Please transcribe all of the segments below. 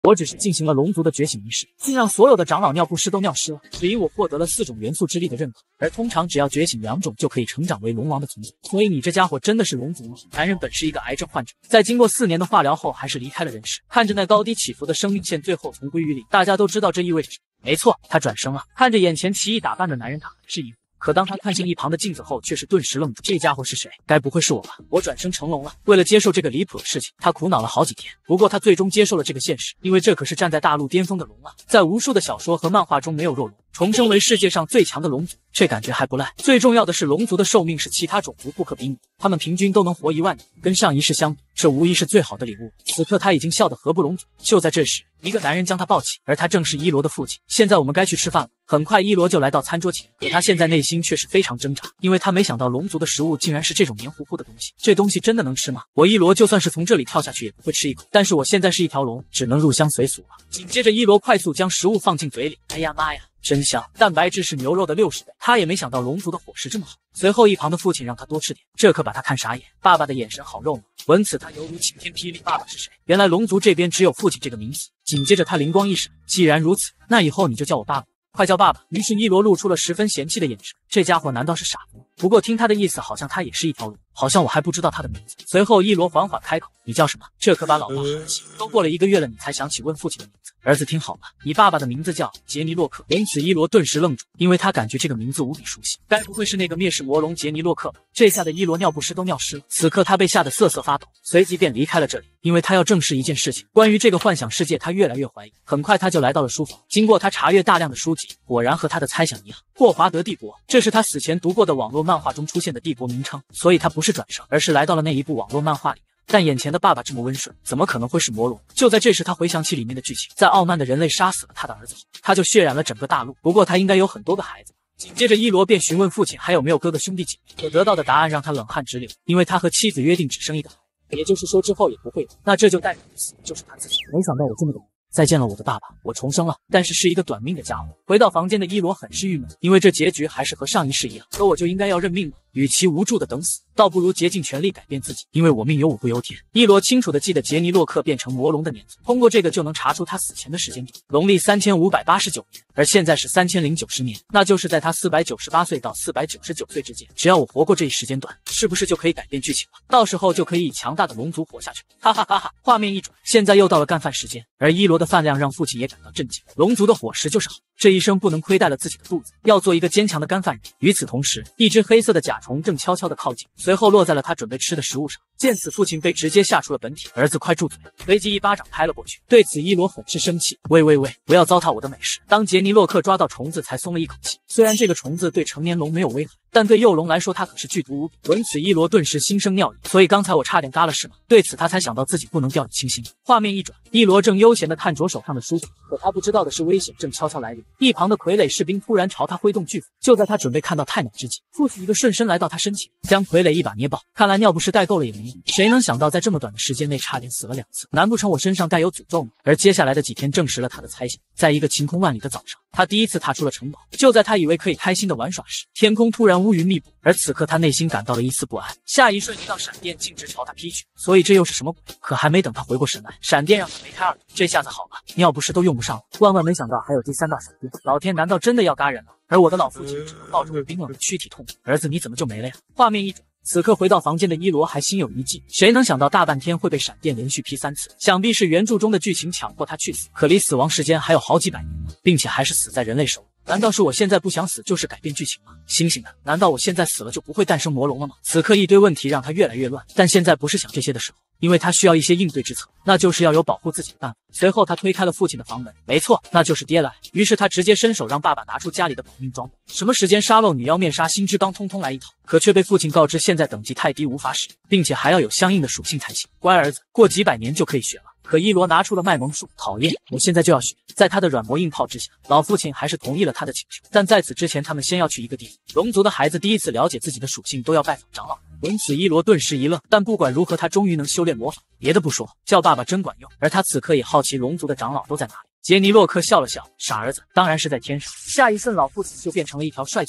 我只是进行了龙族的觉醒仪式，竟让所有的长老尿不湿都尿湿了，只因我获得了4种元素之力的认可。而通常只要觉醒2种就可以成长为龙王的存在。所以你这家伙真的是龙族吗？男人本是一个癌症患者，在经过4年的化疗后，还是离开了人世。看着那高低起伏的生命线，最后重归于零，大家都知道这意味着什么。没错，他转生了。看着眼前奇异打扮的男人，他很是疑惑。可当他看向一旁的镜子后，却是顿时愣住。这家伙是谁？该不会是我吧？我转生成龙了。为了接受这个离谱的事情，他苦恼了好几天。不过他最终接受了这个现实，因为这可是站在大陆巅峰的龙啊，在无数的小说和漫画中没有弱龙，重生为世界上最强的龙族，这感觉还不赖。最重要的是，龙族的寿命是其他种族不可比拟，他们平均都能活1万年，跟上一世相比，这无疑是最好的礼物。此刻他已经笑得合不拢嘴。就在这时，一个男人将他抱起，而他正是伊罗的父亲。现在我们该去吃饭了。很快伊罗就来到餐桌前，可他现在内心却是非常挣扎，因为他没想到龙族的食物竟然是这种黏糊糊的东西。这东西真的能吃吗？我伊罗就算是从这里跳下去也不会吃一口，但是我现在是一条龙，只能入乡随俗了。紧接着伊罗快速将食物放进嘴里，哎呀妈呀，真香！蛋白质是牛肉的60倍，他也没想到龙族的伙食这么好。随后一旁的父亲让他多吃点，这可把他看傻眼。爸爸的眼神好肉麻，闻此他犹如晴天霹雳。爸爸是谁？原来龙族这边只有父亲这个名字。紧接着他灵光一闪，既然如此，那以后你就叫我爸爸，快叫爸爸。于是伊罗露出了十分嫌弃的眼神，这家伙难道是傻子？不过听他的意思，好像他也是一条龙，好像我还不知道他的名字。随后伊罗缓缓开口，你叫什么？这可把老爸喊气。都过了1个月了，你才想起问父亲的名字。儿子听好了，你爸爸的名字叫杰尼洛克。闻此伊罗顿时愣住，因为他感觉这个名字无比熟悉，该不会是那个灭世魔龙杰尼洛克吧？这下的伊罗尿不湿都尿湿了。此刻他被吓得瑟瑟发抖，随即便离开了这里，因为他要证实一件事情。关于这个幻想世界，他越来越怀疑。很快他就来到了书房，经过他查阅大量的书籍，果然和他的猜想一样，霍华德帝国，这是他死前读过的网络漫画中出现的帝国名称，所以他不是转生，而是来到了那一部网络漫画里面。但眼前的爸爸这么温顺，怎么可能会是魔龙？就在这时，他回想起里面的剧情，在傲慢的人类杀死了他的儿子后，他就血染了整个大陆。不过他应该有很多个孩子。紧接着伊罗便询问父亲还有没有哥哥兄弟姐妹，可得到的答案让他冷汗直流，因为他和妻子约定只生一个孩子，也就是说之后也不会有，那这就代表死就是他自己。没想到我这么懂。再见了我的爸爸，我重生了，但是一个短命的家伙。回到房间的伊罗很是郁闷，因为这结局还是和上一世一样，可我就应该要认命吗？与其无助的等死，倒不如竭尽全力改变自己，因为我命由我不由天。伊罗清楚地记得杰尼洛克变成魔龙的年份，通过这个就能查出他死前的时间点，农历3589年，而现在是3090年，那就是在他498岁到499岁之间。只要我活过这一时间段，是不是就可以改变剧情了？到时候就可以以强大的龙族活下去。哈哈哈哈！画面一转，现在又到了干饭时间，而伊罗的饭量让父亲也感到震惊。龙族的伙食就是好，这一生不能亏待了自己的肚子，要做一个坚强的干饭人。与此同时，一只黑色的甲虫正悄悄地靠近，随后落在了他准备吃的食物上。见此，父亲被直接吓出了本体，儿子快住嘴！随即一巴掌拍了过去。对此伊罗很是生气，喂，不要糟蹋我的美食。当杰尼洛克抓到虫子才松了一口气，虽然这个虫子对成年龙没有危害，但对幼龙来说它可是剧毒无比。闻此伊罗顿时心生尿意，所以刚才我差点嘎了是吗？对此他才想到自己不能掉以轻心。画面一转，伊罗正悠闲地探着手上的书籍，可他不知道的是危险正悄悄来临。一旁的傀儡士兵突然朝他挥动巨斧，就在他准备看到太奶之际，父亲一个顺身来到他身前，将傀儡一把捏爆。看来尿不湿带够了也没用，谁能想到在这么短的时间内差点死了2次，难不成我身上带有诅咒吗？而接下来的几天证实了他的猜想。在一个晴空万里的早上，他第一次踏出了城堡。就在他以为可以开心的玩耍时，天空突然乌云密布，而此刻他内心感到了一丝不安。下一瞬，一道闪电径直朝他劈去，所以这又是什么鬼？可还没等他回过神来，闪电让他梅开二度。这下子好了，尿不湿都用不上了。万万没想到还有第3道闪电，老天难道真的要嘎人了？而我的老父亲只能抱着我冰冷的躯体痛哭。儿子，你怎么就没了呀？画面一转，此刻回到房间的伊罗还心有余悸，谁能想到大半天会被闪电连续劈3次？想必是原著中的剧情强迫他去死，可离死亡时间还有好几百年呢，并且还是死在人类手里。难道是我现在不想死就是改变剧情吗？醒醒的，难道我现在死了就不会诞生魔龙了吗？此刻一堆问题让他越来越乱，但现在不是想这些的时候，因为他需要一些应对之策，那就是要有保护自己的办法。随后他推开了父亲的房门，没错，那就是爹来。于是他直接伸手让爸爸拿出家里的保命装备，什么时间沙漏、女妖面纱、星之钢通通来一套，可却被父亲告知现在等级太低无法使用，并且还要有相应的属性才行。乖儿子，过几百年就可以学了。可伊罗拿出了卖萌术，讨厌，我现在就要学。在他的软磨硬泡之下，老父亲还是同意了他的请求。但在此之前，他们先要去一个地方。龙族的孩子第一次了解自己的属性，都要拜访长老。闻此伊罗顿时一愣，但不管如何，他终于能修炼魔法。别的不说，叫爸爸真管用。而他此刻也好奇龙族的长老都在哪里。杰尼洛克笑了笑，傻儿子，当然是在天上。下一瞬，老父亲就变成了一条帅气的蓝龙。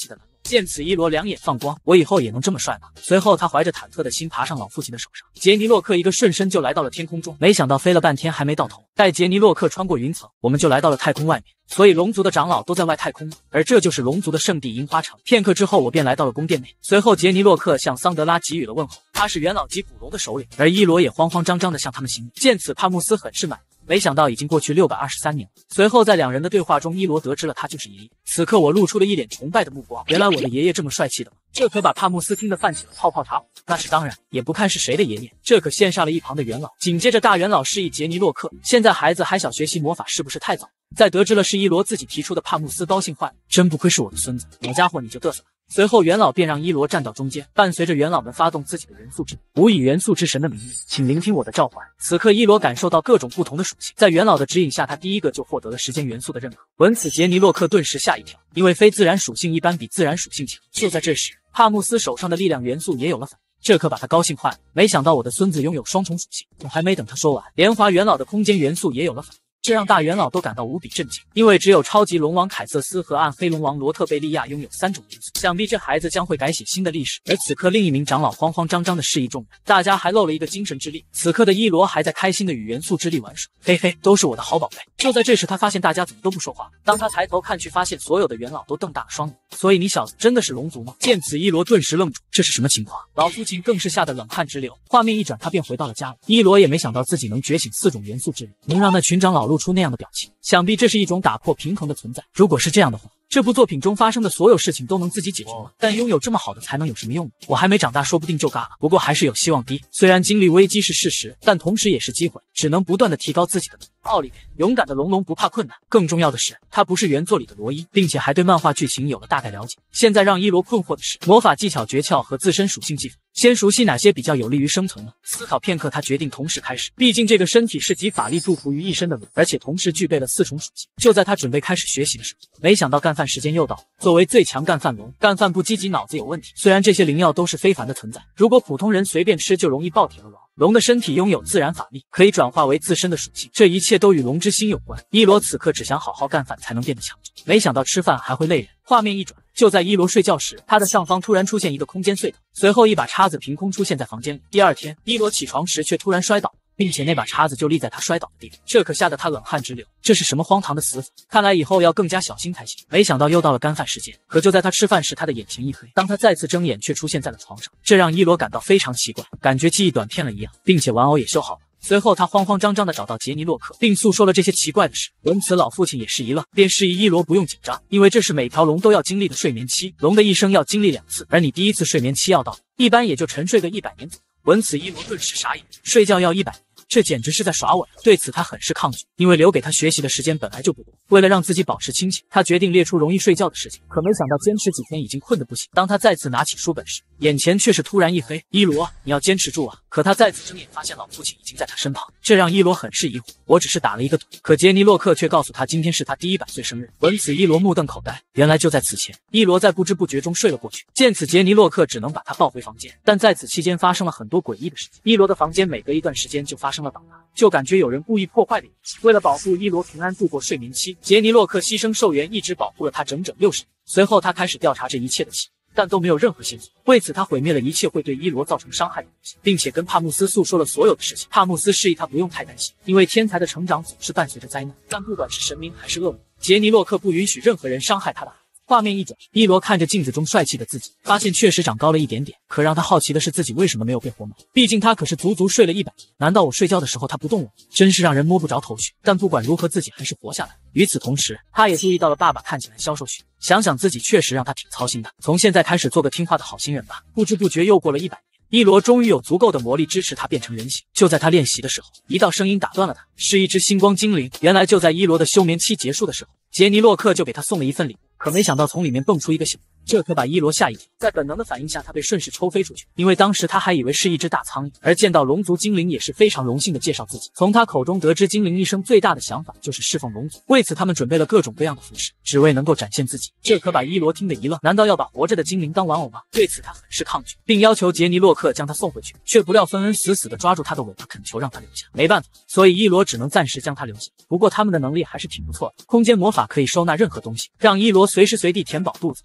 见此，伊罗两眼放光，我以后也能这么帅吗？随后他怀着忐忑的心爬上老父亲的手上，杰尼洛克一个瞬身就来到了天空中，没想到飞了半天还没到头。待杰尼洛克穿过云层，我们就来到了太空外面。所以龙族的长老都在外太空吗？而这就是龙族的圣地樱花城。片刻之后，我便来到了宫殿内。随后杰尼洛克向桑德拉给予了问候，他是元老级古龙的首领，而伊罗也慌慌张张地向他们行礼。见此，帕慕斯很是满意。没想到已经过去623年了。随后在两人的对话中，伊罗得知了他就是爷爷。此刻我露出了一脸崇拜的目光，原来我的爷爷这么帅气的吗？这可把帕慕斯听得泛起了泡泡茶。那是当然，也不看是谁的爷爷，这可羡煞了一旁的元老。紧接着大元老示意杰尼洛克，现在孩子还想学习魔法是不是太早？在得知了是伊罗自己提出的，帕慕斯高兴坏了，真不愧是我的孙子，老家伙你就嘚瑟吧。随后元老便让伊罗站到中间，伴随着元老们发动自己的元素之力，吾以元素之神的名义，请聆听我的召唤。此刻伊罗感受到各种不同的属性，在元老的指引下，他第一个就获得了时间元素的认可。闻此，杰尼洛克顿时吓一跳，因为非自然属性一般比自然属性强。就在这时，帕慕斯手上的力量元素也有了反应，这可把他高兴坏了。没想到我的孙子拥有双重属性。我还没等他说完，莲华元老的空间元素也有了反应。这让大元老都感到无比震惊，因为只有超级龙王凯瑟斯和暗黑龙王罗特贝利亚拥有3种元素，想必这孩子将会改写新的历史。而此刻，另一名长老慌慌张张地示意众人，大家还漏了一个精神之力。此刻的伊罗还在开心地与元素之力玩耍，嘿嘿，都是我的好宝贝。就在这时，他发现大家怎么都不说话。当他抬头看去，发现所有的元老都瞪大了双眼。所以你小子真的是龙族吗？见此，伊罗顿时愣住，这是什么情况？老父亲更是吓得冷汗直流。画面一转，他便回到了家里。伊罗也没想到自己能觉醒4种元素之力，能让那群长老露出那样的表情。想必这是一种打破平衡的存在。如果是这样的话，这部作品中发生的所有事情都能自己解决吗？但拥有这么好的才能有什么用呢？我还没长大，说不定就尬了。不过还是有希望低。虽然经历危机是事实，但同时也是机会，只能不断的提高自己的能力。奥利维，勇敢的龙龙不怕困难。更重要的是，他不是原作里的罗伊，并且还对漫画剧情有了大概了解。现在让伊罗困惑的是魔法技巧诀窍和自身属性技法。先熟悉哪些比较有利于生存呢？思考片刻，他决定同时开始。毕竟这个身体是集法力祝福于一身的龙，而且同时具备了4重属性。就在他准备开始学习的时候，没想到干饭时间又到了。作为最强干饭龙，干饭不积极脑子有问题。虽然这些灵药都是非凡的存在，如果普通人随便吃就容易爆体而亡。龙的身体拥有自然法力，可以转化为自身的属性，这一切都与龙之心有关。伊罗此刻只想好好干饭才能变得强壮，没想到吃饭还会累人。画面一转，就在伊罗睡觉时，他的上方突然出现一个空间隧道，随后一把叉子凭空出现在房间里。第二天，伊罗起床时却突然摔倒，并且那把叉子就立在他摔倒的地方，这可吓得他冷汗直流。这是什么荒唐的死法？看来以后要更加小心才行。没想到又到了干饭时间，可就在他吃饭时，他的眼前一黑，当他再次睁眼，却出现在了床上，这让伊罗感到非常奇怪，感觉记忆短片了一样，并且玩偶也修好了。随后他慌慌张张地找到杰尼洛克，并诉说了这些奇怪的事。闻此，老父亲也是一愣，便示意伊罗不用紧张，因为这是每条龙都要经历的睡眠期，龙的一生要经历2次，而你第1次睡眠期要到，一般也就沉睡个100年左右。闻此，伊罗顿时傻眼，睡觉要100年。这简直是在耍我呀！对此他很是抗拒，因为留给他学习的时间本来就不多。为了让自己保持清醒，他决定列出容易睡觉的事情。可没想到坚持几天已经困得不行。当他再次拿起书本时，眼前却是突然一黑。伊罗，你要坚持住啊！可他再次睁眼，发现老父亲已经在他身旁，这让伊罗很是疑惑。我只是打了一个盹，可杰尼洛克却告诉他今天是他第100岁生日。闻此，伊罗目瞪口呆。原来就在此前，伊罗在不知不觉中睡了过去。见此，杰尼洛克只能把他抱回房间。但在此期间发生了很多诡异的事情。伊罗的房间每隔一段时间就发生了倒塌，就感觉有人故意破坏的影子。为了保护伊罗平安度过睡眠期，杰尼洛克牺牲寿元一直保护了他整整60年。随后他开始调查这一切的起因，但都没有任何线索。为此他毁灭了一切会对伊罗造成伤害的东西，并且跟帕慕斯诉说了所有的事情。帕慕斯示意他不用太担心，因为天才的成长总是伴随着灾难，但不管是神明还是恶魔，杰尼洛克不允许任何人伤害他的孩子。画面一转，伊罗看着镜子中帅气的自己，发现确实长高了一点点。可让他好奇的是，自己为什么没有被活埋？毕竟他可是足足睡了100年。难道我睡觉的时候他不动了？真是让人摸不着头绪。但不管如何，自己还是活下来了。与此同时，他也注意到了爸爸看起来消瘦许多，想想自己确实让他挺操心的。从现在开始做个听话的好心人吧。不知不觉又过了100年。伊罗终于有足够的魔力支持他变成人形。就在他练习的时候，一道声音打断了他，是一只星光精灵。原来就在伊罗的休眠期结束的时候，杰尼洛克就给他送了一份礼物。可没想到从里面蹦出一个小人，这可把伊罗吓一跳。在本能的反应下，他被顺势抽飞出去，因为当时他还以为是一只大苍蝇。而见到龙族精灵也是非常荣幸的介绍自己，从他口中得知精灵一生最大的想法就是侍奉龙族，为此他们准备了各种各样的服饰，只为能够展现自己。这可把伊罗听得一愣，难道要把活着的精灵当玩偶吗？对此他很是抗拒，并要求杰尼洛克将他送回去，却不料芬恩死死地抓住他的尾巴，恳求让他留下。没办法，所以伊罗只能暂时将他留下。不过他们的能力还是挺不错的，空间魔法可以收纳任何东西，让伊罗随时随地填饱肚子，这感觉还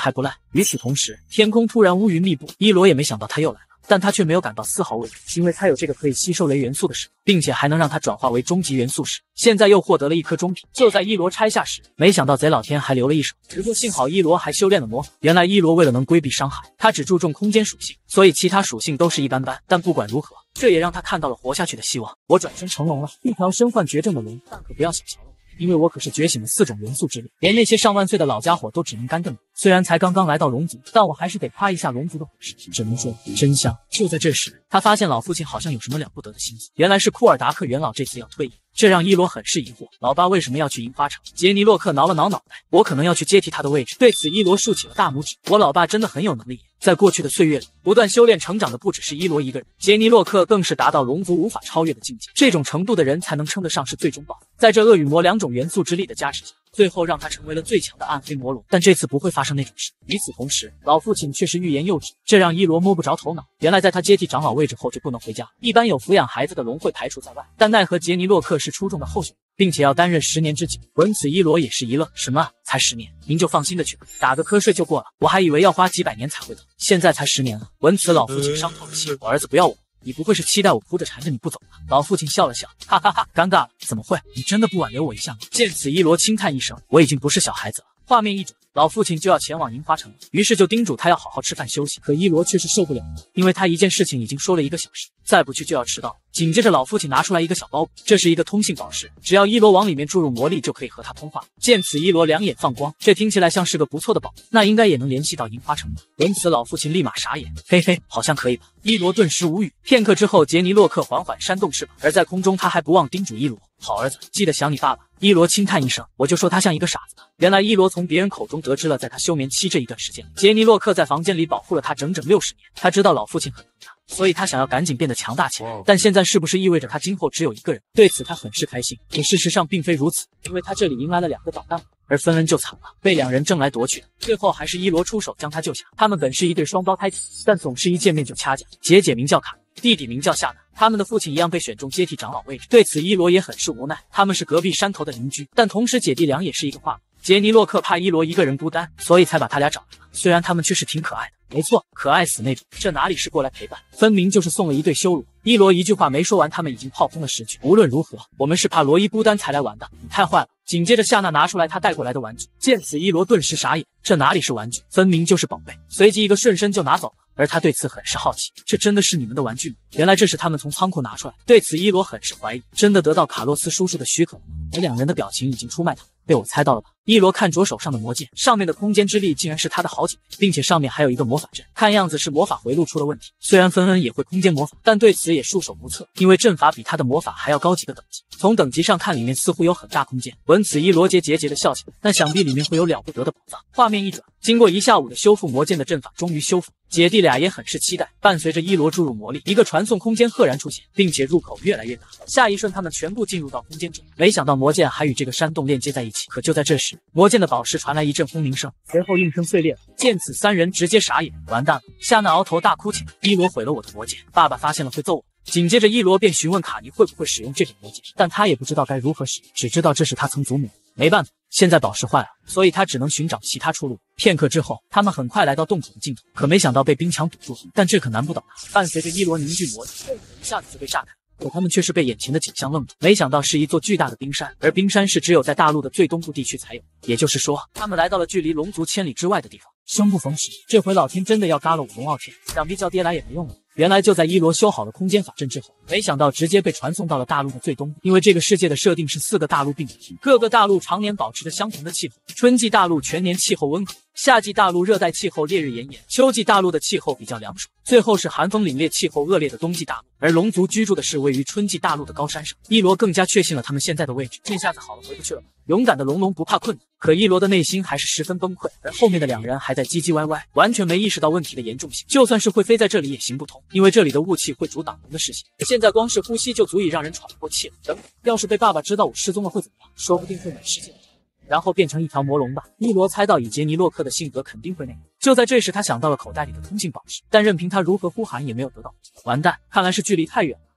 还不赖。与此同时，天空突然乌云密布，伊罗也没想到他又来了。但他却没有感到丝毫畏惧，因为他有这个可以吸收雷元素的石头，并且还能让它转化为终极元素石。现在又获得了一颗中品。就在伊罗拆下时，没想到贼老天还留了一手。不过幸好伊罗还修炼了魔法。原来伊罗为了能规避伤害，他只注重空间属性，所以其他属性都是一般般。但不管如何，这也让他看到了活下去的希望。我转身成龙了，一条身患绝症的龙，但可不要小瞧了我。因为我可是觉醒了4种元素之力，连那些上万岁的老家伙都只能干瞪眼。虽然才刚刚来到龙族，但我还是得夸一下龙族的本事，只能说真香。就在这时，他发现老父亲好像有什么了不得的心思，原来是库尔达克元老这次要退役，这让伊罗很是疑惑。老爸为什么要去银花城？杰尼洛克挠了挠脑袋，我可能要去接替他的位置。对此，伊罗竖起了大拇指。我老爸真的很有能力。在过去的岁月里，不断修炼成长的不只是伊罗一个人，杰尼洛克更是达到龙族无法超越的境界。这种程度的人才能称得上是最终 BOSS。在这恶与魔2种元素之力的加持下，最后让他成为了最强的暗黑魔龙。但这次不会发生那种事。与此同时，老父亲却是欲言又止，这让伊罗摸不着头脑。原来在他接替长老位置后就不能回家，一般有抚养孩子的龙会排除在外，但奈何杰尼洛克是出众的候选人，并且要担任10年之久。闻此，伊罗也是一愣，什么？才10年？您就放心的去吧，打个瞌睡就过了。我还以为要花几百年才会到，现在才10年了。闻此，老父亲伤透了心。我儿子不要我，你不会是期待我哭着缠着你不走吧？老父亲笑了笑，哈哈哈，尴尬了。怎么会？你真的不挽留我一下吗？见此，伊罗轻叹一声，我已经不是小孩子了。画面一转，老父亲就要前往银花城了，于是就叮嘱他要好好吃饭休息。可伊罗却是受不了的，因为他一件事情已经说了1个小时，再不去就要迟到了。紧接着，老父亲拿出来一个小包裹，这是一个通信宝石，只要伊罗往里面注入魔力，就可以和他通话。见此，伊罗两眼放光，这听起来像是个不错的宝，那应该也能联系到银花城吧？闻此，老父亲立马傻眼，嘿嘿，好像可以吧？伊罗顿时无语。片刻之后，杰尼洛克缓缓扇动翅膀，而在空中，他还不忘叮嘱伊罗：“好儿子，记得想你爸爸。”伊罗轻叹一声，我就说他像一个傻子吧。原来伊罗从别人口中得知了，在他休眠期这一段时间，杰尼洛克在房间里保护了他整整60年。他知道老父亲很疼他，所以他想要赶紧变得强大起来。但现在是不是意味着他今后只有一个人？对此他很是开心。可事实上并非如此，因为他这里迎来了2个导弹，而芬恩就惨了，被2人争来夺去的。最后还是伊罗出手将他救下。他们本是一对双胞胎姐，但总是一见面就掐架。姐姐名叫卡，弟弟名叫夏娜。他们的父亲一样被选中接替长老位置，对此伊罗也很是无奈。他们是隔壁山头的邻居，但同时姐弟俩也是一个话。杰尼洛克怕伊罗一个人孤单，所以才把他俩找来了。虽然他们确实挺可爱的，没错，可爱死那种。这哪里是过来陪伴，分明就是送了一对羞辱。伊罗一句话没说完，他们已经炮轰了10局。无论如何，我们是怕罗伊孤单才来玩的，你太坏了。紧接着夏娜拿出来她带过来的玩具，见此伊罗顿时傻眼，这哪里是玩具，分明就是宝贝。随即一个顺身就拿走了。而他对此很是好奇，这真的是你们的玩具吗？原来这是他们从仓库拿出来。对此伊罗很是怀疑，真的得到卡洛斯叔叔的许可了吗？而2人的表情已经出卖他，被我猜到了吧？伊罗看着手上的魔剑，上面的空间之力竟然是他的好几倍，并且上面还有一个魔法阵，看样子是魔法回路出了问题。虽然芬恩也会空间魔法，但对此也束手无策，因为阵法比他的魔法还要高几个等级。从等级上看，里面似乎有很大空间。闻此，伊罗桀桀地笑起来，那想必里面会有了不得的宝藏。画面一转，经过1下午的修复，魔剑的阵法终于修复。姐弟俩也很是期待，伴随着伊罗注入魔力，一个传送空间赫然出现，并且入口越来越大。下一瞬，他们全部进入到空间中。没想到魔剑还与这个山洞链接在一起。可就在这时，魔剑的宝石传来一阵轰鸣声，随后应声碎裂了。见此，3人直接傻眼，完蛋了！夏娜熬头大哭起来，伊罗毁了我的魔剑，爸爸发现了会揍我。紧接着，伊罗便询问卡尼会不会使用这种魔剑，但他也不知道该如何使用，只知道这是他曾祖母。没办法，现在宝石坏了，所以他只能寻找其他出路。片刻之后，他们很快来到洞口的尽头，可没想到被冰墙堵住了。但这可难不倒他，伴随着伊罗凝聚魔力，一下子就被炸开。可他们却是被眼前的景象愣住，没想到是一座巨大的冰山，而冰山是只有在大陆的最东部地区才有，也就是说，他们来到了距离龙族千里之外的地方。生不逢时，这回老天真的要嘎了我龙傲天，想必叫爹来也没用了。原来就在伊罗修好了空间法阵之后，没想到直接被传送到了大陆的最东部。因为这个世界的设定是4个大陆并存，各个大陆常年保持着相同的气候。春季大陆全年气候温和，夏季大陆热带气候烈日炎炎，秋季大陆的气候比较凉爽，最后是寒风凛冽、气候恶劣的冬季大陆。而龙族居住的是位于春季大陆的高山上。伊罗更加确信了他们现在的位置，这下子好了，回不去了。勇敢的龙不怕困难，可伊罗的内心还是十分崩溃，而后面的2人还在唧唧歪歪，完全没意识到问题的严重性。就算是会飞在这里也行不通，因为这里的雾气会阻挡龙的视线，现在光是呼吸就足以让人喘不过气了。等等，要是被爸爸知道我失踪了会怎么样？说不定会满世界的然后变成一条魔龙吧。伊罗猜到以杰尼洛克的性格肯定会那样。就在这时，他想到了口袋里的通信宝石，但任凭他如何呼喊也没有得到。完蛋，看来是距离太远了。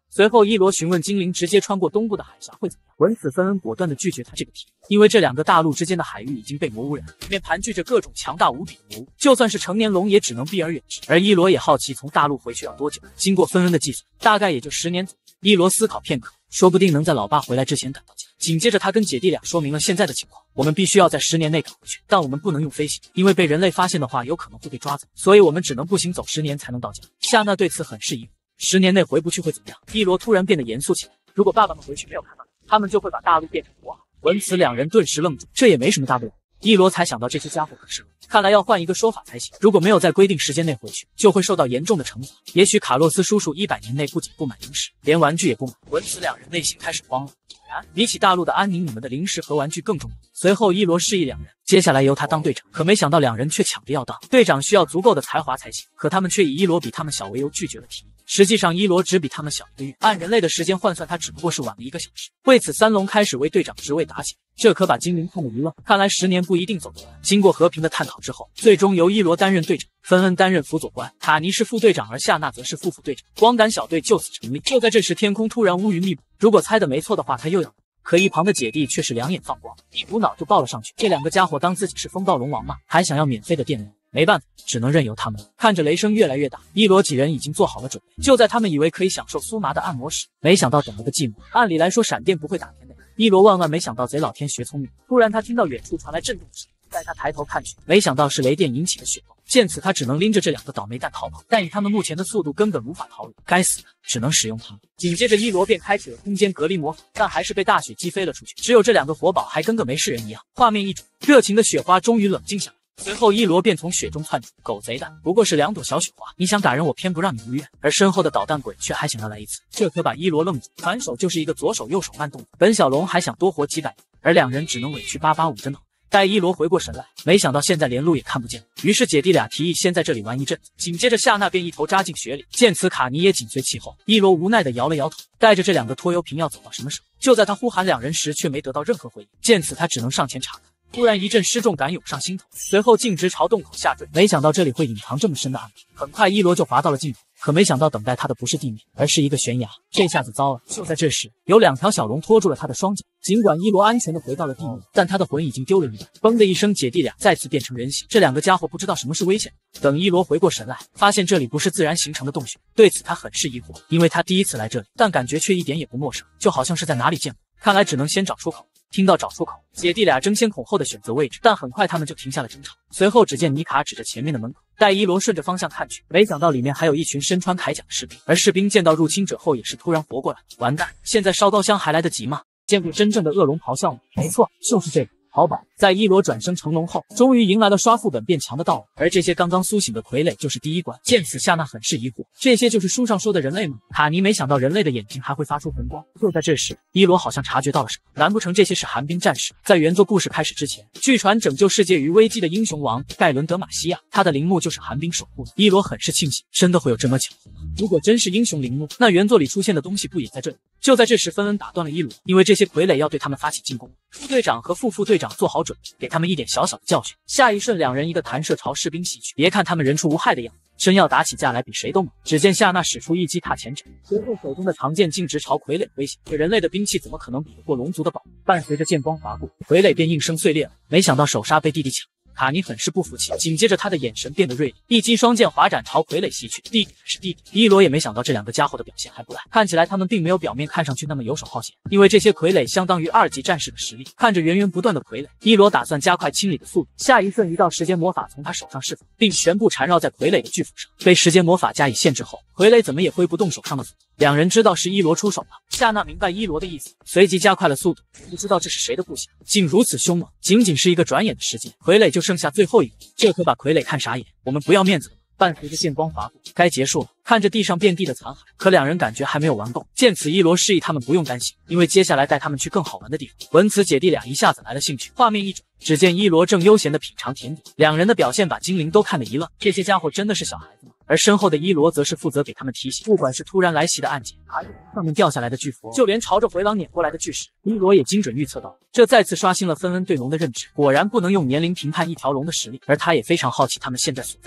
随后伊罗询问精灵直接穿过东部的海峡会怎么样，闻此芬恩果断地拒绝他这个提议，因为这两个大陆之间的海域已经被魔污染，里面盘踞着各种强大无比的魔物，就算是成年龙也只能避而远之。而伊罗也好奇从大陆回去要多久，经过芬恩的计算，大概也就10年左右。伊罗思考片刻，说不定能在老爸回来之前赶到家。紧接着他跟姐弟俩说明了现在的情况，我们必须要在10年内赶回去，但我们不能用飞行，因为被人类发现的话有可能会被抓走，所以我们只能步行走10年才能到家。夏娜对此很是疑惑，10年内回不去会怎么样？伊罗突然变得严肃起来，如果爸爸们回去没有看到他们就会把大陆变成国海。闻此两人顿时愣住，这也没什么大不了。伊罗才想到这些家伙可是看来要换一个说法才行，如果没有在规定时间内回去，就会受到严重的惩罚。也许卡洛斯叔叔100年内不仅不买零食，连玩具也不买。闻此两人内心开始慌了，果然比起大陆的安宁，你们的零食和玩具更重要。随后伊罗示意两人接下来由他当队长，可没想到两人却抢着要当队长，需要足够的才华才行，可他们却以伊罗比他们小为由拒绝了提议。实际上伊罗只比他们小1个月，按人类的时间换算，他只不过是晚了1个小时。为此三龙开始为队长职位打起，这可把精灵看得一愣，看来10年不一定走得完。经过和平的探讨之后，最终由伊罗担任队长，芬恩担任辅佐官，卡尼是副队长，而夏娜则是副队长。光杆小队就此成立。就在这时，天空突然乌云密布，如果猜得没错的话，他又要。可一旁的姐弟却是两眼放光，一股脑就抱了上去。这两个家伙当自己是风暴龙王吗？还想要免费的电流？没办法，只能任由他们了。看着雷声越来越大，伊罗几人已经做好了准备。就在他们以为可以享受酥麻的按摩时，没想到等了个寂寞。按理来说，闪电不会打天的。伊罗万万没想到，贼老天学聪明。突然，他听到远处传来震动声，待他抬头看去，没想到是雷电引起的雪崩。见此，他只能拎着这两个倒霉蛋逃跑，但以他们目前的速度，根本无法逃离。该死的，只能使用它们。紧接着，伊罗便开启了空间隔离魔法，但还是被大雪击飞了出去。只有这两个活宝还跟个没事人一样。画面一转，热情的雪花终于冷静下来。随后，伊罗便从雪中窜出，狗贼蛋，不过是2朵小雪花，你想打人，我偏不让你如愿。而身后的捣蛋鬼却还想要来一次，这可把伊罗愣住。反手就是一个左手右手慢动作，本小龙还想多活几百年，而两人只能委屈巴巴捂着脑。待伊罗回过神来，没想到现在连路也看不见了。于是姐弟俩提议先在这里玩一阵子。紧接着夏娜便一头扎进雪里，见此卡尼也紧随其后。伊罗无奈地摇了摇头，带着这两个拖油瓶要走到什么时候？就在他呼喊两人时，却没得到任何回应。见此他只能上前查看。突然一阵失重感涌上心头，随后径直朝洞口下坠。没想到这里会隐藏这么深的暗门，很快伊罗就滑到了尽头。可没想到等待他的不是地面，而是一个悬崖。这下子糟了！就在这时，有2条小龙拖住了他的双脚。尽管伊罗安全地回到了地面，但他的魂已经丢了一半。嘣的一声，姐弟俩再次变成人形。这两个家伙不知道什么是危险。等伊罗回过神来，发现这里不是自然形成的洞穴。对此他很是疑惑，因为他第一次来这里，但感觉却一点也不陌生，就好像是在哪里见过。看来只能先找出口。听到找出口，姐弟俩争先恐后的选择位置，但很快他们就停下了争吵。随后只见米卡指着前面的门口，待伊罗顺着方向看去，没想到里面还有一群身穿铠甲的士兵。而士兵见到入侵者后也是突然活过来，完蛋，现在烧高香还来得及吗？见过真正的恶龙咆哮吗？没错，就是这个。好宝，在伊罗转生成龙后，终于迎来了刷副本变强的道路。而这些刚刚苏醒的傀儡就是第一关。见此，夏娜很是疑惑，这些就是书上说的人类吗？卡尼没想到人类的眼睛还会发出红光。就在这时，伊罗好像察觉到了什么，难不成这些是寒冰战士？在原作故事开始之前，据传拯救世界于危机的英雄王盖伦德马西亚，他的陵墓就是寒冰守护的。伊罗很是庆幸，真的会有这么巧合吗？如果真是英雄陵墓，那原作里出现的东西不也在这里？就在这时，芬恩打断了伊罗，因为这些傀儡要对他们发起进攻。副队长和副队长做好准备，给他们一点小小的教训。下一瞬，两人一个弹射朝士兵袭去。别看他们人畜无害的样子，真要打起架来比谁都猛。只见夏娜使出一击踏前斩，随后手中的长剑径直朝傀儡挥袭。这人类的兵器怎么可能比得过龙族的宝物？伴随着剑光划过，傀儡便应声碎裂了。没想到手刹被弟弟抢。卡尼很是不服气，紧接着他的眼神变得锐利，一击双剑划斩朝傀儡袭去。弟弟是弟弟，伊罗也没想到这两个家伙的表现还不赖，看起来他们并没有表面看上去那么游手好闲，因为这些傀儡相当于2级战士的实力。看着源源不断的傀儡，伊罗打算加快清理的速度。下一瞬，一道时间魔法从他手上释放，并全部缠绕在傀儡的巨斧上。被时间魔法加以限制后，傀儡怎么也挥不动手上的斧。两人知道是伊罗出手了，夏娜明白伊罗的意思，随即加快了速度。不知道这是谁的部下，竟如此凶猛。仅仅是一个转眼的时间，傀儡就剩下最后一个，这可把傀儡看傻眼。我们不要面子了吗？伴随着剑光划过，该结束了。看着地上遍地的残骸，可两人感觉还没有玩够。见此，伊罗示意他们不用担心，因为接下来带他们去更好玩的地方。闻此，姐弟俩一下子来了兴趣。画面一转，只见伊罗正悠闲地品尝甜点，两人的表现把精灵都看得一愣。这些家伙真的是小孩子吗？而身后的伊罗则是负责给他们提醒，不管是突然来袭的暗箭，还是上面掉下来的巨佛，就连朝着回廊碾过来的巨石，伊罗也精准预测到。这再次刷新了芬恩对龙的认知，果然不能用年龄评判一条龙的实力。而他也非常好奇他们现在所在的地方。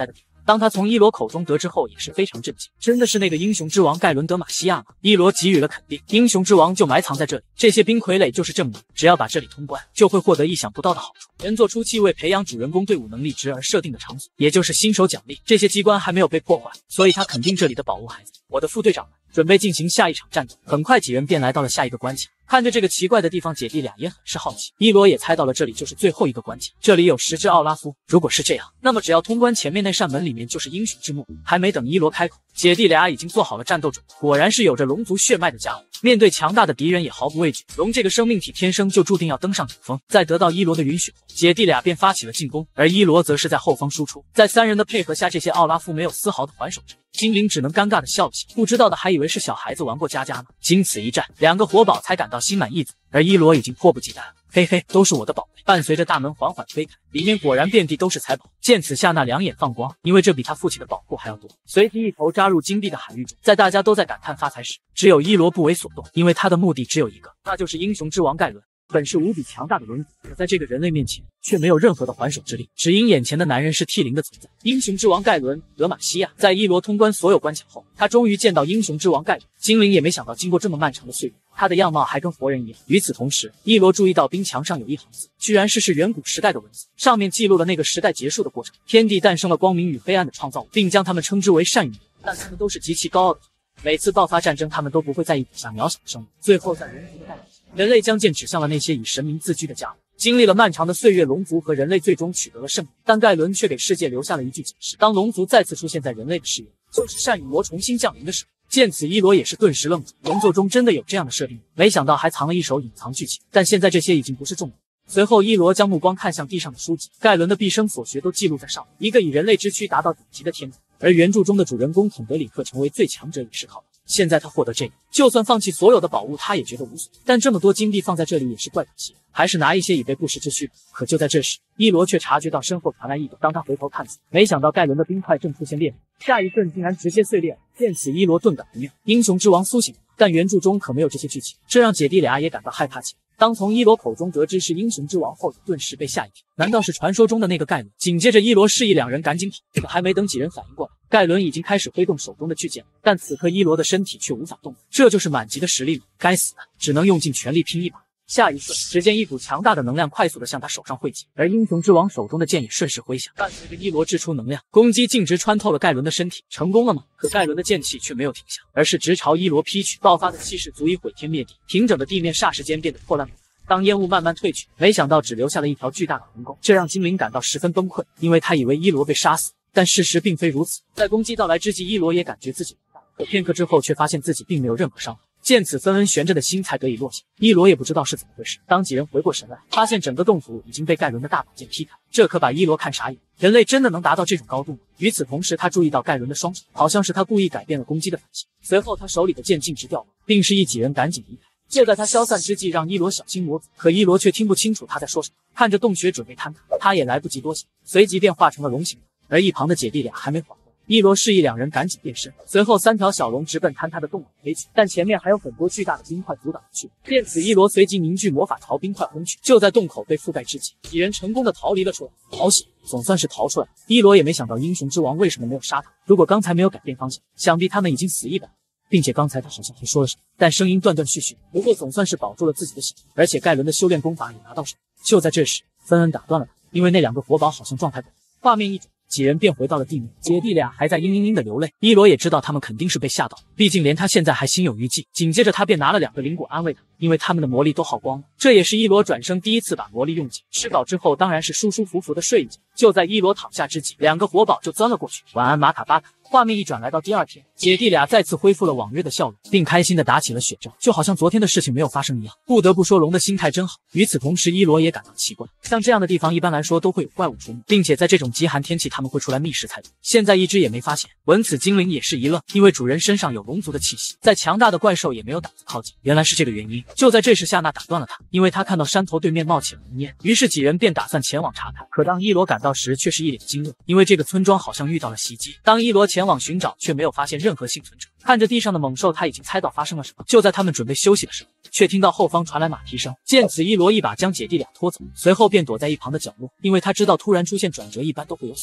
当他从伊罗口中得知后，也是非常震惊，真的是那个英雄之王盖伦德玛西亚吗？伊罗给予了肯定，英雄之王就埋藏在这里，这些冰傀儡就是证明，只要把这里通关，就会获得意想不到的好处。原作初期为培养主人公队伍能力值而设定的场所，也就是新手奖励，这些机关还没有被破坏，所以他肯定这里的宝物还在。我的副队长们准备进行下一场战斗，很快几人便来到了下一个关卡。看着这个奇怪的地方，姐弟俩也很是好奇。伊罗也猜到了这里就是最后一个关卡，这里有10只奥拉夫。如果是这样，那么只要通关前面那扇门里面就是英雄之墓。还没等伊罗开口，姐弟俩已经做好了战斗准备。果然是有着龙族血脉的家伙，面对强大的敌人也毫不畏惧。龙这个生命体天生就注定要登上顶峰。在得到伊罗的允许后，姐弟俩便发起了进攻，而伊罗则是在后方输出。在3人的配合下，这些奥拉夫没有丝毫的还手之力。精灵只能尴尬的笑了笑，不知道的还以为是小孩子玩过家家呢。经此一战，2个活宝才感到心满意足，而伊罗已经迫不及待了。嘿嘿，都是我的宝贝。伴随着大门缓缓推开，里面果然遍地都是财宝。见此，夏娜两眼放光，因为这比他父亲的宝库还要多。随即一头扎入金币的海域中，在大家都在感叹发财时，只有伊罗不为所动，因为他的目的只有一个，那就是英雄之王盖伦。本是无比强大的轮子，可在这个人类面前却没有任何的还手之力，只因眼前的男人是T0的存在。英雄之王盖伦德玛西亚在伊罗通关所有关卡后，他终于见到英雄之王盖伦。精灵也没想到，经过这么漫长的岁月，他的样貌还跟活人一样。与此同时，伊罗注意到冰墙上有一行字，居然是远古时代的文字，上面记录了那个时代结束的过程。天地诞生了光明与黑暗的创造物，并将他们称之为善与恶，但他们都是极其高傲的。每次爆发战争，他们都不会在意底下渺小的生物。最后在人族的带领下，人类将剑指向了那些以神明自居的家伙。经历了漫长的岁月，龙族和人类最终取得了胜利，但盖伦却给世界留下了一句警示：当龙族再次出现在人类的视野，就是善与魔重新降临的时候。见此，伊罗也是顿时愣住，原作中真的有这样的设定，没想到还藏了一手隐藏剧情。但现在这些已经不是重点。随后，伊罗将目光看向地上的书籍，盖伦的毕生所学都记录在上面，一个以人类之躯达到顶级的天才。而原著中的主人公肯德里克成为最强者也是靠的。现在他获得这个，就算放弃所有的宝物，他也觉得无所谓。但这么多金币放在这里也是怪可惜，还是拿一些以备不时之需吧。可就在这时，伊罗却察觉到身后传来异动。当他回头看时，没想到盖伦的冰块正出现裂纹，下一瞬竟然直接碎裂了。见此，伊罗顿感不妙，英雄之王苏醒了，但原著中可没有这些剧情，这让姐弟俩也感到害怕起来。当从伊罗口中得知是英雄之王后，顿时被吓一跳。难道是传说中的那个盖伦？紧接着，伊罗示意2人赶紧跑，可还没等几人反应过来，盖伦已经开始挥动手中的巨剑，但此刻伊罗的身体却无法动。这就是满级的实力吗？该死的，只能用尽全力拼一把。下一瞬，只见一股强大的能量快速的向他手上汇集，而英雄之王手中的剑也顺势挥响，伴随着伊罗掷出能量，攻击径直穿透了盖伦的身体。成功了吗？可盖伦的剑气却没有停下，而是直朝伊罗劈去，爆发的气势足以毁天灭地，平整的地面霎时间变得破烂不堪。当烟雾慢慢褪去，没想到只留下了一条巨大的横沟，这让精灵感到十分崩溃，因为他以为伊罗被杀死，但事实并非如此。在攻击到来之际，伊罗也感觉自己完蛋，可片刻之后却发现自己并没有任何伤害。见此，芬恩悬着的心才得以落下。伊罗也不知道是怎么回事，当几人回过神来，发现整个洞府已经被盖伦的大宝剑劈开，这可把伊罗看傻眼。人类真的能达到这种高度吗？与此同时，他注意到盖伦的双手，好像是他故意改变了攻击的反向。随后，他手里的剑径直掉落，并示意几人赶紧离开。就在他消散之际，让伊罗小心魔族，可伊罗却听不清楚他在说什么。看着洞穴准备坍塌，他也来不及多想，随即便化成了龙形。而一旁的姐弟俩还没缓过来，伊罗示意2人赶紧变身，随后3条小龙直奔坍塌的洞口飞去，但前面还有很多巨大的冰块阻挡着去路。见此，伊罗随即凝聚魔法朝冰块轰去。就在洞口被覆盖之际，几人成功的逃离了出来。好险，总算是逃出来了。伊罗也没想到英雄之王为什么没有杀他，如果刚才没有改变方向，想必他们已经死100了。并且刚才他好像还说了什么，但声音断断续续。不过总算是保住了自己的性命，而且盖伦的修炼功法也拿到手。就在这时，芬恩打断了他，因为那2个活宝好像状态不好。画面一转，几人便回到了地面，姐弟俩还在嘤嘤嘤的流泪。伊罗也知道他们肯定是被吓到了，毕竟连他现在还心有余悸。紧接着他便拿了2个灵果安慰他，因为他们的魔力都耗光了。这也是伊罗转生第一次把魔力用尽。吃饱之后当然是舒舒服服的睡一觉。就在伊罗躺下之际，2个活宝就钻了过去。晚安，玛卡巴卡。画面一转，来到第2天，姐弟俩再次恢复了往日的笑容，并开心的打起了雪仗，就好像昨天的事情没有发生一样。不得不说，龙的心态真好。与此同时，伊罗也感到奇怪，像这样的地方一般来说都会有怪物出没，并且在这种极寒天气他们会出来觅食才对。现在一只也没发现。闻此，精灵也是一愣，因为主人身上有龙族的气息，再强大的怪兽也没有胆子靠近。原来是这个原因。就在这时，夏娜打断了他，因为他看到山头对面冒起了浓烟，于是几人便打算前往查看。可当伊罗赶到时，却是一脸惊愕，因为这个村庄好像遇到了袭击。当伊罗前往寻找，却没有发现任何幸存者。看着地上的猛兽，他已经猜到发生了什么。就在他们准备休息的时候，却听到后方传来马蹄声。见此，伊罗一把将姐弟俩拖走，随后便躲在一旁的角落，因为他知道突然出现转折一般都会有死亡。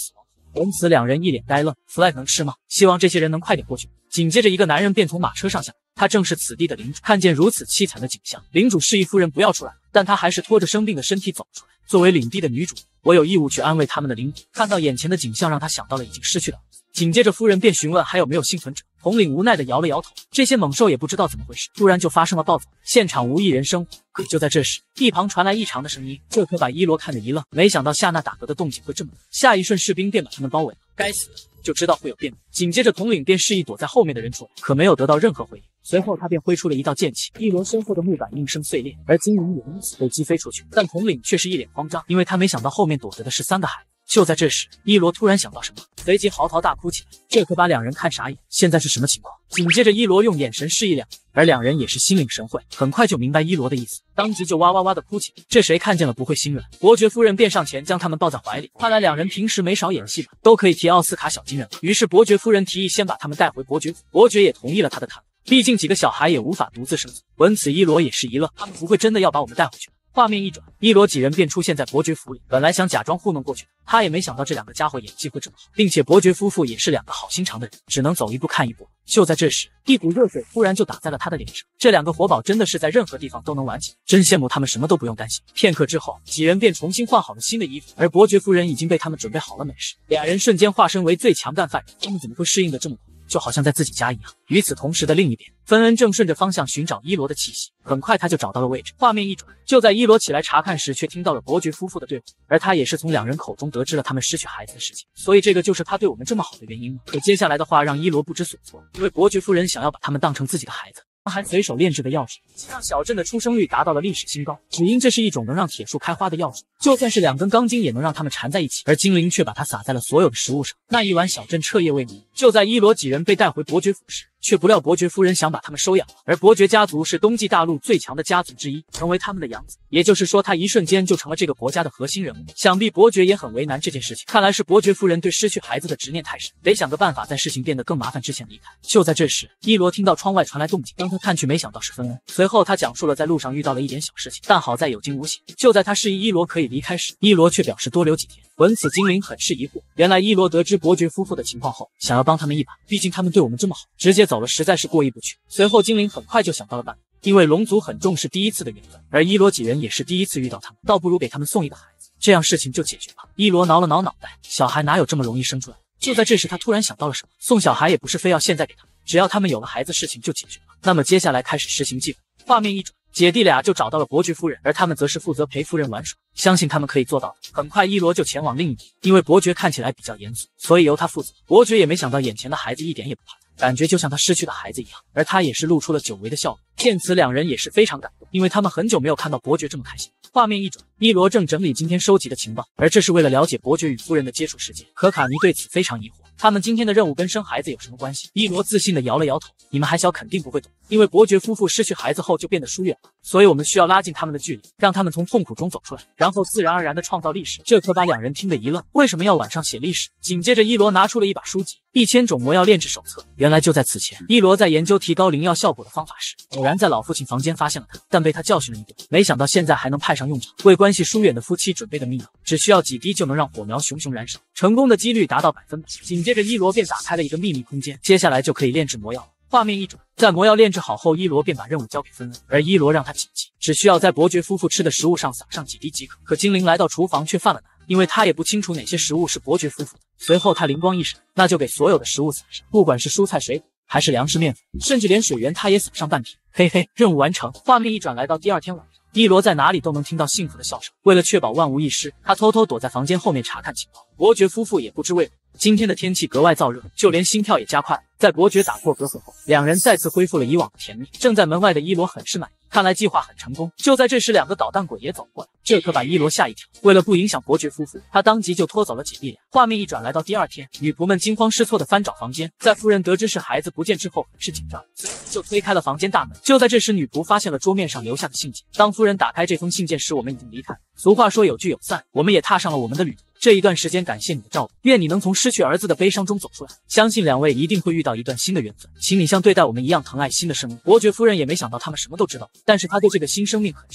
闻此，两人一脸呆愣。flag 能吃吗？希望这些人能快点过去。紧接着，一个男人便从马车上下，他正是此地的领主。看见如此凄惨的景象，领主示意夫人不要出来，但他还是拖着生病的身体走出来。作为领地的女主，我有义务去安慰他们的领主。看到眼前的景象，让他想到了已经失去的儿子。紧接着，夫人便询问还有没有幸存者。统领无奈地摇了摇头。这些猛兽也不知道怎么回事，突然就发生了暴走，现场无一人生还。可就在这时，一旁传来异常的声音，这可把伊罗看得一愣，没想到夏娜打嗝的动静会这么大。下一瞬，士兵便把他们包围了。该死的，就知道会有变故。紧接着，统领便示意躲在后面的人出来，可没有得到任何回应。随后，他便挥出了一道剑气，伊罗身后的木板应声碎裂，而精灵也因此被击飞出去。但统领却是一脸慌张，因为他没想到后面躲着的是3个孩子。就在这时，伊罗突然想到什么，随即嚎啕大哭起来，这可把两人看傻眼。现在是什么情况？紧接着，伊罗用眼神示意两人，而两人也是心领神会，很快就明白伊罗的意思，当即就哇哇哇的哭起来。这谁看见了不会心软？伯爵夫人便上前将他们抱在怀里。看来两人平时没少演戏吧，都可以提奥斯卡小金人了。于是伯爵夫人提议先把他们带回伯爵府，伯爵也同意了他的谈。毕竟几个小孩也无法独自生存。闻此，伊罗也是一愣，他们不会真的要把我们带回去？画面一转，伊罗几人便出现在伯爵府里。本来想假装糊弄过去的，他也没想到这2个家伙演技会这么好，并且伯爵夫妇也是2个好心肠的人，只能走一步看一步。就在这时，一股热水突然就打在了他的脸上。这2个活宝真的是在任何地方都能玩起，真羡慕他们什么都不用担心。片刻之后，几人便重新换好了新的衣服，而伯爵夫人已经被他们准备好了美食。2人瞬间化身为最强干饭人，他们怎么会适应的这么快？就好像在自己家一样。与此同时的另一边，芬恩正顺着方向寻找伊罗的气息，很快他就找到了位置。画面一转，就在伊罗起来查看时，却听到了伯爵夫妇的对话，而他也是从2人口中得知了他们失去孩子的事情。所以这个就是他对我们这么好的原因吗？可接下来的话让伊罗不知所措，因为伯爵夫人想要把他们当成自己的孩子。他还随手炼制的钥匙，让小镇的出生率达到了历史新高。只因这是一种能让铁树开花的钥匙，就算是2根钢筋也能让它们缠在一起。而精灵却把它撒在了所有的食物上。那一晚，小镇彻夜未眠。就在伊罗几人被带回伯爵府时，却不料伯爵夫人想把他们收养了。而伯爵家族是冬季大陆最强的家族之一，成为他们的养子，也就是说他一瞬间就成了这个国家的核心人物。想必伯爵也很为难这件事情，看来是伯爵夫人对失去孩子的执念太深，得想个办法在事情变得更麻烦之前离开。就在这时，伊罗听到窗外传来动静，当他看去，没想到是芬恩。随后他讲述了在路上遇到了一点小事情，但好在有惊无险。就在他示意伊罗可以离开时，伊罗却表示多留几天。闻此，精灵很是疑惑。原来伊罗得知伯爵夫妇的情况后，想要帮他们一把，毕竟他们对我们这么好，直接走了实在是过意不去。随后精灵很快就想到了办法，因为龙族很重视第一次的缘分，而伊罗几人也是第一次遇到他们，倒不如给他们送一个孩子，这样事情就解决了。伊罗挠了挠脑袋，小孩哪有这么容易生出来？就在这时，他突然想到了什么，送小孩也不是非要现在给他们，只要他们有了孩子，事情就解决了。那么接下来开始实行计划。画面一转，姐弟俩就找到了伯爵夫人，而他们则是负责陪夫人玩耍，相信他们可以做到的。很快，伊罗就前往另一边，因为伯爵看起来比较严肃，所以由他负责。伯爵也没想到眼前的孩子一点也不怕他，感觉就像他失去的孩子一样，而他也是露出了久违的笑容。见此，2人也是非常感动，因为他们很久没有看到伯爵这么开心。画面一转，伊罗正整理今天收集的情报，而这是为了了解伯爵与夫人的接触时间。可卡尼对此非常疑惑，他们今天的任务跟生孩子有什么关系？伊罗自信地摇了摇头，你们还小，肯定不会懂。因为伯爵夫妇失去孩子后就变得疏远了，所以我们需要拉近他们的距离，让他们从痛苦中走出来，然后自然而然地创造历史。这可把2人听得一愣，为什么要晚上写历史？紧接着，伊罗拿出了一把书籍，1000种魔药炼制手册。原来就在此前，伊罗在研究提高灵药效果的方法时，偶然在老父亲房间发现了他，但被他教训了一顿。没想到现在还能派上用场。为关系疏远的夫妻准备的秘药，只需要几滴就能让火苗熊熊燃烧，成功的几率达到100%。紧接着，伊罗便打开了一个秘密空间，接下来就可以炼制魔药了。画面一转，在魔药炼制好后，伊罗便把任务交给芬恩，而伊罗让他谨记，只需要在伯爵夫妇吃的食物上撒上几滴即可。可精灵来到厨房却犯了难，因为他也不清楚哪些食物是伯爵夫妇的。随后他灵光一闪，那就给所有的食物撒上，不管是蔬菜水果还是粮食面粉，甚至连水源他也撒上半瓶。嘿嘿，任务完成。画面一转，来到第2天晚上，伊罗在哪里都能听到幸福的笑声。为了确保万无一失，他偷偷躲在房间后面查看情报。伯爵夫妇也不知为何，今天的天气格外燥热，就连心跳也加快了。在伯爵打破隔阂后，2人再次恢复了以往的甜蜜。正在门外的伊罗很是满意，看来计划很成功。就在这时，2个捣蛋鬼也走过来，这可把伊罗吓一跳。为了不影响伯爵夫妇，他当即就拖走了姐弟俩。画面一转，来到第2天，女仆们惊慌失措地翻找房间。在夫人得知是孩子不见之后，很是紧张，随即就推开了房间大门。就在这时，女仆发现了桌面上留下的信件。当夫人打开这封信件时，我们已经离开。俗话说有聚有散，我们也踏上了我们的旅途。这一段时间感谢你的照顾，愿你能从失去儿子的悲伤中走出来。相信2位一定会遇到一段新的缘分，请你像对待我们一样疼爱新的生命。伯爵夫人也没想到他们什么都知道，但是她对这个新生命很是疑惑。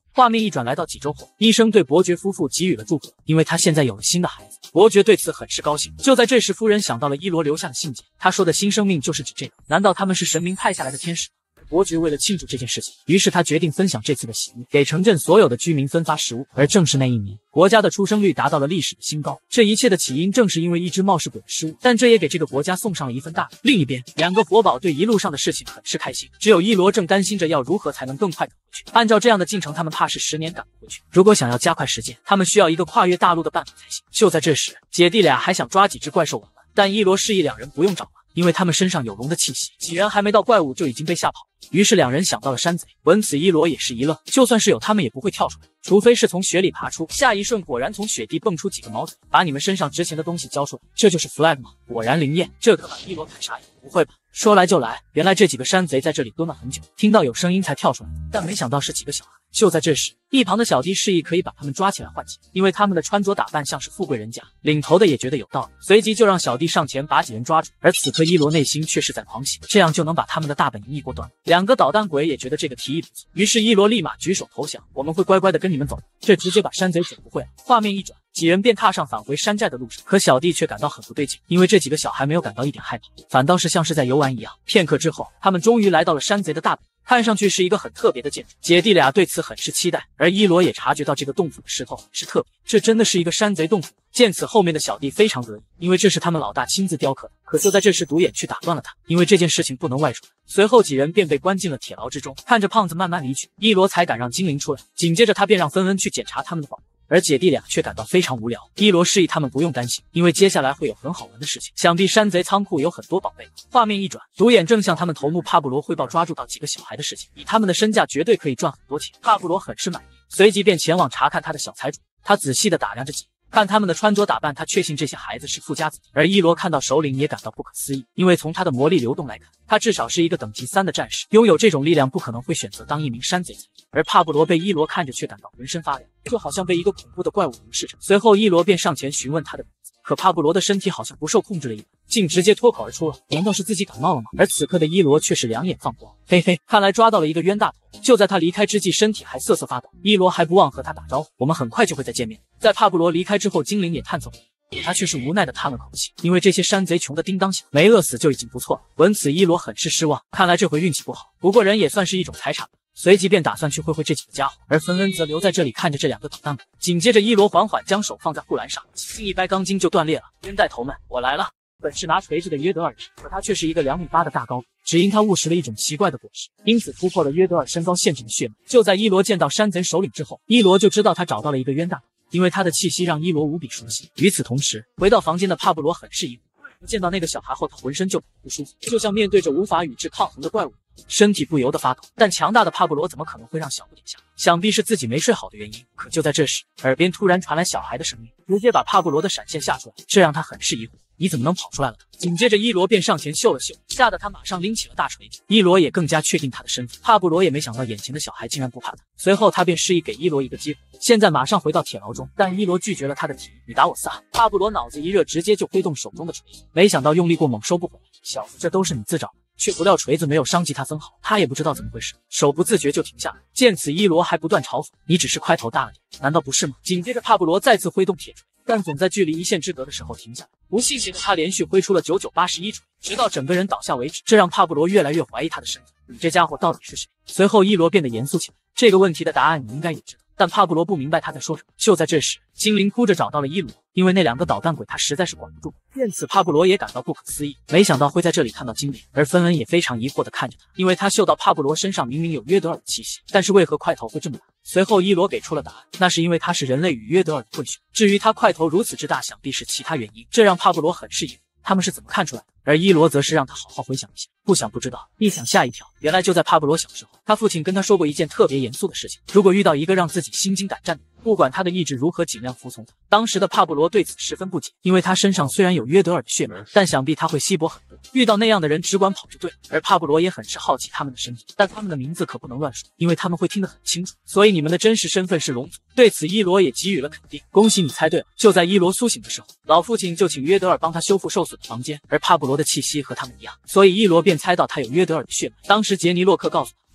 画面一转，来到几周后，医生对伯爵夫妇给予了祝贺，因为他现在有了新的孩子。伯爵对此很是高兴。就在这时，夫人想到了伊罗留下的信件，他说的新生命就是指这个。难道他们是神明派下来的天使？伯爵为了庆祝这件事情，于是他决定分享这次的喜悦，给城镇所有的居民分发食物。而正是那一年，国家的出生率达到了历史的新高。这一切的起因正是因为一只冒失鬼的失误，但这也给这个国家送上了一份大礼。另一边，两个活宝对一路上的事情很是开心，只有伊罗正担心着要如何才能更快赶回去。按照这样的进程，他们怕是10年赶不回去。如果想要加快时间，他们需要一个跨越大陆的办法才行。就在这时，姐弟俩还想抓几只怪兽玩玩，但伊罗示意两人不用找了，因为他们身上有龙的气息。几人还没到怪物就已经被吓跑了。于是两人想到了山贼，闻此伊罗也是一愣，就算是有他们也不会跳出来，除非是从雪里爬出。下一瞬果然从雪地蹦出几个毛贼，把你们身上值钱的东西交出来。这就是 flag 吗？果然灵验，这可把伊罗看傻眼。不会吧，说来就来，原来这几个山贼在这里蹲了很久，听到有声音才跳出来的，但没想到是几个小孩。就在这时，一旁的小弟示意可以把他们抓起来换钱，因为他们的穿着打扮像是富贵人家。领头的也觉得有道理，随即就让小弟上前把几人抓住。而此刻伊罗内心却是在狂喜，这样就能把他们的大本营一锅端。两个捣蛋鬼也觉得这个提议不错，于是伊罗立马举手投降，我们会乖乖的跟你们走。这直接把山贼整不会了。画面一转，几人便踏上返回山寨的路上，可小弟却感到很不对劲，因为这几个小孩没有感到一点害怕，反倒是像是在游玩一样。片刻之后，他们终于来到了山贼的大本营，看上去是一个很特别的建筑。姐弟俩对此很是期待，而伊罗也察觉到这个洞府的石头很是特别，这真的是一个山贼洞府。见此，后面的小弟非常得意，因为这是他们老大亲自雕刻的。可就在这时，独眼却打断了他，因为这件事情不能外传。随后几人便被关进了铁牢之中，看着胖子慢慢离去，伊罗才敢让精灵出来。紧接着他便让芬恩去检查他们的宝物，而姐弟俩却感到非常无聊。伊罗示意他们不用担心，因为接下来会有很好玩的事情。想必山贼仓库有很多宝贝。画面一转，独眼正向他们头目帕布罗汇报抓住到几个小孩的事情，以他们的身价绝对可以赚很多钱。帕布罗很是满意，随即便前往查看他的小财主。他仔细地打量着几人，看他们的穿着打扮，他确信这些孩子是富家子弟。而伊罗看到首领也感到不可思议，因为从他的魔力流动来看，他至少是一个等级3的战士，拥有这种力量不可能会选择当一名山贼才对。而帕布罗被伊罗看着却感到浑身发凉，就好像被一个恐怖的怪物凝视着。随后伊罗便上前询问他的名字，可帕布罗的身体好像不受控制了一般，竟直接脱口而出了，难道是自己感冒了吗？而此刻的伊罗却是两眼放光，嘿嘿，看来抓到了一个冤大头。就在他离开之际，身体还瑟瑟发抖，伊罗还不忘和他打招呼，我们很快就会再见面。在帕布罗离开之后，精灵也探走了，可他却是无奈的叹了口气，因为这些山贼穷得叮当响，没饿死就已经不错了。闻此，伊罗很是失望，看来这回运气不好，不过人也算是一种财产。随即便打算去会会这几个家伙，而芬恩则留在这里看着这两个捣蛋鬼。紧接着，伊罗缓缓将手放在护栏上，轻轻一掰，钢筋就断裂了。冤带头们，我来了！本是拿锤子的约德尔人，可他却是一个2.8米的大高个，只因他误食了一种奇怪的果实，因此突破了约德尔身高限制的血脉。就在伊罗见到山贼首领之后，伊罗就知道他找到了一个冤大头，因为他的气息让伊罗无比熟悉。与此同时，回到房间的帕布罗很是疑惑，见到那个小孩后，他浑身就不舒服，就像面对着无法与之抗衡的怪物，身体不由得发抖。但强大的帕布罗怎么可能会让小不点下？想必是自己没睡好的原因。可就在这时，耳边突然传来小孩的声音，直接把帕布罗的闪现吓出来，这让他很是疑惑，你怎么能跑出来了？紧接着伊罗便上前嗅了嗅，吓得他马上拎起了大锤子。伊罗也更加确定他的身份，帕布罗也没想到眼前的小孩竟然不怕他。随后他便示意给伊罗一个机会，现在马上回到铁牢中。但伊罗拒绝了他的提议，你打我4。帕布罗脑子一热，直接就挥动手中的锤子，没想到用力过猛，收不回来。小子，这都是你自找的。却不料锤子没有伤及他分毫，他也不知道怎么回事，手不自觉就停下来。见此，伊罗还不断嘲讽，你只是块头大了点，难道不是吗？紧接着帕布罗再次挥动铁锤，但总在距离1线之隔的时候停下来。不信邪的他连续挥出了9981锤，直到整个人倒下为止，这让帕布罗越来越怀疑他的身份，你这家伙到底是谁？随后伊罗变得严肃起来，这个问题的答案你应该也知道。但帕布罗不明白他在说什么。就在这时，精灵哭着找到了伊罗，因为那两个捣蛋鬼他实在是管不住。见此，帕布罗也感到不可思议，没想到会在这里看到精灵。而芬恩也非常疑惑地看着他，因为他嗅到帕布罗身上明明有约德尔的气息，但是为何块头会这么大？随后伊罗给出了答案，那是因为他是人类与约德尔的混血。至于他块头如此之大，想必是其他原因，这让帕布罗很是疑惑，他们是怎么看出来的？而伊罗则是让他好好回想一下，不想不知道，一想吓一跳。原来就在帕布罗小时候，他父亲跟他说过一件特别严肃的事情，如果遇到一个让自己心惊胆战的人，不管他的意志如何，尽量服从他。当时的帕布罗对此十分不解，因为他身上虽然有约德尔的血脉，但想必他会稀薄很多，遇到那样的人只管跑就对了。而帕布罗也很是好奇他们的身份，但他们的名字可不能乱说，因为他们会听得很清楚。所以你们的真实身份是龙族。对此伊罗也给予了肯定，恭喜你猜对了。就在伊罗苏醒的时候，老父亲就请约德尔帮他修复受损的房间，而帕布罗的气息和他们一样，所以伊罗便猜到他有约德尔的血脉。当时杰尼洛克告诉他，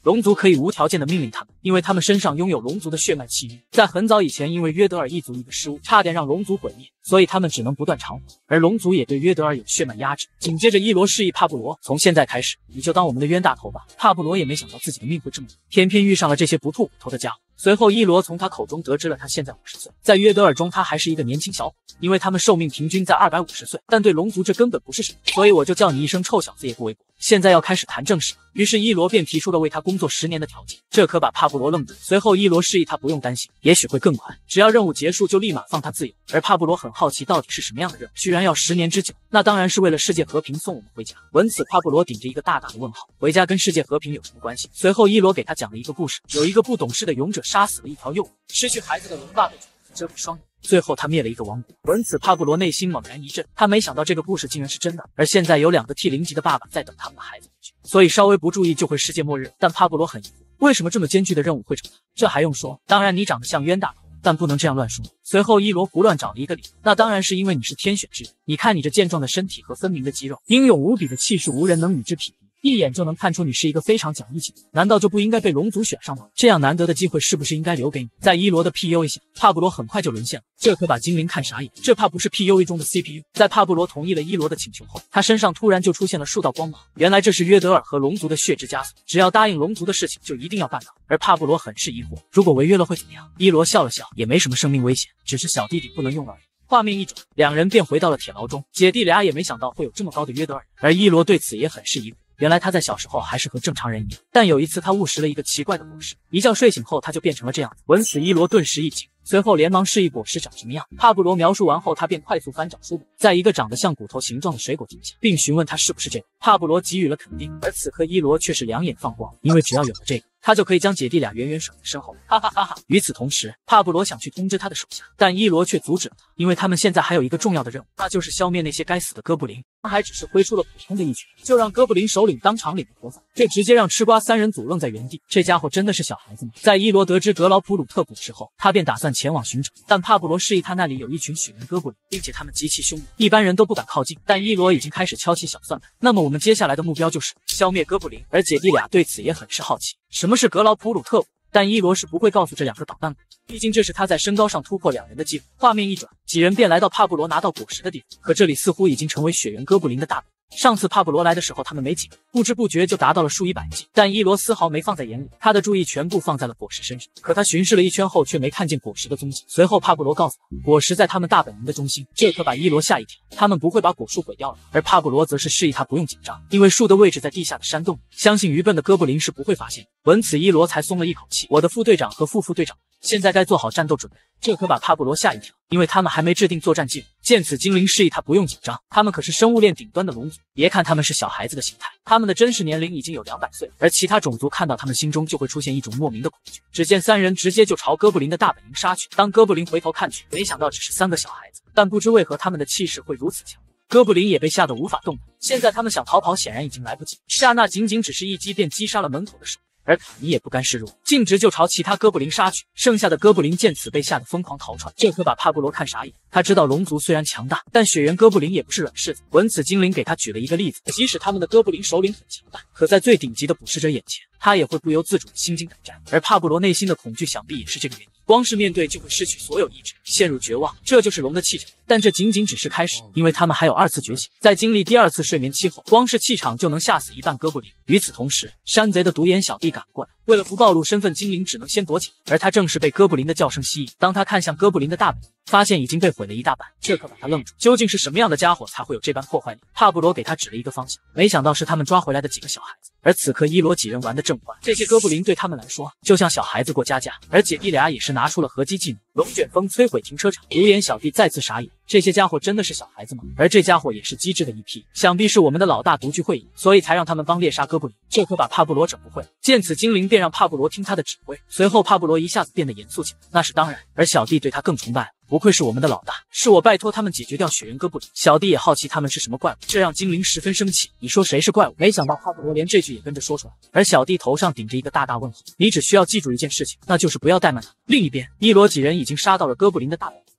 龙族可以无条件的命令他们，因为他们身上拥有龙族的血脉契约。在很早以前，因为约德尔一族一个失误，差点让龙族毁灭，所以他们只能不断偿还，而龙族也对约德尔有血脉压制。紧接着，伊罗示意帕布罗，从现在开始，你就当我们的冤大头吧。帕布罗也没想到自己的命会这么偏偏遇上了这些不吐骨头的家伙。随后，伊罗从他口中得知了他现在50岁，在约德尔中他还是一个年轻小伙，因为他们寿命平均在250岁，但对龙族这根本不是什么，所以我就叫你一声臭小子也不为过。现在要开始谈正事了。于是伊罗便提出了为他工作10年的条件，这可把帕布罗愣住。随后伊罗示意他不用担心，也许会更快，只要任务结束就立马放他自由。而帕布罗很好奇到底是什么样的任务，居然要10年之久，那当然是为了世界和平送我们回家。闻此，帕布罗顶着一个大大的问号，回家跟世界和平有什么关系？随后伊罗给他讲了一个故事，有一个不懂事的勇者杀死了一条幼龙，失去孩子的龙爸被遮蔽双眼，最后他灭了一个王国。闻此，帕布罗内心猛然一震，他没想到这个故事竟然是真的，而现在有2个T0级的爸爸在等他们的孩子回去，所以稍微不注意就会世界末日。但帕布罗很疑惑，为什么这么艰巨的任务会找他？这还用说？当然你长得像冤大头，但不能这样乱说。随后伊罗胡乱找了一个理由，那当然是因为你是天选之人，你看你这健壮的身体和分明的肌肉，英勇无比的气势，无人能与之匹敌。一眼就能看出你是一个非常讲义气的人，难道就不应该被龙族选上吗？这样难得的机会是不是应该留给你？在伊罗的 PUA 下，帕布罗很快就沦陷了，这可把精灵看傻眼，这怕不是 PUA 中的 CPU。在帕布罗同意了伊罗的请求后，他身上突然就出现了数道光芒，原来这是约德尔和龙族的血之枷锁，只要答应龙族的事情就一定要办到。而帕布罗很是疑惑，如果违约了会怎么样？伊罗笑了笑，也没什么生命危险，只是小弟弟不能用而已。画面一转，两人便回到了铁牢中，姐弟俩也没想到会有这么高的约德尔，而伊罗对此也很是疑惑。原来他在小时候还是和正常人一样，但有一次他误食了一个奇怪的果实，一觉睡醒后他就变成了这样子。闻此，伊罗顿时一惊，随后连忙示意果实长什么样。帕布罗描述完后，他便快速翻找书本，在一个长得像骨头形状的水果停下，并询问他是不是这个。帕布罗给予了肯定，而此刻伊罗却是两眼放光，因为只要有了这个，他就可以将姐弟俩远远甩在身后，哈哈哈哈！与此同时，帕布罗想去通知他的手下，但伊罗却阻止了他，因为他们现在还有一个重要的任务，那就是消灭那些该死的哥布林。他还只是挥出了普通的一拳，就让哥布林首领当场领了活法，这直接让吃瓜3人组愣在原地。这家伙真的是小孩子吗？在伊罗得知格劳普鲁特古时后，他便打算前往寻找，但帕布罗示意他那里有一群雪人哥布林，并且他们极其凶猛，一般人都不敢靠近。但伊罗已经开始敲起小算盘，那么我们接下来的目标就是消灭哥布林。而姐弟俩对此也很是好奇，什么是格劳普鲁特古？但伊罗是不会告诉这2个捣蛋鬼，毕竟这是他在身高上突破2人的机会。画面一转，几人便来到帕布罗拿到果实的地方，可这里似乎已经成为雪原哥布林的大本。上次帕布罗来的时候，他们没几个，不知不觉就达到了数以百计，但伊罗丝毫没放在眼里，他的注意全部放在了果实身上。可他巡视了一圈后，却没看见果实的踪迹。随后，帕布罗告诉他，果实在他们大本营的中心，这可把伊罗吓一跳。他们不会把果树毁掉了。而帕布罗则是示意他不用紧张，因为树的位置在地下的山洞，相信愚笨的哥布林是不会发现的。闻此，伊罗才松了一口气。我的副队长和副队长现在该做好战斗准备。这可把帕布罗吓一跳，因为他们还没制定作战计划。见此，精灵示意他不用紧张，他们可是生物链顶端的龙族，别看他们是小孩子的形态，他们的真实年龄已经有200岁。而其他种族看到他们心中就会出现一种莫名的恐惧。只见3人直接就朝哥布林的大本营杀去。当哥布林回头看去，没想到只是3个小孩子，但不知为何他们的气势会如此强。哥布林也被吓得无法动弹，现在他们想逃跑显然已经来不及。刹那仅只是一击便击杀了门口的手。而卡尼也不甘示弱，径直就朝其他哥布林杀去。剩下的哥布林见此被吓得疯狂逃窜，这可把帕布罗看傻眼。他知道龙族虽然强大，但雪原哥布林也不是软柿子。闻此，精灵给他举了一个例子，即使他们的哥布林首领很强大，可在最顶级的捕食者眼前，他也会不由自主的心惊胆战。而帕布罗内心的恐惧想必也是这个原因，光是面对就会失去所有意志，陷入绝望，这就是龙的气场。但这仅只是开始，因为他们还有2次觉醒，在经历第2次睡眠期后，光是气场就能吓死一半哥布林。与此同时，山贼的独眼小弟赶过来，为了不暴露身份，精灵只能先躲起来，而他正是被哥布林的叫声吸引。当他看向哥布林的大本营，发现已经被毁了一大半，这可把他愣住。究竟是什么样的家伙才会有这般破坏力？帕布罗给他指了一个方向，没想到是他们抓回来的几个小孩子。而此刻伊罗几人玩得正欢，这些哥布林对他们来说就像小孩子过家家。而姐弟俩也是拿出了合击技能，龙卷风摧毁停车场。独眼小弟再次傻眼，这些家伙真的是小孩子吗？而这家伙也是机智的一批，想必是我们的老大独具慧眼，所以才让他们帮猎杀哥布林，这可把帕布罗整不会了。见此，精灵便让帕布罗听他的指挥。随后帕布罗一下子变得严肃起来，那是当然。而小弟对他更崇拜了，不愧是我们的老大，是我拜托他们解决掉雪人哥布林。小弟也好奇他们是什么怪物，这让精灵十分生气。你说谁是怪物？没想到帕布罗连这句也跟着说出来，而小弟头上顶着一个大大问号。你只需要记住一件事情，那就是不要怠慢他。另一边，伊罗几人已经杀到了哥布林的大本营，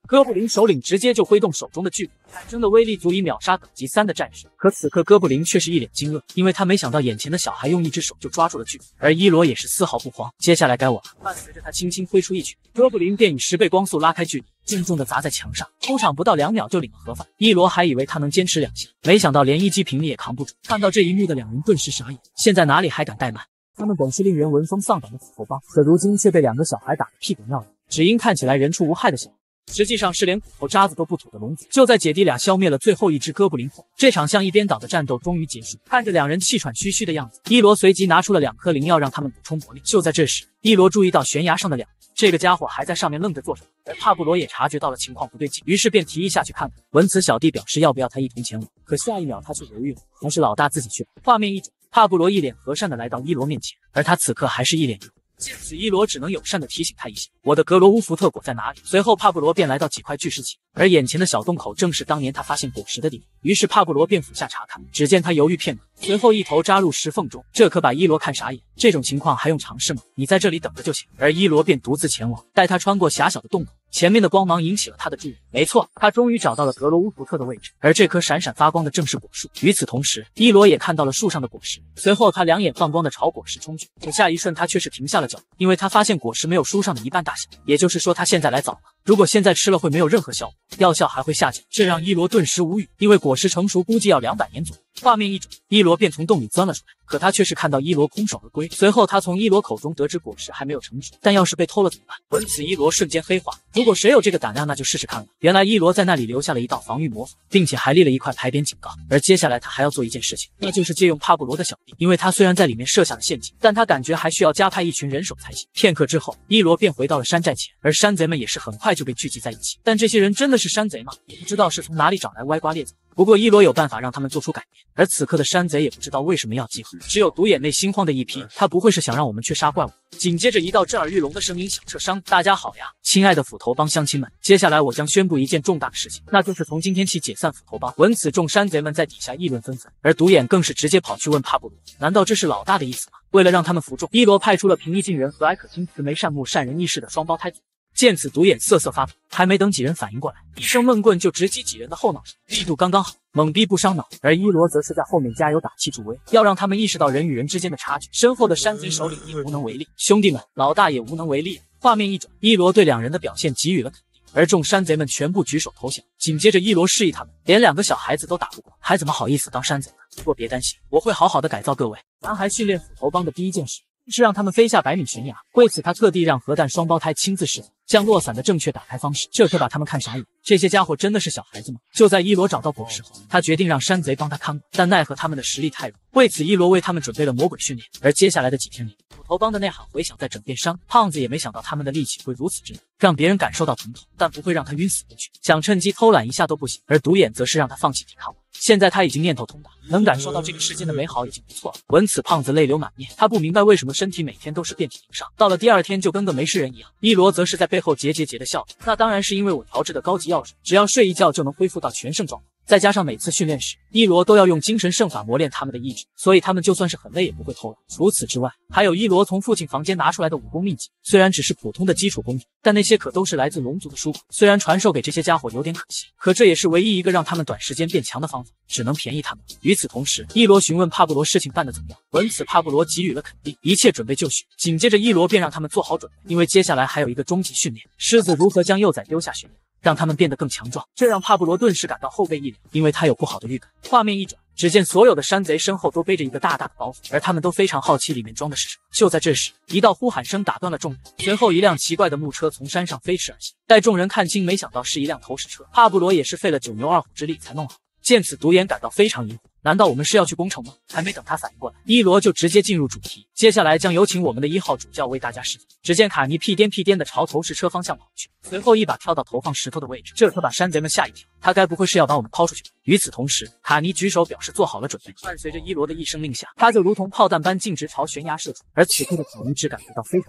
哥布林首领直接就挥动手中的巨斧，产生的威力足以秒杀等级3的战士。可此刻哥布林却是一脸惊愕，因为他没想到眼前的小孩用一只手就抓住了巨斧，而伊罗也是丝毫不慌。接下来该我了。伴随着他轻轻挥出一拳，哥布林便以10倍光速拉开距离，重重的砸在墙上。出场不到2秒就领了盒饭，伊罗还以为他能坚持2下，没想到连一击平力也扛不住。看到这一幕的两人顿时傻眼，现在哪里还敢怠慢？他们本是令人闻风丧胆的斧头帮，可如今却被2个小孩打得屁滚尿流，只因看起来人畜无害的小孩，实际上是连骨头渣子都不吐的聋子。就在姐弟俩消灭了最后一只哥布林后，这场像一边倒的战斗终于结束。看着两人气喘吁吁的样子，伊罗随即拿出了2颗灵药让他们补充魔力。就在这时，伊罗注意到悬崖上的2人，这个家伙还在上面愣着做什么，而帕布罗也察觉到了情况不对劲，于是便提议下去看看。闻此，小弟表示要不要他一同前往，可下一秒他却犹豫了，还是老大自己去吧。画面一转，帕布罗一脸和善的来到伊罗面前，而他此刻还是一脸疑惑。见此，伊罗只能友善地提醒他一下：“我的格罗乌福特果在哪里？”随后，帕布罗便来到几块巨石前，而眼前的小洞口正是当年他发现果实的地方。于是帕布罗便俯下查看，只见他犹豫片刻，随后一头扎入石缝中，这可把伊罗看傻眼。这种情况还用尝试吗？你在这里等着就行。而伊罗便独自前往，待他穿过狭小的洞口，前面的光芒引起了他的注意。没错，他终于找到了格罗乌福特的位置，而这棵闪闪发光的正是果树。与此同时，伊罗也看到了树上的果实，随后他两眼放光的朝果实冲去。可下一瞬，他却是停下了脚步，因为他发现果实没有书上的1半大小，也就是说他现在来早了。如果现在吃了会没有任何效果，药效还会下降，这让伊罗顿时无语，因为果实成熟估计要200年左右。画面一转，伊罗便从洞里钻了出来，可他却是看到伊罗空手而归。随后他从伊罗口中得知果实还没有成熟，但要是被偷了怎么办？闻此，伊罗瞬间黑化，如果谁有这个胆量，那就试试看了。原来伊罗在那里留下了一道防御魔法，并且还立了一块牌匾警告。而接下来他还要做一件事情，那就是借用帕布罗的小弟，因为他虽然在里面设下了陷阱，但他感觉还需要加派一群人手才行。片刻之后，伊罗便回到了山寨前，而山贼们也是很快就被聚集在一起。但这些人真的是山贼吗？也不知道是从哪里找来歪瓜裂枣。不过伊罗有办法让他们做出改变，而此刻的山贼也不知道为什么要集合，只有独眼内心慌的一批，他不会是想让我们去杀怪物。紧接着一道震耳欲聋的声音响彻山谷：“大家好呀，亲爱的斧头帮乡亲们，接下来我将宣布一件重大的事情，那就是从今天起解散斧头帮。”闻此，众山贼们在底下议论纷纷，而独眼更是直接跑去问帕布罗：“难道这是老大的意思吗？”为了让他们服众，伊罗派出了平易近人和蔼可亲、慈眉善目、善人易事的双胞胎组。见此，独眼瑟瑟发抖，还没等几人反应过来，一声闷棍就直击几人的后脑勺，力度刚刚好，猛逼不伤脑。而伊罗则是在后面加油打气助威，要让他们意识到人与人之间的差距。身后的山贼首领也无能为力，兄弟们，老大也无能为力。画面一转，伊罗对2人的表现给予了肯定，而众山贼们全部举手投降。紧接着伊罗示意他们，连2个小孩子都打不过，还怎么好意思当山贼呢？不过别担心，我会好好的改造各位。男孩训练斧头帮的第一件事是让他们飞下100米悬崖，为此他特地让核弹双胞胎亲自示范降落伞的正确打开方式，这可把他们看傻眼。这些家伙真的是小孩子吗？就在伊罗找到果实后，他决定让山贼帮他看管，但奈何他们的实力太弱，为此伊罗为他们准备了魔鬼训练。而接下来的几天里，斧头帮的内喊回响在整片山，胖子也没想到他们的力气会如此之大，让别人感受到疼痛，但不会让他晕死过去，想趁机偷懒一下都不行。而独眼则是让他放弃抵抗了，现在他已经念头通达，能感受到这个世间的美好已经不错了。闻此，胖子泪流满面，他不明白为什么身体每天都是遍体鳞伤，到了第2天就跟个没事人一样。伊罗则是在背后桀桀的笑着，那当然是因为我调制的高级药水，只要睡一觉就能恢复到全盛状态。再加上每次训练时，伊罗都要用精神圣法磨练他们的意志，所以他们就算是很累也不会偷懒。除此之外，还有伊罗从父亲房间拿出来的武功秘籍，虽然只是普通的基础功夫，但那些可都是来自龙族的书谱。虽然传授给这些家伙有点可惜，可这也是唯一一个让他们短时间变强的方法，只能便宜他们。与此同时，伊罗询问帕布罗事情办得怎么样，闻此帕布罗给予了肯定，一切准备就绪。紧接着伊罗便让他们做好准备，因为接下来还有一个终极训练，狮子如何将幼崽丢下悬崖，让他们变得更强壮，这让帕布罗顿时感到后背一凉，因为他有不好的预感。画面一转，只见所有的山贼身后都背着一个大大的包袱，而他们都非常好奇里面装的是什么。就在这时，一道呼喊声打断了众人，随后一辆奇怪的木车从山上飞驰而下，待众人看清，没想到是一辆投石车。帕布罗也是费了9牛2虎之力才弄好。见此，独眼感到非常疑惑，难道我们是要去攻城吗？还没等他反应过来，伊罗就直接进入主题，接下来将有请我们的1号主教为大家示范。只见卡尼屁颠屁颠的朝投石车方向跑去，随后一把跳到投放石头的位置，这可把山贼们吓一跳，他该不会是要把我们抛出去吧？与此同时，卡尼举手表示做好了准备，伴随着伊罗的一声令下，他就如同炮弹般径直朝悬崖射出。而此刻的卡尼只感觉到非常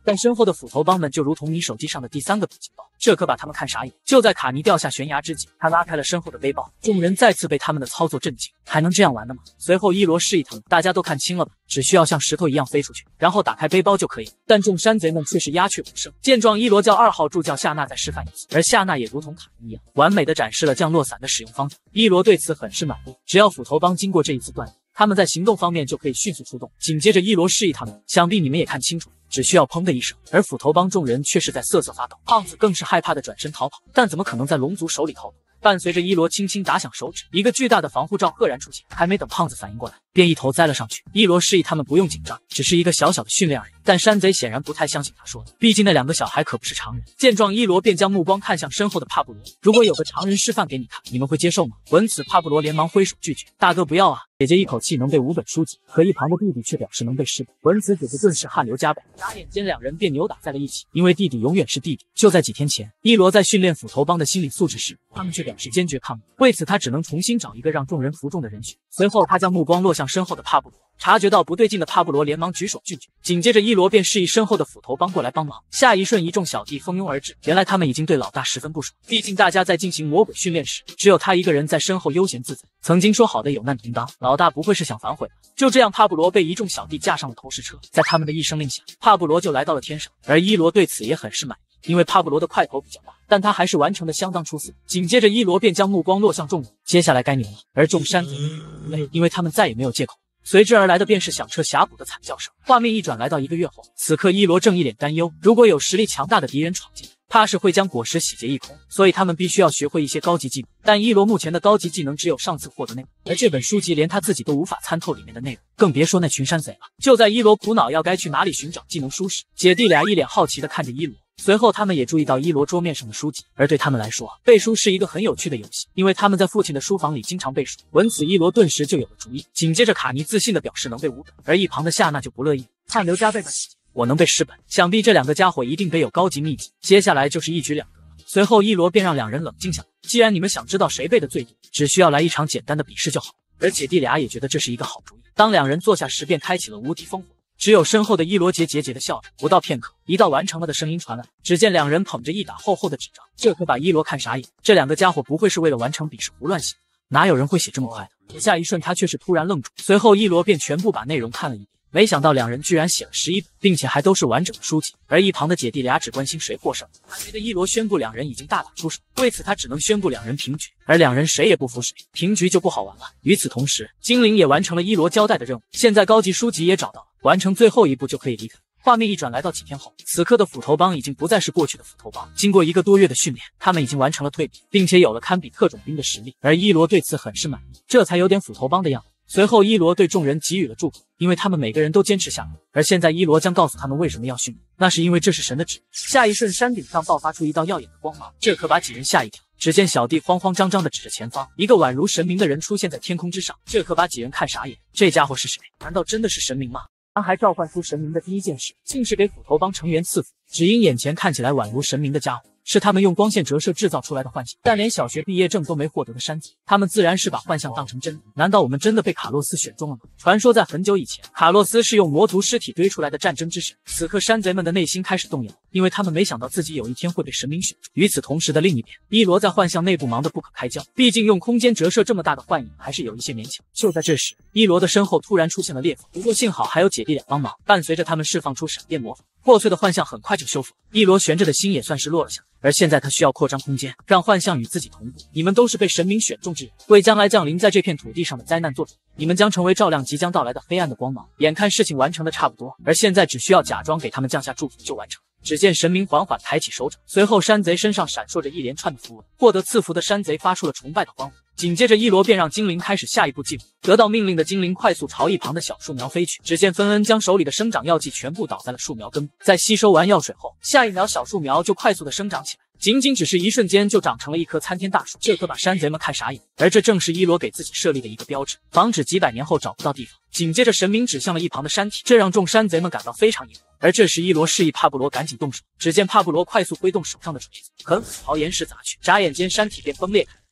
但身后的斧头帮们就如同你手机上的第3个笔记包，这可把他们看傻眼。就在卡尼掉下悬崖之际，他拉开了身后的背包，众人再次被他们的操作震惊，还能这样玩的吗？随后伊罗示意他们，大家都看清了吧，只需要像石头一样飞出去，然后打开背包就可以了。但众山贼们却是鸦雀无声。见状，伊罗叫2号助教夏娜再示范一次，而夏娜也如同卡尼一样，完美的展示了降落伞的使用方法。伊罗对此很是满意，只要斧头帮经过这一次锻炼，他们在行动方面就可以迅速出动。紧接着伊罗示意他们，想必你们也看清楚，只需要砰的一声，而斧头帮众人却是在瑟瑟发抖，胖子更是害怕的转身逃跑，但怎么可能在龙族手里逃脱？伴随着伊罗轻轻打响手指，一个巨大的防护罩赫然出现，还没等胖子反应过来，便一头栽了上去。伊罗示意他们不用紧张，只是一个小小的训练而已。但山贼显然不太相信他说的，毕竟那2个小孩可不是常人。见状，伊罗便将目光看向身后的帕布罗，如果有个常人示范给你看，你们会接受吗？闻此，帕布罗连忙挥手拒绝，大哥不要啊！姐姐一口气能背5本书籍，可一旁的弟弟却表示能背10本。闻此，姐姐顿时汗流浃背，眨眼间2人便扭打在了一起。因为弟弟永远是弟弟。就在几天前，伊罗在训练斧头帮的心理素质时，他们却表示坚决抗议。为此，他只能重新找一个让众人服众的人选。随后，他将目光落向身后的帕布罗，察觉到不对劲的帕布罗连忙举手拒绝。紧接着，伊罗便示意身后的斧头帮过来帮忙。下一瞬，一众小弟蜂拥而至。原来他们已经对老大十分不爽，毕竟大家在进行魔鬼训练时，只有他一个人在身后悠闲自在。曾经说好的有难同当，老大不会是想反悔吧？就这样，帕布罗被一众小弟架上了投石车，在他们的一声令下，帕布罗就来到了天上。而伊罗对此也很是满意，因为帕布罗的块头比较大，但他还是完成的相当出色。紧接着，伊罗便将目光落向众人，接下来该你们了。而众山贼累，因为他们再也没有借口。随之而来的便是响彻峡谷的惨叫声。画面一转，来到1个月后，此刻伊罗正一脸担忧，如果有实力强大的敌人闯进，怕是会将果实洗劫一空，所以他们必须要学会一些高级技能。但伊罗目前的高级技能只有上次获得内容，而这本书籍连他自己都无法参透里面的内容，更别说那群山贼了。就在伊罗苦恼要该去哪里寻找技能书时，姐弟俩一脸好奇地看着伊罗。随后他们也注意到伊罗桌面上的书籍，而对他们来说，背书是一个很有趣的游戏，因为他们在父亲的书房里经常背书。闻此，伊罗顿时就有了主意。紧接着，卡尼自信地表示能背5本，而一旁的夏娜就不乐意，汗流浃背吧，姐姐，我能背10本，想必这2个家伙一定得有高级秘籍，接下来就是一举两得了。随后伊罗便让2人冷静下来，既然你们想知道谁背的最多，只需要来一场简单的比试就好。而姐弟俩也觉得这是一个好主意。当2人坐下时，便开启了无敌烽火。只有身后的伊罗桀地笑着。不到片刻，一道完成了的声音传来，只见2人捧着一沓厚厚的纸张，这可把伊罗看傻眼。这2个家伙不会是为了完成比试胡乱写，哪有人会写这么快的？下一瞬，他却是突然愣住，随后伊罗便全部把内容看了一遍。没想到2人居然写了11本，并且还都是完整的书籍。而一旁的姐弟俩只关心谁获胜，还没得伊罗宣布2人已经大打出手。为此，他只能宣布2人平局，而2人谁也不服谁，平局就不好玩了。与此同时，精灵也完成了伊罗交代的任务，现在高级书籍也找到了，完成最后一步就可以离开。画面一转，来到几天后，此刻的斧头帮已经不再是过去的斧头帮。经过1个多月的训练，他们已经完成了蜕变，并且有了堪比特种兵的实力。而伊罗对此很是满意，这才有点斧头帮的样子。随后，伊罗对众人给予了祝福，因为他们每个人都坚持下来。而现在，伊罗将告诉他们为什么要训练，那是因为这是神的旨意。下一瞬，山顶上爆发出一道耀眼的光芒，这可把几人吓一跳。只见小弟慌慌张张地指着前方，一个宛如神明的人出现在天空之上，这可把几人看傻眼。这家伙是谁？难道真的是神明吗？当还召唤出神明的第一件事，竟是给斧头帮成员赐福，只因眼前看起来宛如神明的家伙，是他们用光线折射制造出来的幻象。但连小学毕业证都没获得的山贼，他们自然是把幻象当成真的。难道我们真的被卡洛斯选中了吗？传说在很久以前，卡洛斯是用魔族尸体堆出来的战争之神。此刻山贼们的内心开始动摇，因为他们没想到自己有一天会被神明选中。与此同时的另一边，伊罗在幻象内部忙得不可开交，毕竟用空间折射这么大的幻影还是有一些勉强。就在这时，伊罗的身后突然出现了裂缝，不过幸好还有姐弟俩帮忙，伴随着他们释放出闪电魔法，破碎的幻象很快就修复。伊罗悬着的心也算是落了下来，而现在他需要扩张空间，让幻象与自己同步。你们都是被神明选中之人，为将来降临在这片土地上的灾难做准备。你们将成为照亮即将到来的黑暗的光芒。眼看事情完成的差不多，而现在只需要假装给他们降下祝福就完成。只见神明缓缓抬起手掌，随后山贼身上闪烁着一连串的符文。获得赐福的山贼发出了崇拜的欢呼。紧接着，伊罗便让精灵开始下一步计划。得到命令的精灵快速朝一旁的小树苗飞去。只见芬恩将手里的生长药剂全部倒在了树苗根部，在吸收完药水后，下一秒小树苗就快速的生长起来。仅只是一瞬间就长成了一棵参天大树，这可把山贼们看傻眼。而这正是伊罗给自己设立的一个标志，防止几百年后找不到地方。紧接着，神明指向了一旁的山体，这让众山贼们感到非常疑惑。而这时，伊罗示意帕布罗赶紧动手。只见帕布罗快速挥动手上的锤子，狠狠朝岩石砸去，眨眼间山体便崩裂开。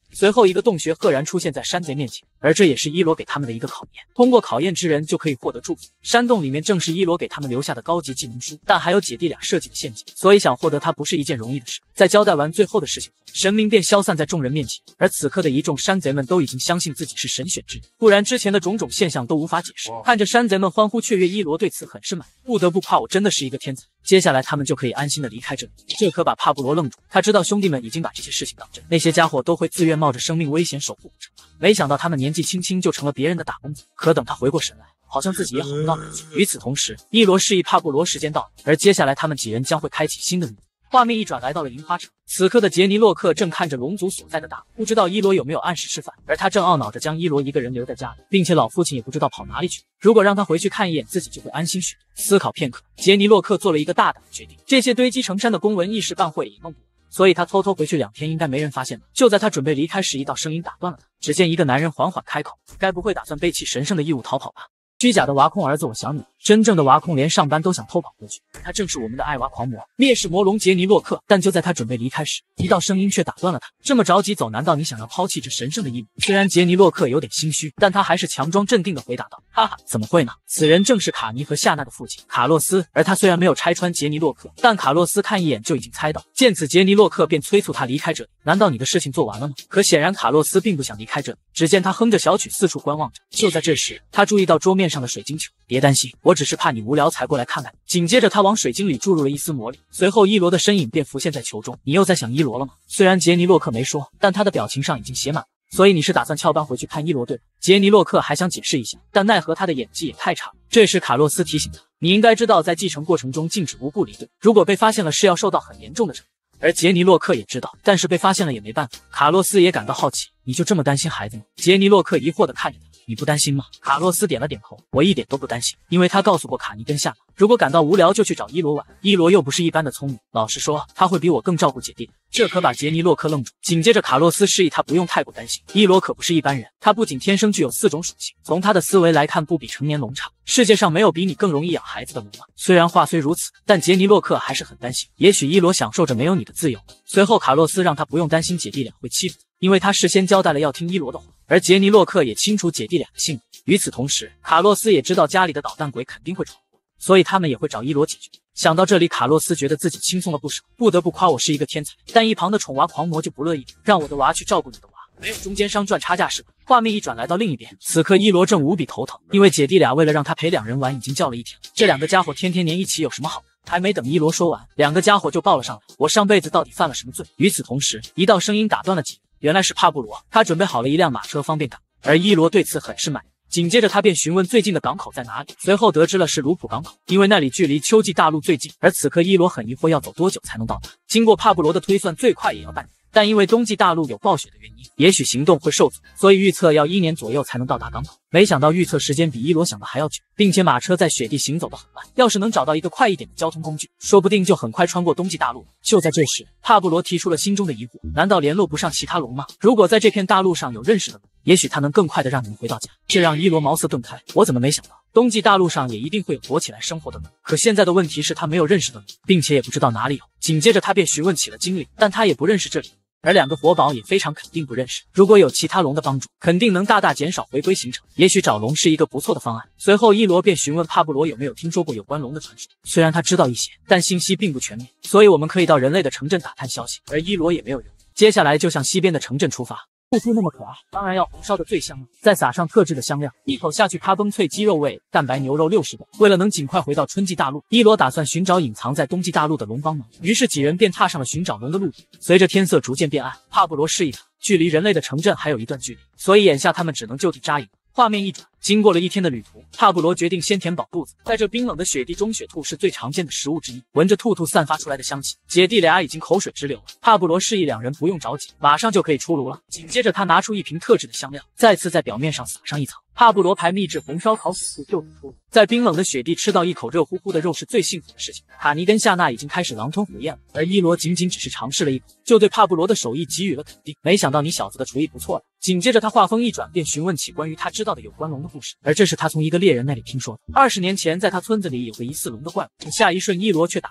随后一个洞穴赫然出现在山贼面前，而这也是伊罗给他们的一个考验。通过考验之人就可以获得祝福。山洞里面正是伊罗给他们留下的高级技能书，但还有姐弟俩设计的陷阱，所以想获得它不是一件容易的事。在交代完最后的事情后，神明便消散在众人面前，而此刻的一众山贼们都已经相信自己是神选之人，不然之前的种种现象都无法解释。看着山贼们欢呼雀跃，伊罗对此很是满意，不得不夸我真的是一个天才。接下来他们就可以安心的离开这里。这可把帕布罗愣住，他知道兄弟们已经把这些事情当真，那些家伙都会自愿冒着生命危险守护古城。没想到他们年纪轻轻就成了别人的打工仔。可等他回过神来，好像自己也好不到哪去。与此同时，伊罗示意帕布罗时间到了，而接下来他们几人将会开启新的旅途。画面一转，来到了银花城。此刻的杰尼洛克正看着龙族所在的大陆，不知道伊罗有没有按时吃饭，而他正懊恼着将伊罗一个人留在家里，并且老父亲也不知道跑哪里去。如果让他回去看一眼，自己就会安心许多。思考片刻，杰尼洛克做了一个大胆的决定。这些堆积成山的公文一时半会也弄不完，所以他偷偷回去2天，应该没人发现吧。就在他准备离开时，一道声音打断了他。只见一个男人缓缓开口：“该不会打算背弃神圣的义务逃跑吧？”虚假的娃控儿子，我想你。真正的娃控连上班都想偷跑过去，他正是我们的爱娃狂魔灭世魔龙杰尼洛克。但就在他准备离开时，一道声音却打断了他。这么着急走，难道你想要抛弃这神圣的义务？虽然杰尼洛克有点心虚，但他还是强装镇定地回答道：“哈哈，怎么会呢？此人正是卡尼和夏娜的父亲卡洛斯。”而他虽然没有拆穿杰尼洛克，但卡洛斯看一眼就已经猜到。见此，杰尼洛克便催促他离开这里。难道你的事情做完了吗？可显然卡洛斯并不想离开这里。只见他哼着小曲四处观望着。就在这时，他注意到桌面上的水晶球。别担心，我只是怕你无聊才过来看看。紧接着他往水晶里注入了一丝魔力，随后伊罗的身影便浮现在球中。你又在想伊罗了吗？虽然杰尼洛克没说，但他的表情上已经写满了。所以你是打算翘班回去看伊罗对吧？杰尼洛克还想解释一下，但奈何他的演技也太差了。这时卡洛斯提醒他，你应该知道在继承过程中禁止无故离队，如果被发现了是要受到很严重的惩罚。而杰尼洛克也知道，但是被发现了也没办法。卡洛斯也感到好奇，你就这么担心孩子吗？杰尼洛克疑惑地看着他，你不担心吗？卡洛斯点了点头，我一点都不担心，因为他告诉过卡尼跟夏娜，如果感到无聊就去找伊罗玩。伊罗又不是一般的聪明，老实说，他会比我更照顾姐弟。这可把杰尼洛克愣住。紧接着卡洛斯示意他不用太过担心，伊罗可不是一般人，他不仅天生具有4种属性，从他的思维来看不比成年龙差。世界上没有比你更容易养孩子的龙了。虽然话虽如此，但杰尼洛克还是很担心，也许伊罗享受着没有你的自由。随后卡洛斯让他不用担心姐弟俩会欺负他，因为他事先交代了要听伊罗的话，而杰尼洛克也清楚姐弟俩的性格。与此同时，卡洛斯也知道家里的捣蛋鬼肯定会闯祸，所以他们也会找伊罗解决。想到这里，卡洛斯觉得自己轻松了不少，不得不夸我是一个天才。但一旁的宠娃狂魔就不乐意，让我的娃去照顾你的娃，没有中间商赚差价是吧？画面一转，来到另一边，此刻伊罗正无比头疼，因为姐弟俩为了让他陪2人玩，已经叫了1天了。这2个家伙天天黏一起有什么好的？还没等伊罗说完，2个家伙就抱了上来。我上辈子到底犯了什么罪？与此同时，一道声音打断了几人，原来是帕布罗，他准备好了一辆马车方便赶，而伊罗对此很是满意。紧接着他便询问最近的港口在哪里，随后得知了是卢普港口，因为那里距离秋季大陆最近。而此刻伊罗很疑惑要走多久才能到达，经过帕布罗的推算，最快也要半年，但因为冬季大陆有暴雪的原因，也许行动会受阻，所以预测要1年左右才能到达港口。没想到预测时间比伊罗想的还要久，并且马车在雪地行走的很慢，要是能找到一个快一点的交通工具，说不定就很快穿过冬季大陆。就在这时，帕布罗提出了心中的疑惑，难道联络不上其他龙吗？如果在这片大陆上有认识的龙，也许他能更快的让你们回到家。这让伊罗茅塞顿开，我怎么没想到冬季大陆上也一定会有躲起来生活的龙，可现在的问题是他没有认识的龙，并且也不知道哪里有。紧接着他便询问起了精灵，但他也不认识这里，而2个活宝也非常肯定不认识。如果有其他龙的帮助，肯定能大大减少回归行程，也许找龙是一个不错的方案。随后伊罗便询问帕布罗有没有听说过有关龙的传说，虽然他知道一些，但信息并不全面，所以我们可以到人类的城镇打探消息。而伊罗也没有犹豫，接下来就向西边的城镇出发。兔兔那么可爱，当然要红烧的最香了，再撒上特制的香料，一口下去啪崩脆鸡肉味，蛋白牛肉60个。为了能尽快回到春季大陆，伊罗打算寻找隐藏在冬季大陆的龙帮忙，于是几人便踏上了寻找龙的路途。随着天色逐渐变暗，帕布罗示意他，距离人类的城镇还有一段距离，所以眼下他们只能就地扎营。画面一转，经过了1天的旅途，帕布罗决定先填饱肚子。在这冰冷的雪地中，雪兔是最常见的食物之一。闻着兔兔散发出来的香气，姐弟俩已经口水直流了。帕布罗示意2人不用着急，马上就可以出炉了。紧接着他拿出一瓶特制的香料，再次在表面上撒上一层。帕布罗牌秘制红烧烤雪兔就此出炉。在冰冷的雪地吃到一口热乎乎的肉是最幸福的事情。卡尼跟夏娜已经开始狼吞虎咽了，而伊罗仅仅只是尝试了一口，就对帕布罗的手艺给予了肯定。没想到你小子的厨艺不错了。紧接着他话锋一转，便询问起关于他知道的有关龙的故事，而这是他从一个猎人那里听说的。20年前，在他村子里有个疑似龙的怪物。下一瞬，伊罗却打断了他。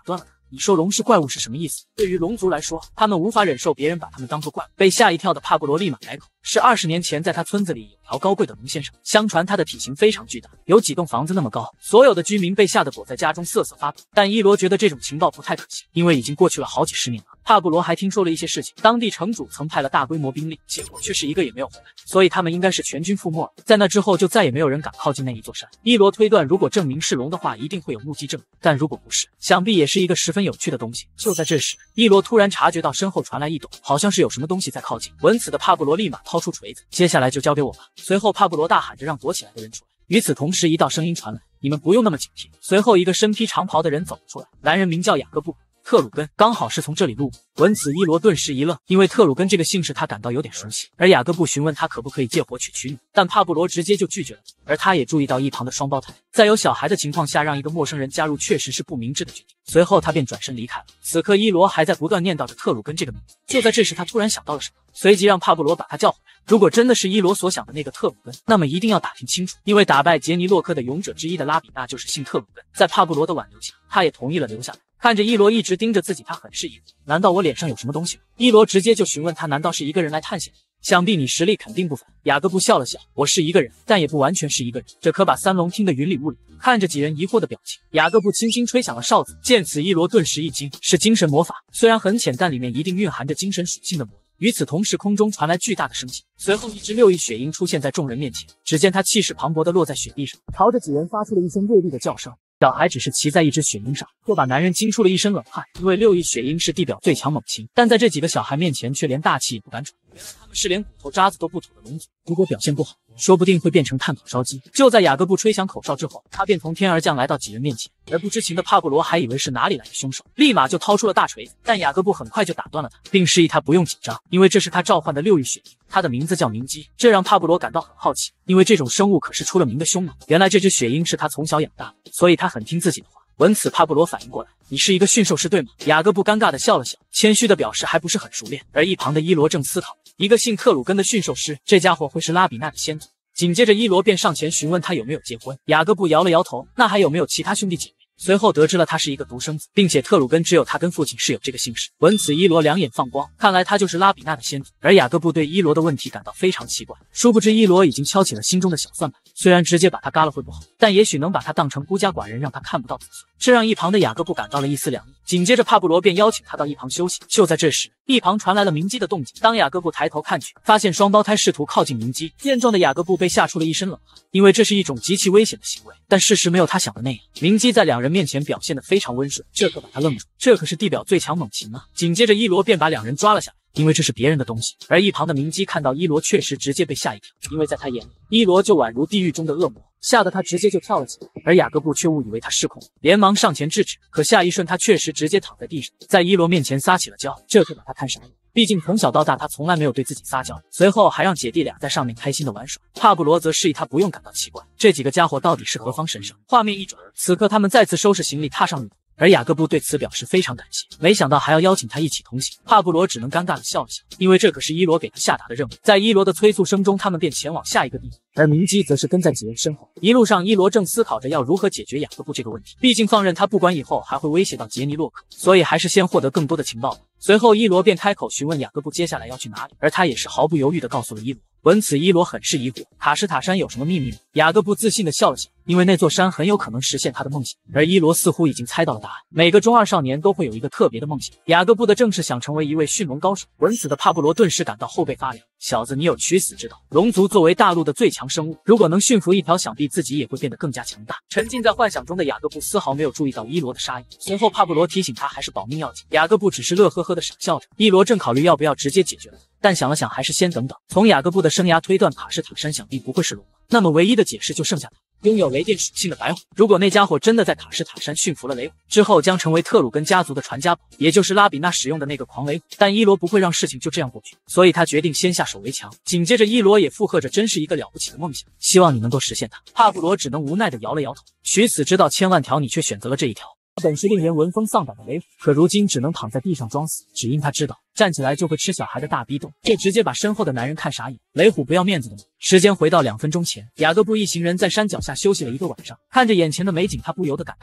你说龙是怪物是什么意思？对于龙族来说，他们无法忍受别人把他们当作怪物。被吓一跳的帕布罗立马改口，是20年前在他村子里有条高贵的龙先生，相传他的体型非常巨大，有几栋房子那么高。所有的居民被吓得躲在家中瑟瑟发抖。但伊罗觉得这种情报不太可信，因为已经过去了好几十年了。帕布罗还听说了一些事情，当地城主曾派了大规模兵力，结果却是一个也没有回来，所以他们应该是全军覆没了。在那之后就再也没有人敢靠近那一座山。伊罗推断，如果证明是龙的话，一定会有目击证人，但如果不是，想必也是一个十分有趣的东西。就在这时，伊罗突然察觉到身后传来异动，好像是有什么东西在靠近。闻此的帕布罗立马掏出锤子，接下来就交给我吧。随后帕布罗大喊着让躲起来的人出来。与此同时，一道声音传来：“你们不用那么警惕。”随后，一个身披长袍的人走了出来，男人名叫雅各布。特鲁根刚好是从这里路过。闻此，伊罗顿时一愣，因为特鲁根这个姓氏他感到有点熟悉。而雅各布询问他可不可以借火娶女，但帕布罗直接就拒绝了。而他也注意到一旁的双胞胎，在有小孩的情况下让一个陌生人加入，确实是不明智的决定。随后他便转身离开了。此刻伊罗还在不断念叨着特鲁根这个名字。就在这时，他突然想到了什么，随即让帕布罗把他叫回来。如果真的是伊罗所想的那个特鲁根，那么一定要打听清楚，因为打败杰尼洛克的勇者之一的拉比娜就是姓特鲁根。在帕布罗的挽留下，他也同意了留下来。看着伊罗一直盯着自己，他很是疑惑，难道我脸上有什么东西吗？伊罗直接就询问他，难道是一个人来探险？想必你实力肯定不凡。雅各布笑了笑，我是一个人，但也不完全是一个人。这可把三龙听得云里雾里。看着几人疑惑的表情，雅各布轻轻吹响了哨子。见此，伊罗顿时一惊，是精神魔法，虽然很浅，但里面一定蕴含着精神属性的魔力。与此同时，空中传来巨大的声响，随后一只6翼雪鹰出现在众人面前。只见它气势磅礴地落在雪地上，朝着几人发出了一声锐利的叫声。小孩只是骑在一只雪鹰上，就把男人惊出了一身冷汗。因为6翼雪鹰是地表最强猛禽，但在这几个小孩面前却连大气也不敢喘。原来他们是连骨头渣子都不吐的龙族，如果表现不好，说不定会变成炭烤烧鸡。就在雅各布吹响口哨之后，他便从天而降来到几人面前，而不知情的帕布罗还以为是哪里来的凶手，立马就掏出了大锤子。但雅各布很快就打断了他，并示意他不用紧张，因为这是他召唤的6翼雪鹰，它的名字叫鸣姬。这让帕布罗感到很好奇，因为这种生物可是出了名的凶猛。原来这只雪鹰是他从小养大的，所以他很听自己的话。闻此，帕布罗反应过来，你是一个驯兽师对吗？雅各布尴尬的笑了笑，谦虚的表示还不是很熟练。而一旁的伊罗正思考，一个姓特鲁根的驯兽师，这家伙会是拉比娜的先祖？紧接着伊罗便上前询问他有没有结婚。雅各布摇了摇头，那还有没有其他兄弟姐妹？随后得知了他是一个独生子，并且特鲁根只有他跟父亲是有这个姓氏。闻此，伊罗两眼放光，看来他就是拉比娜的先祖。而雅各布对伊罗的问题感到非常奇怪，殊不知伊罗已经敲起了心中的小算盘，虽然直接把他嘎了会不好，但也许能把他当成孤家寡人，让他看不到子孙，这让一旁的雅各布感到了一丝凉意。紧接着帕布罗便邀请他到一旁休息。就在这时，一旁传来了鸣姬的动静。当雅各布抬头看去，发现双胞胎试图靠近鸣姬。见状的雅各布被吓出了一身冷汗，因为这是一种极其危险的行为。但事实没有他想的那样，鸣姬在两人面前表现得非常温顺，这可把他愣住，这可是地表最强猛禽啊！紧接着伊罗便把两人抓了下来，因为这是别人的东西。而一旁的鸣姬看到伊罗，确实直接被吓一跳，因为在他眼里，伊罗就宛如地狱中的恶魔，吓得他直接就跳了起来。而雅各布却误以为他失控，连忙上前制止，可下一瞬他确实直接躺在地上，在伊罗面前撒起了娇，这可把他看傻眼。毕竟从小到大他从来没有对自己撒娇，随后还让姐弟俩在上面开心的玩耍。帕布罗则示意他不用感到奇怪，这几个家伙到底是何方神圣？画面一转，此刻他们再次收拾行李踏上旅途。而雅各布对此表示非常感谢，没想到还要邀请他一起同行。帕布罗只能尴尬的笑了笑，因为这可是伊罗给他下达的任务。在伊罗的催促声中，他们便前往下一个地方，而鸣姬则是跟在几人身后。一路上，伊罗正思考着要如何解决雅各布这个问题，毕竟放任他不管以后还会威胁到杰尼洛克，所以还是先获得更多的情报吧。随后，伊罗便开口询问雅各布接下来要去哪里，而他也是毫不犹豫地告诉了伊罗。闻此，伊罗很是疑惑，塔什塔山有什么秘密吗？雅各布自信地笑了笑，因为那座山很有可能实现他的梦想。而伊罗似乎已经猜到了答案，每个中二少年都会有一个特别的梦想，雅各布的正是想成为一位驯龙高手。闻此的帕布罗顿时感到后背发凉，小子，你有取死之道。龙族作为大陆的最强生物，如果能驯服一条，想必自己也会变得更加强大。沉浸在幻想中的雅各布丝毫没有注意到伊罗的杀意。随后帕布罗提醒他还是保命要紧，雅各布只是乐呵呵的傻笑着。伊罗正考虑要不要直接解决了，但想了想还是先等等。从雅各布的生涯推断，塔什塔山想必不会是龙了，那么唯一的解释就剩下他拥有雷电属性的白虎。如果那家伙真的在塔什塔山驯服了雷虎之后，将成为特鲁根家族的传家宝，也就是拉比娜使用的那个狂雷虎。但伊罗不会让事情就这样过去，所以他决定先下手为强。紧接着伊罗也附和着，真是一个了不起的梦想，希望你能够实现它。帕布罗只能无奈地摇了摇头，取死之道千万条，你却选择了这一条。本是令人闻风丧胆的雷虎，可如今只能躺在地上装死，只因他知道站起来就会吃小孩的大逼斗，这直接把身后的男人看傻眼。雷虎不要面子的吗？时间回到2分钟前，雅各布一行人在山脚下休息了一个晚上，看着眼前的美景，他不由得感叹起来。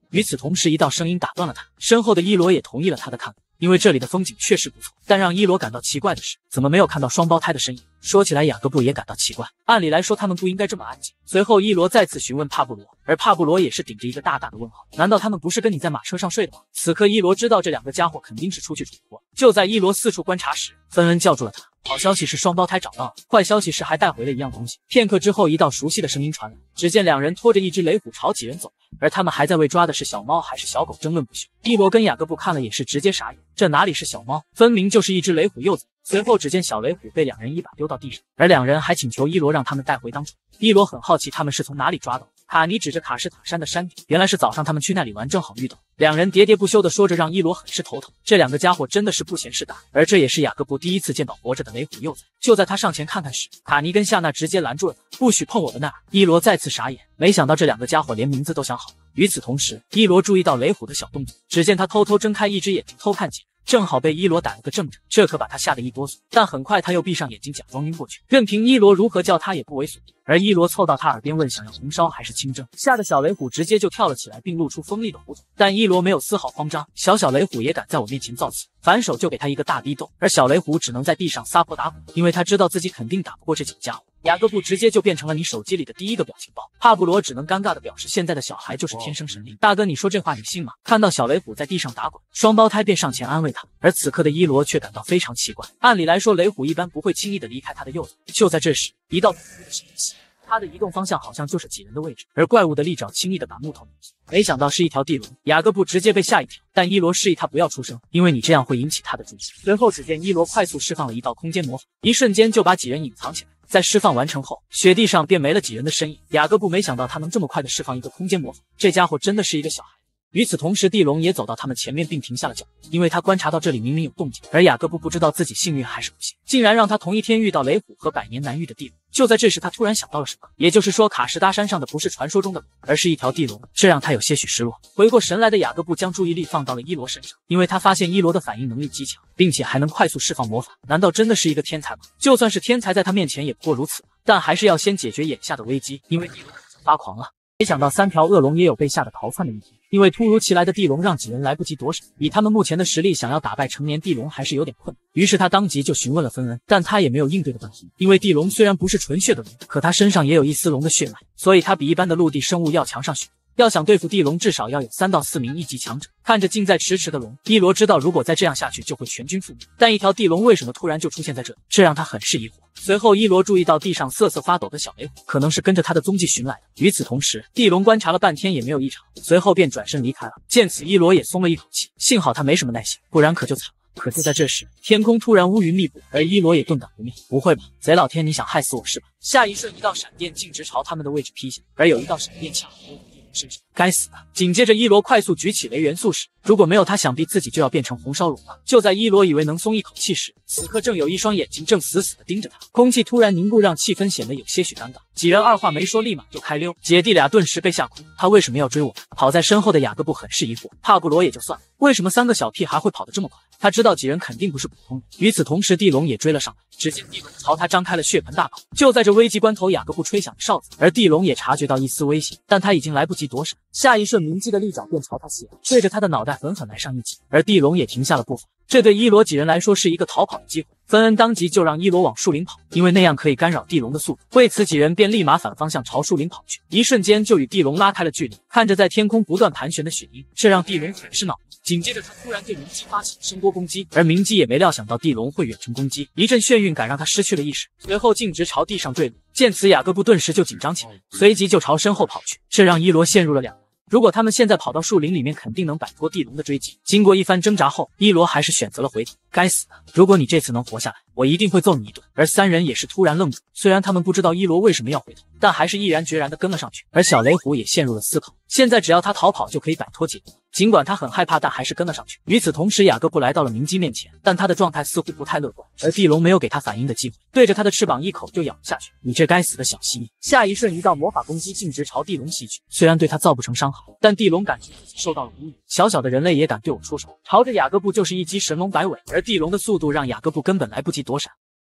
与此同时，一道声音打断了他，身后的伊罗也同意了他的看法。因为这里的风景确实不错，但让伊罗感到奇怪的是，怎么没有看到双胞胎的身影？说起来，雅各布也感到奇怪，按理来说他们不应该这么安静。随后，伊罗再次询问帕布罗，而帕布罗也是顶着一个大大的问号：难道他们不是跟你在马车上睡的吗？此刻，伊罗知道这两个家伙肯定是出去闯祸。就在伊罗四处观察时，芬恩叫住了他。好消息是双胞胎找到了，坏消息是还带回了一样东西。片刻之后，一道熟悉的声音传来，只见两人拖着一只雷虎朝几人走来，而他们还在为抓的是小猫还是小狗争论不休。伊罗跟雅各布看了也是直接傻眼，这哪里是小猫，分明就是一只雷虎幼崽。随后只见小雷虎被两人一把丢到地上，而两人还请求伊罗让他们带回当宠。伊罗很好奇他们是从哪里抓到的。卡尼指着卡什塔山的山顶，原来是早上他们去那里玩，正好遇到。两人喋喋不休地说着，让伊罗很是头疼。这两个家伙真的是不嫌事大，而这也是雅各布第一次见到活着的雷虎幼崽。就在他上前看看时，卡尼跟夏娜直接拦住了他，不许碰我的那儿。伊罗再次傻眼，没想到这两个家伙连名字都想好了。与此同时，伊罗注意到雷虎的小动作，只见他偷偷睁开一只眼睛偷看几人。正好被伊罗逮了个正着，这可把他吓得一哆嗦。但很快他又闭上眼睛，假装晕过去，任凭伊罗如何叫他也不为所动。而伊罗凑到他耳边问想要红烧还是清蒸，吓得小雷虎直接就跳了起来，并露出锋利的胡子。但伊罗没有丝毫慌张，小雷虎也敢在我面前造次，反手就给他一个大逼斗。而小雷虎只能在地上撒泼打滚，因为他知道自己肯定打不过这几个家伙。雅各布直接就变成了你手机里的第一个表情包。帕布罗只能尴尬的表示，现在的小孩就是天生神力。大哥，你说这话你信吗？看到小雷虎在地上打滚，双胞胎便上前安慰他。而此刻的伊罗却感到非常奇怪，按理来说雷虎一般不会轻易的离开他的幼崽。就在这时，一道声音起，它的移动方向好像就是几人的位置，而怪物的利爪轻易的把木头拧碎，没想到是一条地龙。雅各布直接被吓一跳，但伊罗示意他不要出声，因为你这样会引起他的注意。随后只见伊罗快速释放了一道空间魔法，一瞬间就把几人隐藏起来。在释放完成后，雪地上便没了几人的身影。雅各布没想到他能这么快的释放一个空间魔法，这家伙真的是一个小孩。与此同时，地龙也走到他们前面并停下了脚步，因为他观察到这里明明有动静，而雅各布不知道自己幸运还是不幸，竟然让他同一天遇到雷虎和百年难遇的地龙。就在这时，他突然想到了什么，也就是说卡什达山上的不是传说中的龙，而是一条地龙，这让他有些许失落。回过神来的雅各布将注意力放到了伊罗身上，因为他发现伊罗的反应能力极强，并且还能快速释放魔法，难道真的是一个天才吗？就算是天才，在他面前也不过如此，但还是要先解决眼下的危机，因为地龙发狂了。没想到三条恶龙也有被吓得逃窜的一天，因为突如其来的地龙让几人来不及躲闪，以他们目前的实力，想要打败成年地龙还是有点困难。于是他当即就询问了芬恩，但他也没有应对的问题，因为地龙虽然不是纯血的龙，可他身上也有一丝龙的血脉，所以他比一般的陆地生物要强上许多。要想对付地龙，至少要有3到4名1级强者。看着近在咫尺的龙，伊罗知道如果再这样下去就会全军覆没。但一条地龙为什么突然就出现在这里？这让他很是疑惑。随后，伊罗注意到地上瑟瑟发抖的小雷虎，可能是跟着他的踪迹寻来的。与此同时，地龙观察了半天也没有异常，随后便转身离开了。见此，伊罗也松了一口气，幸好他没什么耐心，不然可就惨了。可就在这时，天空突然乌云密布，而伊罗也顿感不妙。不会吧，贼老天，你想害死我是吧？下一瞬，一道闪电径直朝他们的位置劈下，而有一道闪电恰好身上，该死的！紧接着，伊罗快速举起雷元素时，如果没有他，想必自己就要变成红烧龙了。就在伊罗以为能松一口气时，此刻正有一双眼睛正死死地盯着他，空气突然凝固，让气氛显得有些许尴尬。几人二话没说，立马就开溜，姐弟俩顿时被吓哭。他为什么要追我们？跑在身后的雅各布很是疑惑，帕布罗也就算了，为什么3个小屁孩会跑得这么快？他知道几人肯定不是普通人。与此同时，地龙也追了上来，只见地龙朝他张开了血盆大口。就在这危急关头，雅各布吹响了哨子，而地龙也察觉到一丝危险，但他已经来不及躲闪，下一瞬铭记的利爪便朝他袭来，对着他的脑袋狠狠来上一击，而地龙也停下了步伐。这对伊罗几人来说是一个逃跑的机会。芬恩当即就让伊罗往树林跑，因为那样可以干扰地龙的速度。为此，几人便立马反方向朝树林跑去，一瞬间就与地龙拉开了距离。看着在天空不断盘旋的雪鹰，这让地龙很是恼怒。紧接着，他突然对鸣姬发起声波攻击，而鸣姬也没料想到地龙会远程攻击，一阵眩晕感让他失去了意识，随后径直朝地上坠落。见此，雅各布顿时就紧张起来，随即就朝身后跑去，这让伊罗陷入了两难。如果他们现在跑到树林里面，肯定能摆脱地龙的追击。经过一番挣扎后，伊罗还是选择了回头。该死的！如果你这次能活下来，我一定会揍你一顿。而三人也是突然愣住，虽然他们不知道伊罗为什么要回头，但还是毅然决然地跟了上去。而小雷虎也陷入了思考，现在只要他逃跑就可以摆脱解脱。尽管他很害怕，但还是跟了上去。与此同时，雅各布来到了鸣姬面前，但他的状态似乎不太乐观，而地龙没有给他反应的机会，对着他的翅膀一口就咬了下去。你这该死的小蜥蜴！下一瞬，一道魔法攻击径直朝地龙袭去，虽然对他造不成伤害，但地龙感觉自己受到了侮辱。小小的人类也敢对我出手，朝着雅各布就是一击神龙摆尾，而地龙的速度让雅各布根本来不及躲闪。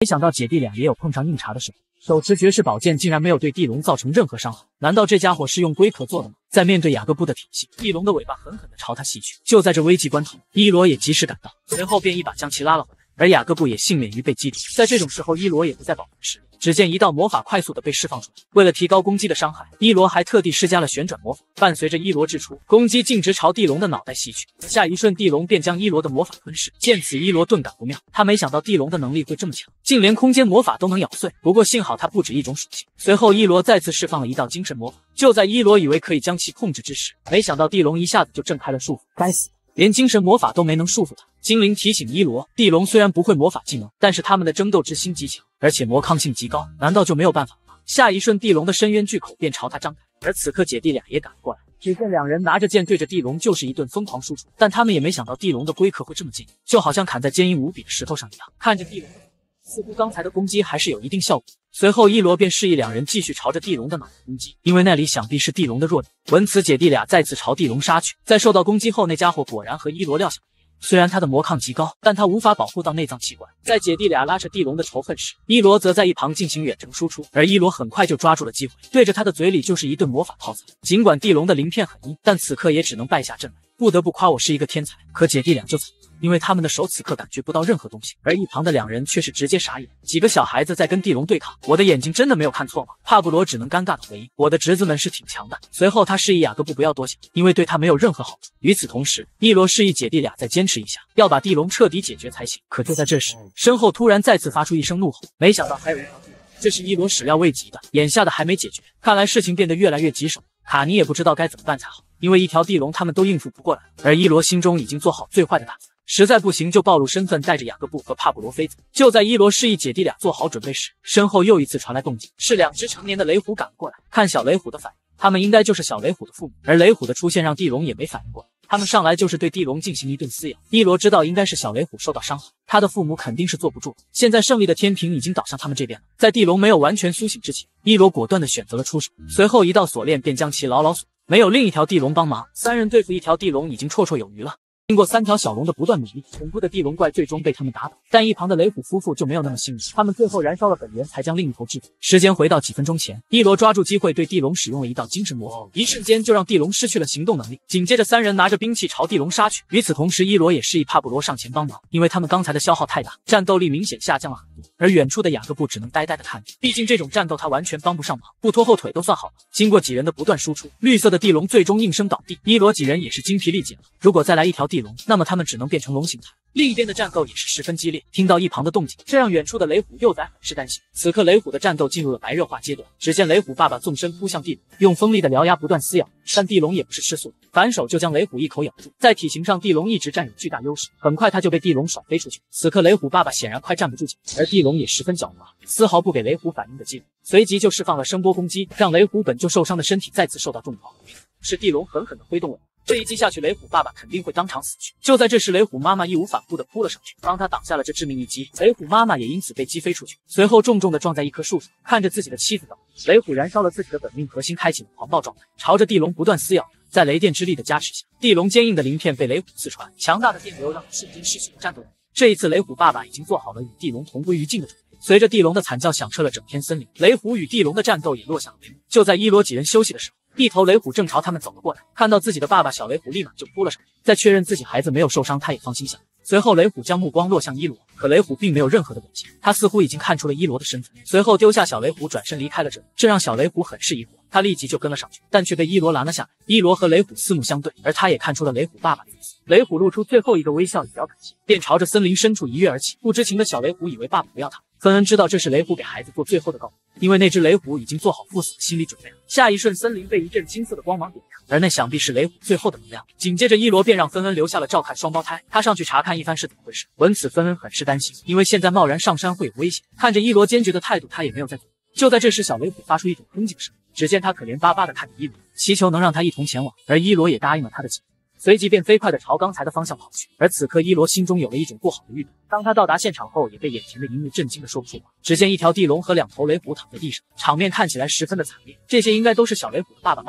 没想到姐弟俩也有碰上硬茬的时候，手持绝世宝剑竟然没有对地龙造成任何伤害，难道这家伙是用龟壳做的吗？在面对雅各布的体系，地龙的尾巴狠狠地朝他袭去。就在这危急关头，伊罗也及时赶到，随后便一把将其拉了回来，而雅各布也幸免于被击中。在这种时候，伊罗也不再保存实力，只见一道魔法快速的被释放出来。为了提高攻击的伤害，伊罗还特地施加了旋转魔法，伴随着伊罗之出，攻击径直朝地龙的脑袋袭去。下一瞬，地龙便将伊罗的魔法吞噬。见此，伊罗顿感不妙，他没想到地龙的能力会这么强，竟连空间魔法都能咬碎。不过幸好他不止一种属性。随后，伊罗再次释放了一道精神魔法。就在伊罗以为可以将其控制之时，没想到地龙一下子就挣开了束缚。该死，连精神魔法都没能束缚他。精灵提醒伊罗，地龙虽然不会魔法技能，但是他们的争斗之心极强，而且魔抗性极高，难道就没有办法吗？下一瞬，地龙的深渊巨口便朝他张开，而此刻姐弟俩也赶了过来。只见两人拿着剑对着地龙就是一顿疯狂输出，但他们也没想到地龙的龟壳会这么坚硬，就好像砍在坚硬无比的石头上一样。看着地龙，似乎刚才的攻击还是有一定效果。随后伊罗便示意两人继续朝着地龙的脑袋攻击，因为那里想必是地龙的弱点。闻此，姐弟俩再次朝地龙杀去。在受到攻击后，那家伙果然和伊罗料想一样，虽然他的魔抗极高，但他无法保护到内脏器官。在姐弟俩拉扯地龙的仇恨时，伊罗则在一旁进行远程输出，而伊罗很快就抓住了机会，对着他的嘴里就是一顿魔法套餐。尽管地龙的鳞片很硬，但此刻也只能败下阵来。不得不夸我是一个天才，可姐弟俩就惨了，因为他们的手此刻感觉不到任何东西，而一旁的两人却是直接傻眼。几个小孩子在跟地龙对抗，我的眼睛真的没有看错吗？帕布罗只能尴尬的回应，我的侄子们是挺强的。随后他示意雅各布不要多想，因为对他没有任何好处。与此同时，伊罗示意姐弟俩再坚持一下，要把地龙彻底解决才行。可就在这时，身后突然再次发出一声怒吼，没想到还有一条地龙，这是伊罗始料未及的，眼下的还没解决，看来事情变得越来越棘手。卡尼也不知道该怎么办才好，因为一条地龙他们都应付不过来，而伊罗心中已经做好最坏的打算，实在不行就暴露身份，带着雅各布和帕布罗飞走。就在伊罗示意姐弟俩做好准备时，身后又一次传来动静，是两只成年的雷虎赶了过来。看小雷虎的反应，他们应该就是小雷虎的父母，而雷虎的出现让地龙也没反应过来，他们上来就是对地龙进行一顿撕咬。伊罗知道应该是小雷虎受到伤害，他的父母肯定是坐不住了。现在胜利的天平已经倒向他们这边了，在地龙没有完全苏醒之前，伊罗果断地选择了出手，随后一道锁链便将其牢牢锁。没有另一条地龙帮忙，三人对付一条地龙已经绰绰有余了。经过三条小龙的不断努力，恐怖的地龙怪最终被他们打倒。但一旁的雷虎夫妇就没有那么幸运，他们最后燃烧了本源，才将另一头制服。时间回到几分钟前，伊罗抓住机会对地龙使用了一道精神魔法，一瞬间就让地龙失去了行动能力。紧接着，三人拿着兵器朝地龙杀去。与此同时，伊罗也示意帕布罗上前帮忙，因为他们刚才的消耗太大，战斗力明显下降了很多。而远处的雅各布只能呆呆的看着，毕竟这种战斗他完全帮不上忙，不拖后腿都算好了。经过几人的不断输出，绿色的地龙最终应声倒地。伊罗几人也是精疲力竭了，如果再来一条地龙，那么他们只能变成龙形态。另一边的战斗也是十分激烈，听到一旁的动静，这让远处的雷虎幼崽很是担心。此刻雷虎的战斗进入了白热化阶段，只见雷虎爸爸纵身扑向地龙，用锋利的獠牙不断撕咬，但地龙也不是吃素的，反手就将雷虎一口咬住。在体型上，地龙一直占有巨大优势，很快他就被地龙甩飞出去。此刻雷虎爸爸显然快站不住脚，而地龙也十分狡猾，丝毫不给雷虎反应的机会，随即就释放了声波攻击，让雷虎本就受伤的身体再次受到重创。是地龙狠狠地挥动尾巴，这一击下去，雷虎爸爸肯定会当场死去。就在这时，雷虎妈妈义无反顾地扑了上去，帮他挡下了这致命一击。雷虎妈妈也因此被击飞出去，随后重重地撞在一棵树上。看着自己的妻子倒地，雷虎燃烧了自己的本命核心，开启了狂暴状态，朝着地龙不断撕咬。在雷电之力的加持下，地龙坚硬的鳞片被雷虎刺穿，强大的电流让他瞬间失去了战斗力。这一次，雷虎爸爸已经做好了与地龙同归于尽的准备。随着地龙的惨叫响彻了整片森林，雷虎与地龙的战斗也落下了帷幕。就在伊罗几人休息的时候，一头雷虎正朝他们走了过来，看到自己的爸爸小雷虎立马就扑了上去，在确认自己孩子没有受伤，他也放心下来。随后雷虎将目光落向伊罗，可雷虎并没有任何的表现，他似乎已经看出了伊罗的身份，随后丢下小雷虎转身离开了这里，这让小雷虎很是疑惑，他立即就跟了上去，但却被伊罗拦了下来。伊罗和雷虎四目相对，而他也看出了雷虎爸爸的意思。雷虎露出最后一个微笑以表感谢，便朝着森林深处一跃而起。不知情的小雷虎以为爸爸不要他，芬恩知道这是雷虎给孩子做最后的告别，因为那只雷虎已经做好赴死的心理准备了。下一瞬，森林被一阵金色的光芒点亮，而那想必是雷虎最后的能量。紧接着，伊罗便让芬恩留下了照看双胞胎，他上去查看一番是怎么回事。闻此，芬恩很是担心，因为现在贸然上山会有危险。看着伊罗坚决的态度，他也没有再阻拦。就在这时，小雷虎发出一种哼唧声，只见他可怜巴巴的看着伊罗，祈求能让他一同前往，而伊罗也答应了他的请求。随即便飞快地朝刚才的方向跑去，而此刻伊罗心中有了一种不好的预感。当他到达现场后，也被眼前的一幕震惊的说不出话。只见一条地龙和两头雷虎躺在地上，场面看起来十分的惨烈。这些应该都是小雷虎的爸爸妈妈做的。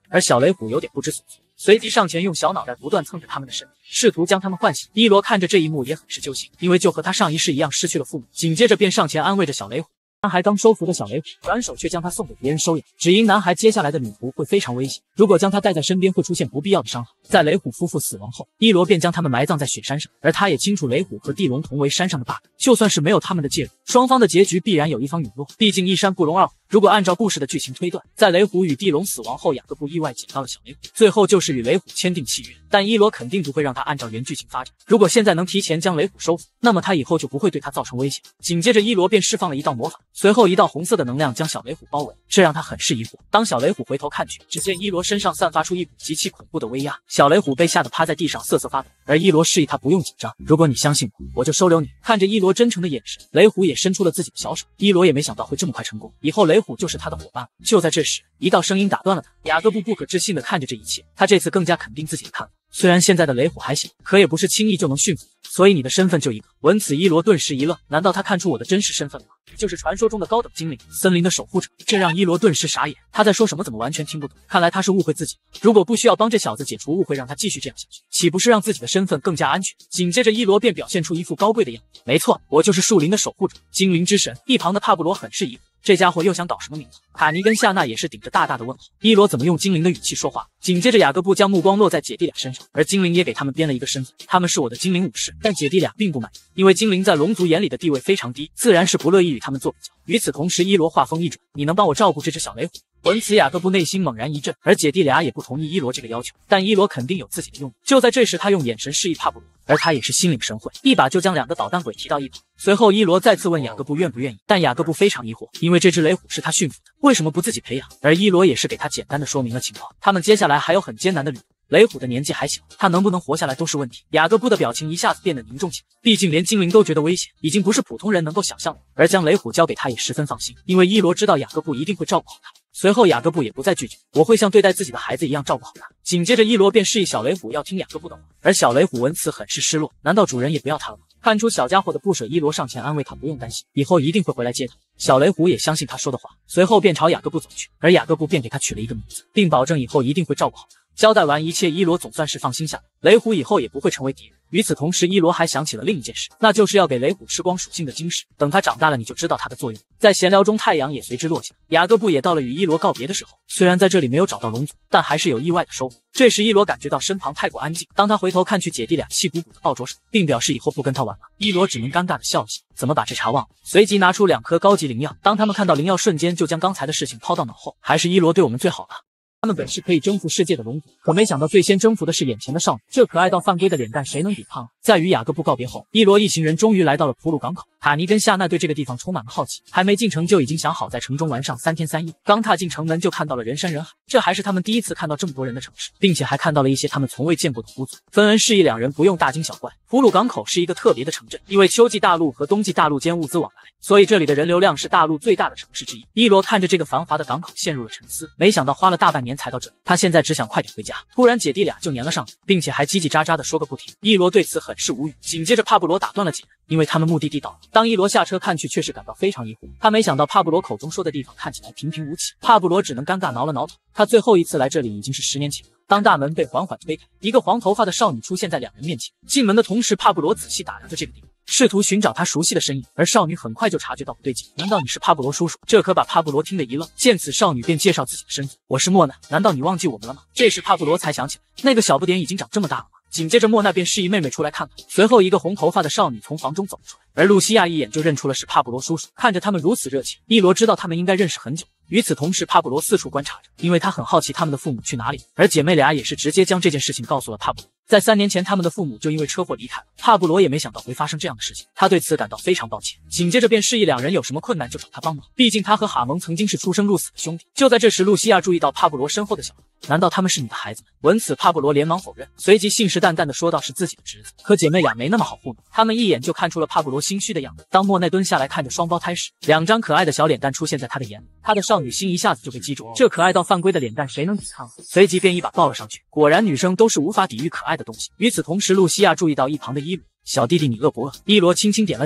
而小雷虎有点不知所措，随即上前用小脑袋不断蹭着他们的身体，试图将他们唤醒。一罗看着这一幕也很是揪心，因为就和他上一世一样失去了父母，紧接着便上前安慰着小雷虎。男孩刚收服的小雷虎，转手却将他送给别人收养，只因男孩接下来的旅途会非常危险，如果将他带在身边会出现不必要的伤害。在雷虎夫妇死亡后，一罗便将他们埋葬在雪山上，而他也清楚雷虎和地龙同为山上的 bug， 就算是没有他们的介入，双方的结局必然有一方陨落，毕竟一山不容二虎。如果按照故事的剧情推断，在雷虎与地龙死亡后，雅各布意外捡到了小雷虎，最后就是与雷虎签订契约，但一罗肯定不会让他按照原剧情发展。如果现在能提前将雷虎收服，那么他以后就不会对他造成威胁。紧接着一罗便释放了一道魔法，随后一道红色的能量将小雷虎包围，这让他很是疑惑。当小雷虎回头看去，只见一罗身上散发出一股极其恐怖的威压，小雷虎被吓得趴在地上瑟瑟发抖，而一罗示意他不用紧张，如果你相信我，我就收留你。看着一罗真诚的眼神，雷虎也伸出了自己的小手。一罗也没想到会这么快成功，以后雷虎就是他的伙伴。就在这时，一道声音打断了他。雅各布不可置信地看着这一切，他这次更加肯定自己的看法。虽然现在的雷虎还小，可也不是轻易就能驯服，所以你的身份就一个。闻此，一罗顿时一愣，难道他看出我的真实身份了吗？就是传说中的高等精灵，森林的守护者。这让一罗顿时傻眼，他在说什么？怎么完全听不懂？看来他是误会自己了。如果不需要帮这小子解除误会，让他继续这样下去，岂不是让自己的身份更加安全？紧接着，一罗便表现出一副高贵的样子。没错，我就是树林的守护者，精灵之神。一旁的帕布罗很是疑惑。这家伙又想搞什么名堂？卡尼跟夏娜也是顶着大大的问号。一罗怎么用精灵的语气说话？紧接着雅各布将目光落在姐弟俩身上，而精灵也给他们编了一个身份，他们是我的精灵武士。但姐弟俩并不满意，因为精灵在龙族眼里的地位非常低，自然是不乐意与他们做比较。与此同时，一罗话锋一转，你能帮我照顾这只小雷虎？闻此，雅各布内心猛然一震，而姐弟俩也不同意一罗这个要求，但一罗肯定有自己的用意。就在这时，他用眼神示意帕布罗，而他也是心领神会，一把就将两个捣蛋鬼提到一旁。随后，一罗再次问雅各布愿不愿意，但雅各布非常疑惑，因为这只雷虎是他驯服的，为什么不自己培养？而一罗也是给他简单的说明了情况，他们接下来还有很艰难的旅途。雷虎的年纪还小，他能不能活下来都是问题。雅各布的表情一下子变得凝重起来，毕竟连精灵都觉得危险，已经不是普通人能够想象的。而将雷虎交给他也十分放心，因为一罗知道雅各布一定会照顾好他。随后雅各布也不再拒绝，我会像对待自己的孩子一样照顾好他。紧接着一罗便示意小雷虎要听雅各布的话，而小雷虎闻此很是失落，难道主人也不要他了吗？看出小家伙的不舍，一罗上前安慰他不用担心，以后一定会回来接他。小雷虎也相信他说的话，随后便朝雅各布走去，而雅各布便给他取了一个名字，并保证以后一定会照顾好他。交代完一切，一罗总算是放心下来，雷虎以后也不会成为敌人。与此同时，一罗还想起了另一件事，那就是要给雷虎吃光属性的晶石，等他长大了你就知道它的作用。在闲聊中，太阳也随之落下，雅各布也到了与一罗告别的时候。虽然在这里没有找到龙族，但还是有意外的收获。这时一罗感觉到身旁太过安静，当他回头看去，姐弟俩气鼓鼓的抱着手，并表示以后不跟他玩了。一罗只能尴尬的笑了笑，怎么把这茬忘了？随即拿出2颗高级灵药，当他们看到灵药瞬间就将刚才的事情抛到脑后，还是一罗对我们最好了。他们本是可以征服世界的龙族，可没想到最先征服的是眼前的少女，这可爱到犯规的脸蛋谁能抵抗啊？在与雅各布告别后，一罗一行人终于来到了普鲁港口。卡尼跟夏娜对这个地方充满了好奇，还没进城就已经想好在城中玩上3天3夜。刚踏进城门就看到了人山人海，这还是他们第一次看到这么多人的城市，并且还看到了一些他们从未见过的狐族。芬恩示意两人不用大惊小怪，普鲁港口是一个特别的城镇，因为秋季大陆和冬季大陆间物资往来，所以这里的人流量是大陆最大的城市之一。一罗看着这个繁华的港口陷入了沉思，没想到花了大半年才到这里，他现在只想快点回家。突然姐弟俩就粘了上来，并且还叽叽喳喳的说个不停。一罗对此很是无语，紧接着帕布罗打断了几人，因为他们目的地到了。当一罗下车看去，却是感到非常疑惑，他没想到帕布罗口中说的地方看起来平平无奇。帕布罗只能尴尬挠了挠头，他最后一次来这里已经是10年前了。当大门被缓缓推开，一个黄头发的少女出现在两人面前。进门的同时，帕布罗仔细打量着这个地方，试图寻找他熟悉的身影，而少女很快就察觉到不对劲，难道你是帕布罗叔叔？这可把帕布罗听得一愣。见此，少女便介绍自己的身份，我是莫娜，难道你忘记我们了吗？这时帕布罗才想起来，那个小不点已经长这么大了吗？紧接着莫娜便示意妹妹出来看看，随后一个红头发的少女从房中走出来，而露西亚一眼就认出了是帕布罗叔叔。看着他们如此热情，一罗知道他们应该认识很久。与此同时，帕布罗四处观察着，因为他很好奇他们的父母去哪里，而姐妹俩也是直接将这件事情告诉了帕布罗。在3年前，他们的父母就因为车祸离开了，帕布罗也没想到会发生这样的事情，他对此感到非常抱歉。紧接着便示意两人有什么困难就找他帮忙，毕竟他和哈蒙曾经是出生入死的兄弟。就在这时，露西亚注意到帕布罗身后的小孩，难道他们是你的孩子们？闻此，帕布罗连忙否认，随即信誓旦旦地说道是自己的侄子。可姐妹俩没那么好糊弄，他们一眼就看出了帕布罗心虚的样子。当莫奈蹲下来看着双胞胎时，2张可爱的小脸蛋出现在他的眼里，他的少女心一下子就被击中，这可爱到犯规的脸蛋谁能抵抗？随即便一把抱了上去。果然女生都是无法抵御可爱的东西。与此同时，露西亚注意到一旁的伊鲁，小弟弟你饿不饿？伊罗轻轻点了点头，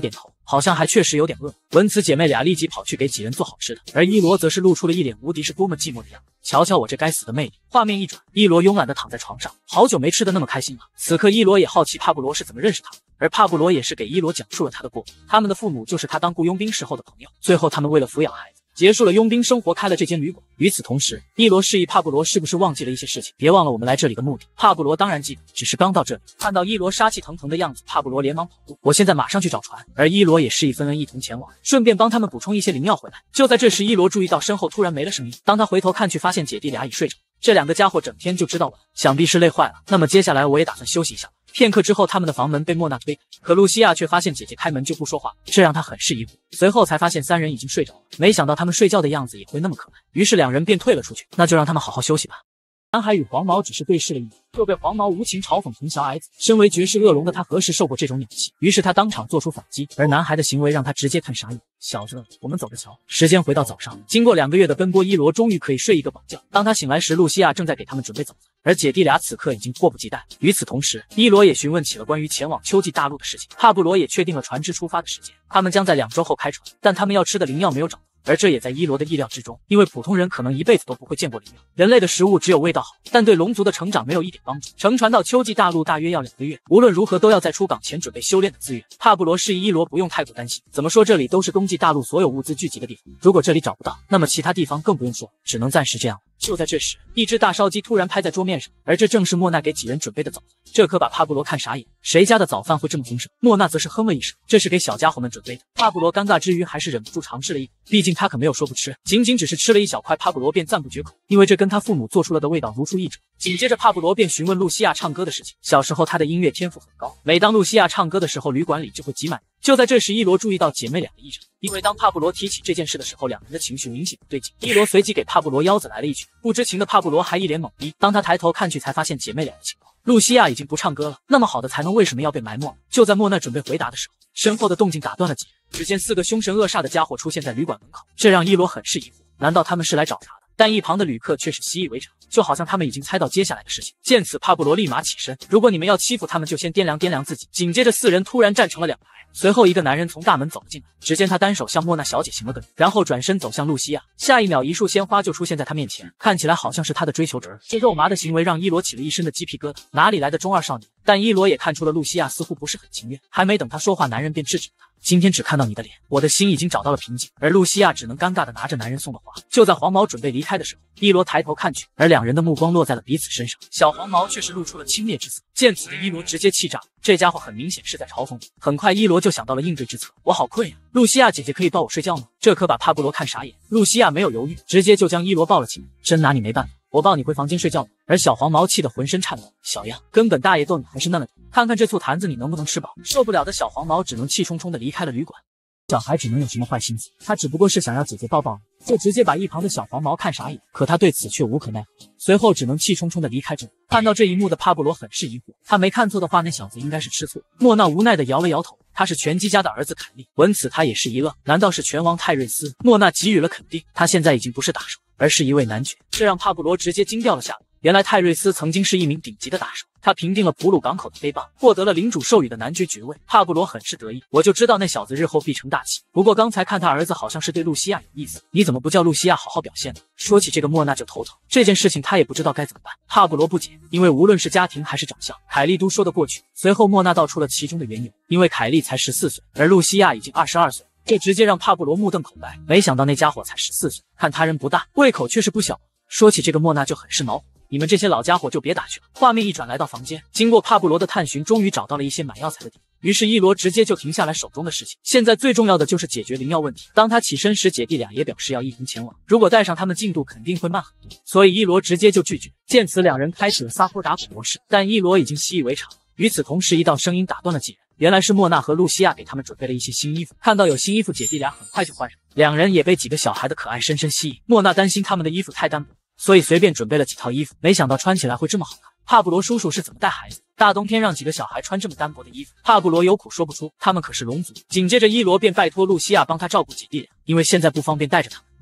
好像还确实有点饿。闻此，姐妹俩立即跑去给几人做好吃的，而伊罗则是露出了一脸无敌是多么寂寞的样子。瞧瞧我这该死的魅力！画面一转，伊罗慵懒地躺在床上，好久没吃的那么开心了。此刻伊罗也好奇帕布罗是怎么认识他的，而帕布罗也是给伊罗讲述了他的过往。他们的父母就是他当雇佣兵时候的朋友，最后他们为了抚养孩子，结束了佣兵生活，开了这间旅馆。与此同时，伊罗示意帕布罗是不是忘记了一些事情，别忘了我们来这里的目的。帕布罗当然记得，只是刚到这里，看到伊罗杀气腾腾的样子，帕布罗连忙跑路。我现在马上去找船，而伊罗也示意芬恩一同前往，顺便帮他们补充一些灵药回来。就在这时，伊罗注意到身后突然没了声音，当他回头看去，发现姐弟俩已睡着。这两个家伙整天就知道玩，想必是累坏了。那么接下来我也打算休息一下。片刻之后，他们的房门被莫娜推开，可露西亚却发现姐姐开门就不说话，这让她很是疑惑。随后才发现三人已经睡着了，没想到他们睡觉的样子也会那么可爱，于是两人便退了出去。那就让他们好好休息吧。男孩与黄毛只是对视了一眼，就被黄毛无情嘲讽成小矮子。身为绝世恶龙的他何时受过这种鸟气？于是他当场做出反击，而男孩的行为让他直接看傻眼。小子，我们走着瞧。时间回到早上，经过2个月的奔波，伊罗终于可以睡一个饱觉。当他醒来时，露西亚正在给他们准备早餐，而姐弟俩此刻已经迫不及待。与此同时，伊罗也询问起了关于前往秋季大陆的事情。帕布罗也确定了船只出发的时间，他们将在2周后开船，但他们要吃的灵药没有找到。而这也在伊罗的意料之中，因为普通人可能一辈子都不会见过灵药。人类的食物只有味道好，但对龙族的成长没有一点帮助。乘船到秋季大陆大约要2个月，无论如何都要在出港前准备修炼的资源。帕布罗示意伊罗不用太过担心，怎么说这里都是冬季大陆所有物资聚集的地方，如果这里找不到，那么其他地方更不用说，只能暂时这样。就在这时，一只大烧鸡突然拍在桌面上，而这正是莫娜给几人准备的早饭。这可把帕布罗看傻眼，谁家的早饭会这么丰盛？莫娜则是哼了一声，这是给小家伙们准备的。帕布罗尴尬之余，还是忍不住尝试了一口，毕竟他可没有说不吃，仅仅只是吃了一小块，帕布罗便赞不绝口，因为这跟他父母做出了的味道如出一辙。紧接着，帕布罗便询问露西亚唱歌的事情。小时候，他的音乐天赋很高，每当露西亚唱歌的时候，旅馆里就会挤满。就在这时，伊罗注意到姐妹俩的异常，因为当帕布罗提起这件事的时候，两人的情绪明显不对劲。伊罗随即给帕布罗腰子来了一拳，不知情的帕布罗还一脸懵逼。当他抬头看去，才发现姐妹俩的情况。露西亚已经不唱歌了，那么好的才能为什么要被埋没？就在莫娜准备回答的时候，身后的动静打断了几人。只见4个凶神恶煞的家伙出现在旅馆门口，这让伊罗很是疑惑，难道他们是来找茬的？但一旁的旅客却是习以为常，就好像他们已经猜到接下来的事情。见此，帕布罗立马起身，如果你们要欺负他们，就先掂量掂量自己。紧接着4人突然站成了2排，随后一个男人从大门走了进来，只见他单手向莫娜小姐行了个礼，然后转身走向露西亚，下一秒一束鲜花就出现在他面前，看起来好像是他的追求者。这肉麻的行为让伊罗起了一身的鸡皮疙瘩，哪里来的中二少年？但伊罗也看出了露西亚似乎不是很情愿，还没等他说话，男人便制止了他。今天只看到你的脸，我的心已经找到了平静。而露西亚只能尴尬的拿着男人送的花。就在黄毛准备离开的时候，伊罗抬头看去，而2人的目光落在了彼此身上，小黄毛却是露出了轻蔑之色。见此的伊罗直接气炸，这家伙很明显是在嘲讽我。很快伊罗就想到了应对之策，我好困呀，露西亚姐姐可以抱我睡觉吗？这可把帕布罗看傻眼。露西亚没有犹豫，直接就将伊罗抱了起来，真拿你没办法，我抱你回房间睡觉吧。而小黄毛气得浑身颤抖，小样，根本大爷逗你还是嫩了点，看看这醋坛子你能不能吃饱。受不了的小黄毛只能气冲冲的离开了旅馆。小孩只能有什么坏心思？他只不过是想要姐姐抱抱你，就直接把一旁的小黄毛看傻眼。可他对此却无可奈何，随后只能气冲冲的离开这里。看到这一幕的帕布罗很是疑惑，他没看错的话，那小子应该是吃醋。莫娜无奈的摇了摇头，他是拳击家的儿子凯利。闻此他也是一愣，难道是拳王泰瑞斯？莫娜给予了肯定，他现在已经不是打手，而是一位男爵，这让帕布罗直接惊掉了下来。原来泰瑞斯曾经是一名顶级的打手，他平定了普鲁港口的黑帮，获得了领主授予的男爵爵位。帕布罗很是得意，我就知道那小子日后必成大器。不过刚才看他儿子好像是对露西亚有意思，你怎么不叫露西亚好好表现呢？说起这个莫娜就头疼，这件事情他也不知道该怎么办。帕布罗不解，因为无论是家庭还是长相，凯莉都说得过去。随后莫娜道出了其中的缘由，因为凯莉才14岁，而露西亚已经22岁。这直接让帕布罗目瞪口呆，没想到那家伙才14岁，看他人不大，胃口却是不小。说起这个莫娜就很是恼火，你们这些老家伙就别打去了。画面一转来到房间，经过帕布罗的探寻，终于找到了一些买药材的地方。于是伊罗直接就停下来手中的事情，现在最重要的就是解决灵药问题。当他起身时，姐弟俩也表示要一同前往，如果带上他们进度肯定会慢很多，所以伊罗直接就拒绝。见此2人开始了撒泼打滚模式，但伊罗已经习以为常了。与此同时，一道声音打断了几人，原来是莫娜和露西亚给他们准备了一些新衣服。看到有新衣服，姐弟俩很快就换上，2人也被几个小孩的可爱深深吸引。莫娜担心他们的衣服太单薄，所以随便准备了几套衣服，没想到穿起来会这么好看。帕布罗叔叔是怎么带孩子？大冬天让几个小孩穿这么单薄的衣服，帕布罗有苦说不出，他们可是龙族。紧接着伊罗便拜托露西亚帮他照顾姐弟俩，因为现在不方便带着他们。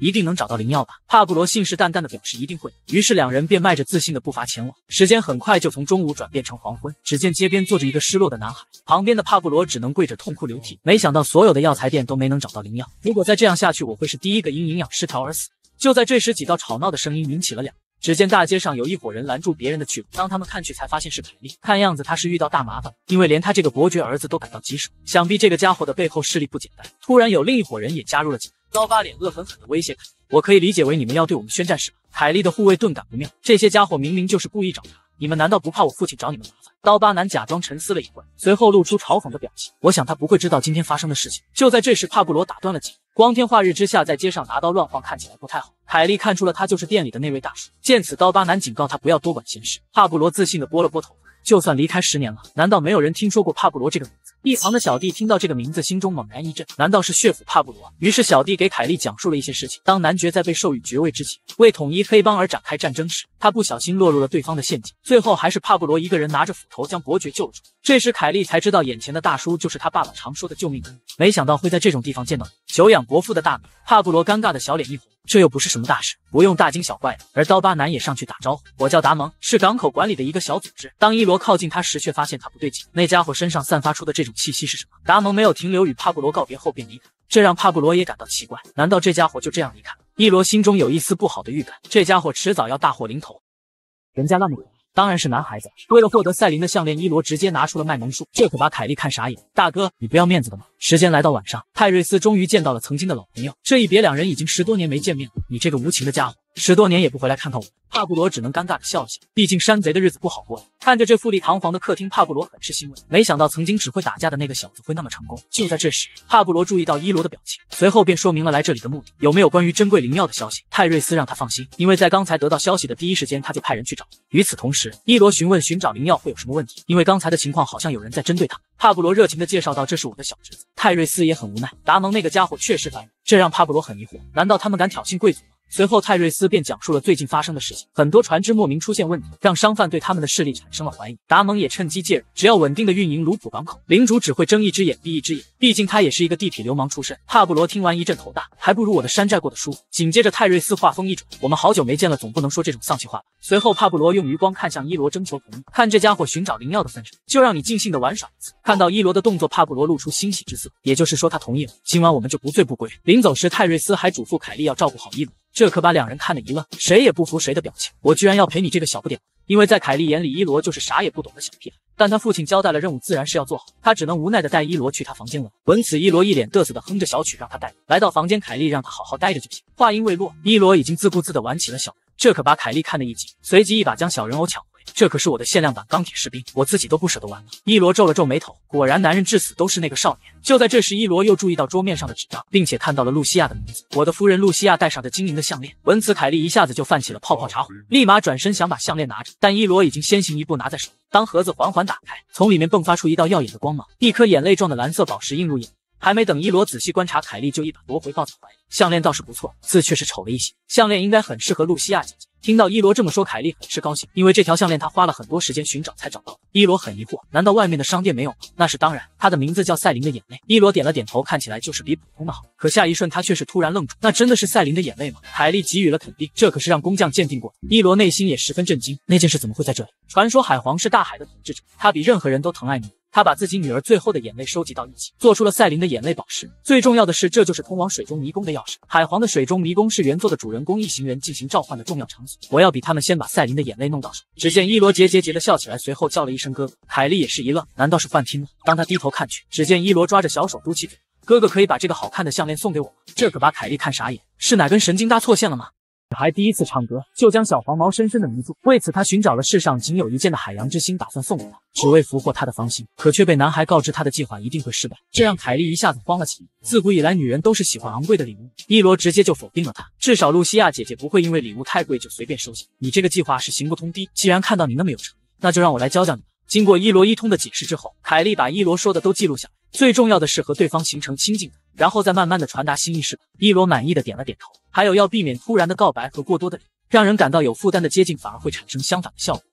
一定能找到灵药吧？帕布罗信誓旦旦地表示一定会。于是两人便迈着自信的步伐前往。时间很快就从中午转变成黄昏，只见街边坐着一个失落的男孩，旁边的帕布罗只能跪着痛哭流涕。没想到所有的药材店都没能找到灵药，如果再这样下去，我会是第一个因营养失调而死。就在这时，几道吵闹的声音引起了两人。只见大街上有一伙人拦住别人的去路，当他们看去，才发现是凯莉。看样子他是遇到大麻烦，因为连他这个伯爵儿子都赶到棘手，想必这个家伙的背后势力不简单。突然有另一伙人也加入了进来，刀疤脸恶狠狠地威胁凯莉：“我可以理解为你们要对我们宣战是吧？”凯莉的护卫顿感不妙，这些家伙明明就是故意找茬，你们难道不怕我父亲找你们麻烦？刀疤男假装沉思了一会儿，随后露出嘲讽的表情：“我想他不会知道今天发生的事情。”就在这时，帕布罗打断了警。光天化日之下，在街上拿刀乱晃，看起来不太好。凯莉看出了他就是店里的那位大叔，见此，刀疤男警告他不要多管闲事。帕布罗自信地拨了拨头，就算离开10年了，难道没有人听说过帕布罗这个名字？一旁的小弟听到这个名字，心中猛然一震，难道是血府帕布罗？于是小弟给凯莉讲述了一些事情。当男爵在被授予爵位之前，为统一黑帮而展开战争时，他不小心落入了对方的陷阱，最后还是帕布罗一个人拿着斧头将伯爵救了出来。这时凯莉才知道，眼前的大叔就是他爸爸常说的救命恩人，没想到会在这种地方见到你，久仰伯父的大名。帕布罗尴尬的小脸一红，这又不是什么大事，不用大惊小怪的。而刀疤男也上去打招呼：“我叫达蒙，是港口管理的一个小组织。”当伊罗靠近他时，却发现他不对劲，那家伙身上散发出的这种气息是什么？达蒙没有停留，与帕布罗告别后便离开，这让帕布罗也感到奇怪，难道这家伙就这样离开了？伊罗心中有一丝不好的预感，这家伙迟早要大祸临头。人家那么可爱，当然是男孩子。为了获得赛琳的项链，伊罗直接拿出了卖萌术，这可把凯莉看傻眼。大哥，你不要面子的吗？时间来到晚上，泰瑞斯终于见到了曾经的老朋友，这一别两人已经10多年没见面了。你这个无情的家伙，10多年也不回来看看我们。帕布罗只能尴尬的笑了笑，毕竟山贼的日子不好过呀。看着这富丽堂皇的客厅，帕布罗很是欣慰，没想到曾经只会打架的那个小子会那么成功。就在这时，帕布罗注意到伊罗的表情，随后便说明了来这里的目的。有没有关于珍贵灵药的消息？泰瑞斯让他放心，因为在刚才得到消息的第一时间，他就派人去找。与此同时，伊罗询问寻找灵药会有什么问题，因为刚才的情况好像有人在针对他。帕布罗热情地介绍道：“这是我的小侄子。”泰瑞斯也很无奈，达蒙那个家伙确实烦人，这让帕布罗很疑惑，难道他们敢挑衅贵族吗？随后泰瑞斯便讲述了最近发生的事情，很多船只莫名出现问题，让商贩对他们的势力产生了怀疑。达蒙也趁机介入，只要稳定的运营卢普港口，领主只会睁一只眼闭一只眼，毕竟他也是一个地痞流氓出身。帕布罗听完一阵头大，还不如我的山寨过的舒服。紧接着泰瑞斯话锋一转：“我们好久没见了，总不能说这种丧气话吧？”随后帕布罗用余光看向伊罗，征求同意。看这家伙寻找灵药的分神，就让你尽兴的玩耍一次。看到伊罗的动作，帕布罗露出欣喜之色，也就是说他同意了，今晚我们就不醉不归。临走时，泰瑞斯还嘱咐凯莉要照顾好伊罗。这可把两人看得一愣，谁也不服谁的表情。我居然要陪你这个小不点，因为在凯莉眼里，伊罗就是啥也不懂的小屁孩。但他父亲交代了任务，自然是要做好，他只能无奈地带伊罗去他房间玩。闻此，伊罗一脸嘚瑟地哼着小曲让他带。来到房间，凯莉让他好好待着就行。话音未落，伊罗已经自顾自地玩起了小人，这可把凯莉看得一惊，随即一把将小人偶抢回。这可是我的限量版钢铁士兵，我自己都不舍得玩了。伊罗皱了皱眉头，果然男人至死都是那个少年。就在这时，伊罗又注意到桌面上的纸张，并且看到了露西亚的名字。我的夫人露西亚戴上着晶莹的项链。闻此，凯莉一下子就泛起了泡泡茶火，立马转身想把项链拿着，但伊罗已经先行一步拿在手里。当盒子缓缓打开，从里面迸发出一道耀眼的光芒，一颗眼泪状的蓝色宝石映入眼。还没等伊罗仔细观察，凯莉就一把夺回抱在怀里。项链倒是不错，字却是丑了一些。项链应该很适合露西亚姐姐。听到伊罗这么说，凯莉很是高兴，因为这条项链她花了很多时间寻找才找到的。伊罗很疑惑，难道外面的商店没有吗？那是当然，它的名字叫赛琳的眼泪。伊罗点了点头，看起来就是比普通的好。可下一瞬，他却是突然愣住，那真的是赛琳的眼泪吗？凯莉给予了肯定，这可是让工匠鉴定过的。伊罗内心也十分震惊，那件事怎么会在这里？传说海皇是大海的统治者，他比任何人都疼爱你。他把自己女儿最后的眼泪收集到一起，做出了赛琳的眼泪宝石。最重要的是，这就是通往水中迷宫的钥匙。海皇的水中迷宫是原作的主人公一行人进行召唤的重要场所。我要比他们先把赛琳的眼泪弄到手。只见伊罗结的笑起来，随后叫了一声哥哥。凯莉也是一愣，难道是幻听了？当他低头看去，只见伊罗抓着小手嘟起嘴，哥哥可以把这个好看的项链送给我吗？这可把凯莉看傻眼，是哪根神经搭错线了吗？女孩第一次唱歌就将小黄毛深深的迷住，为此她寻找了世上仅有一件的海洋之心，打算送给他，只为俘获他的芳心。可却被男孩告知他的计划一定会失败，这让凯莉一下子慌了起来。自古以来，女人都是喜欢昂贵的礼物，伊罗直接就否定了他。至少露西亚姐姐不会因为礼物太贵就随便收下。你这个计划是行不通的。既然看到你那么有诚意，那就让我来教教你。经过伊罗一通的解释之后，凯莉把伊罗说的都记录下来。最重要的是和对方形成亲近感，然后再慢慢的传达心意是吧？伊罗满意的点了点头。还有要避免突然的告白和过多的礼，让人感到有负担的接近反而会产生相反的效果。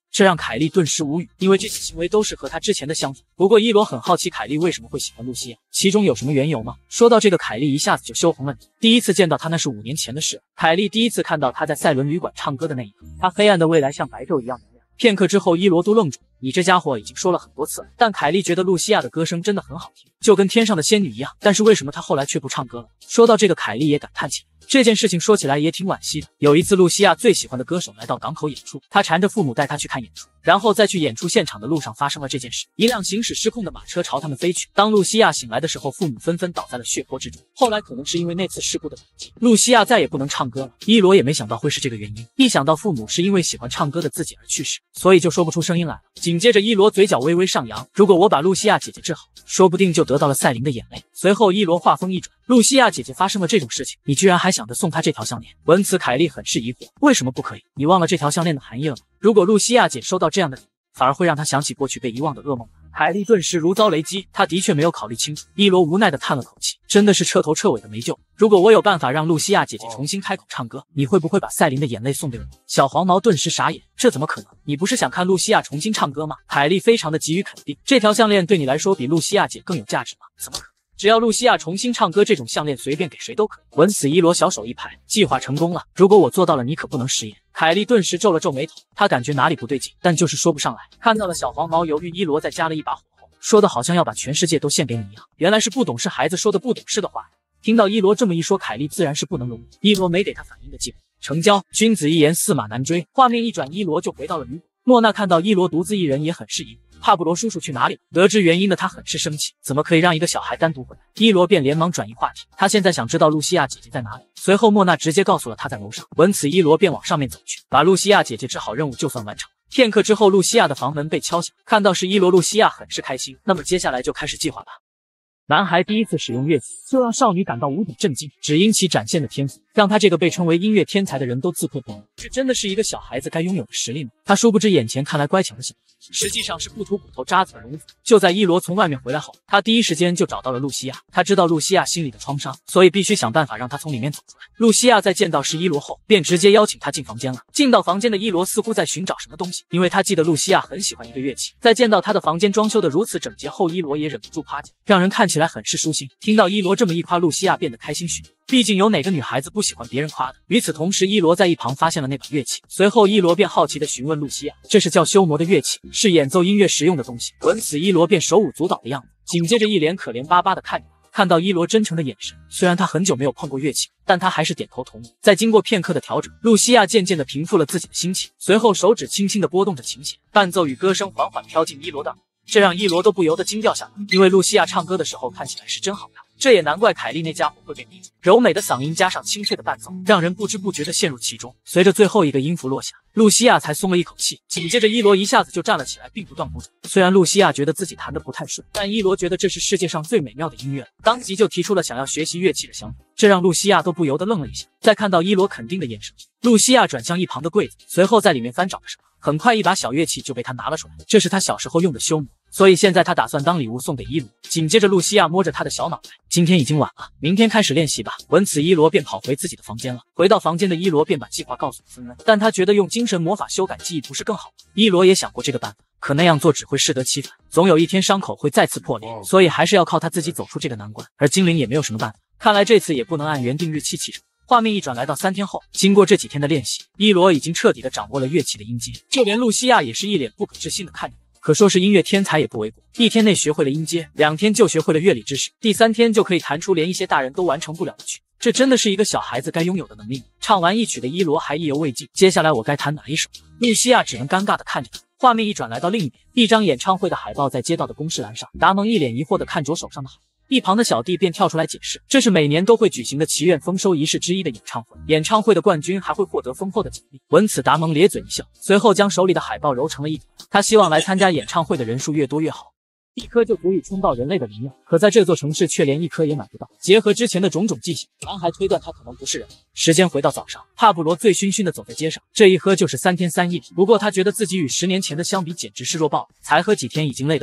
这让凯莉顿时无语，因为这些行为都是和他之前的相反。不过伊罗很好奇凯莉为什么会喜欢露西亚，其中有什么缘由吗？说到这个，凯莉一下子就羞红了脸。第一次见到他那是5年前的事，凯莉第一次看到他在赛伦旅馆唱歌的那一刻，他黑暗的未来像白昼一样明亮。片刻之后，伊罗都愣住，你这家伙已经说了很多次了。但凯莉觉得露西亚的歌声真的很好听，就跟天上的仙女一样。但是为什么她后来却不唱歌了？说到这个，凯莉也感叹起来。这件事情说起来也挺惋惜的。有一次，露西亚最喜欢的歌手来到港口演出，她缠着父母带他去看演出，然后在去演出现场的路上发生了这件事。一辆行驶失控的马车朝他们飞去。当露西亚醒来的时候，父母纷纷倒在了血泊之中。后来可能是因为那次事故的打击，露西亚再也不能唱歌了。伊罗也没想到会是这个原因，一想到父母是因为喜欢唱歌的自己而去世，所以就说不出声音来了。紧接着，伊罗嘴角微微上扬，如果我把露西亚姐姐治好，说不定就得到了赛琳的眼泪。随后，伊罗话锋一转，露西亚姐姐发生了这种事情，你居然还想着送她这条项链？闻此，凯莉很是疑惑，为什么不可以？你忘了这条项链的含义了吗？如果露西亚姐收到这样的礼物，反而会让她想起过去被遗忘的噩梦。凯莉顿时如遭雷击，她的确没有考虑清楚。伊罗无奈地叹了口气，真的是彻头彻尾的没救。如果我有办法让露西亚姐姐重新开口唱歌，你会不会把赛琳的眼泪送给我？小黄毛顿时傻眼，这怎么可能？你不是想看露西亚重新唱歌吗？凯莉非常的给予肯定，这条项链对你来说比露西亚姐更有价值吗？怎么可能？只要露西亚重新唱歌，这种项链随便给谁都可以。闻此，伊罗小手一拍，计划成功了。如果我做到了，你可不能食言。凯莉顿时皱了皱眉头，她感觉哪里不对劲，但就是说不上来。看到了小黄毛犹豫，伊罗再加了一把火候，说的好像要把全世界都献给你一样。原来是不懂事孩子说的不懂事的话。听到伊罗这么一说，凯莉自然是不能容忍。伊罗没给他反应的机会，成交。君子一言，驷马难追。画面一转，伊罗就回到了旅馆。莫娜看到伊罗独自一人，也很是疑惑。帕布罗叔叔去哪里了？得知原因的他很是生气，怎么可以让一个小孩单独回来？伊罗便连忙转移话题，他现在想知道露西亚姐姐在哪里。随后莫娜直接告诉了他在楼上。闻此，伊罗便往上面走去，把露西亚姐姐治好任务就算完成。片刻之后，露西亚的房门被敲响，看到是伊罗，露西亚很是开心。那么接下来就开始计划吧。男孩第一次使用乐器，就让少女感到无比震惊，只因其展现的天赋，让他这个被称为音乐天才的人都自愧不如。这真的是一个小孩子该拥有的实力吗？他殊不知眼前看来乖巧的小孩，实际上是不吐骨头渣子的聋子。就在伊罗从外面回来后，他第一时间就找到了露西亚。他知道露西亚心里的创伤，所以必须想办法让她从里面走出来。露西亚在见到是伊罗后，便直接邀请他进房间了。进到房间的伊罗似乎在寻找什么东西，因为他记得露西亚很喜欢一个乐器。在见到他的房间装修的如此整洁后，伊罗也忍不住夸奖，让人看起来很是舒心。听到伊罗这么一夸，露西亚变得开心许多。毕竟有哪个女孩子不喜欢别人夸的？与此同时，伊罗在一旁发现了那把乐器，随后伊罗便好奇地询问露西亚，这是叫修魔的乐器，是演奏音乐时用的东西。闻此，伊罗便手舞足蹈的样子，紧接着一脸可怜巴巴地看着他。看到伊罗真诚的眼神，虽然他很久没有碰过乐器，但他还是点头同意。在经过片刻的调整，露西亚渐渐地平复了自己的心情，随后手指轻轻地拨动着琴弦，伴奏与歌声缓缓飘进伊罗的耳朵，这让伊罗都不由得惊掉下来，因为露西亚唱歌的时候看起来是真好看。这也难怪凯莉那家伙会被迷住，柔美的嗓音加上清脆的伴奏，让人不知不觉地陷入其中。随着最后一个音符落下，露西亚才松了一口气。紧接着，伊罗一下子就站了起来，并不断鼓掌。虽然露西亚觉得自己弹得不太顺，但伊罗觉得这是世界上最美妙的音乐了，当即就提出了想要学习乐器的想法。这让露西亚都不由得愣了一下。在看到伊罗肯定的眼神，露西亚转向一旁的柜子，随后在里面翻找着什么。很快，一把小乐器就被他拿了出来，这是他小时候用的修魔，所以现在他打算当礼物送给伊罗。紧接着，露西亚摸着他的小脑袋，今天已经晚了，明天开始练习吧。闻此，伊罗便跑回自己的房间了。回到房间的伊罗便把计划告诉了芬恩，但他觉得用精神魔法修改记忆不是更好吗？伊罗也想过这个办法，可那样做只会适得其反，总有一天伤口会再次破裂，所以还是要靠他自己走出这个难关。而精灵也没有什么办法，看来这次也不能按原定日期启程。画面一转，来到3天后，经过这几天的练习，伊罗已经彻底的掌握了乐器的音阶，就连露西亚也是一脸不可置信的看着他。可说是音乐天才也不为过，1天内学会了音阶，2天就学会了乐理知识，第3天就可以弹出连一些大人都完成不了的曲。这真的是一个小孩子该拥有的能力。唱完一曲的伊罗还意犹未尽，接下来我该弹哪一首？露西亚只能尴尬的看着他。画面一转，来到另一边，一张演唱会的海报在街道的公示栏上，达蒙一脸疑惑的看着手上的海报。一旁的小弟便跳出来解释，这是每年都会举行的祈愿丰收仪式之一的演唱会，演唱会的冠军还会获得丰厚的奖励。闻此，达蒙咧嘴一笑，随后将手里的海报揉成了一团。他希望来参加演唱会的人数越多越好，一颗就足以冲到人类的灵药，可在这座城市却连一颗也买不到。结合之前的种种迹象，男孩推断他可能不是人。时间回到早上，帕布罗醉醺醺的走在街上，这一喝就是3天3夜。不过他觉得自己与10年前的相比，简直是弱爆了，才喝几天已经累得不行。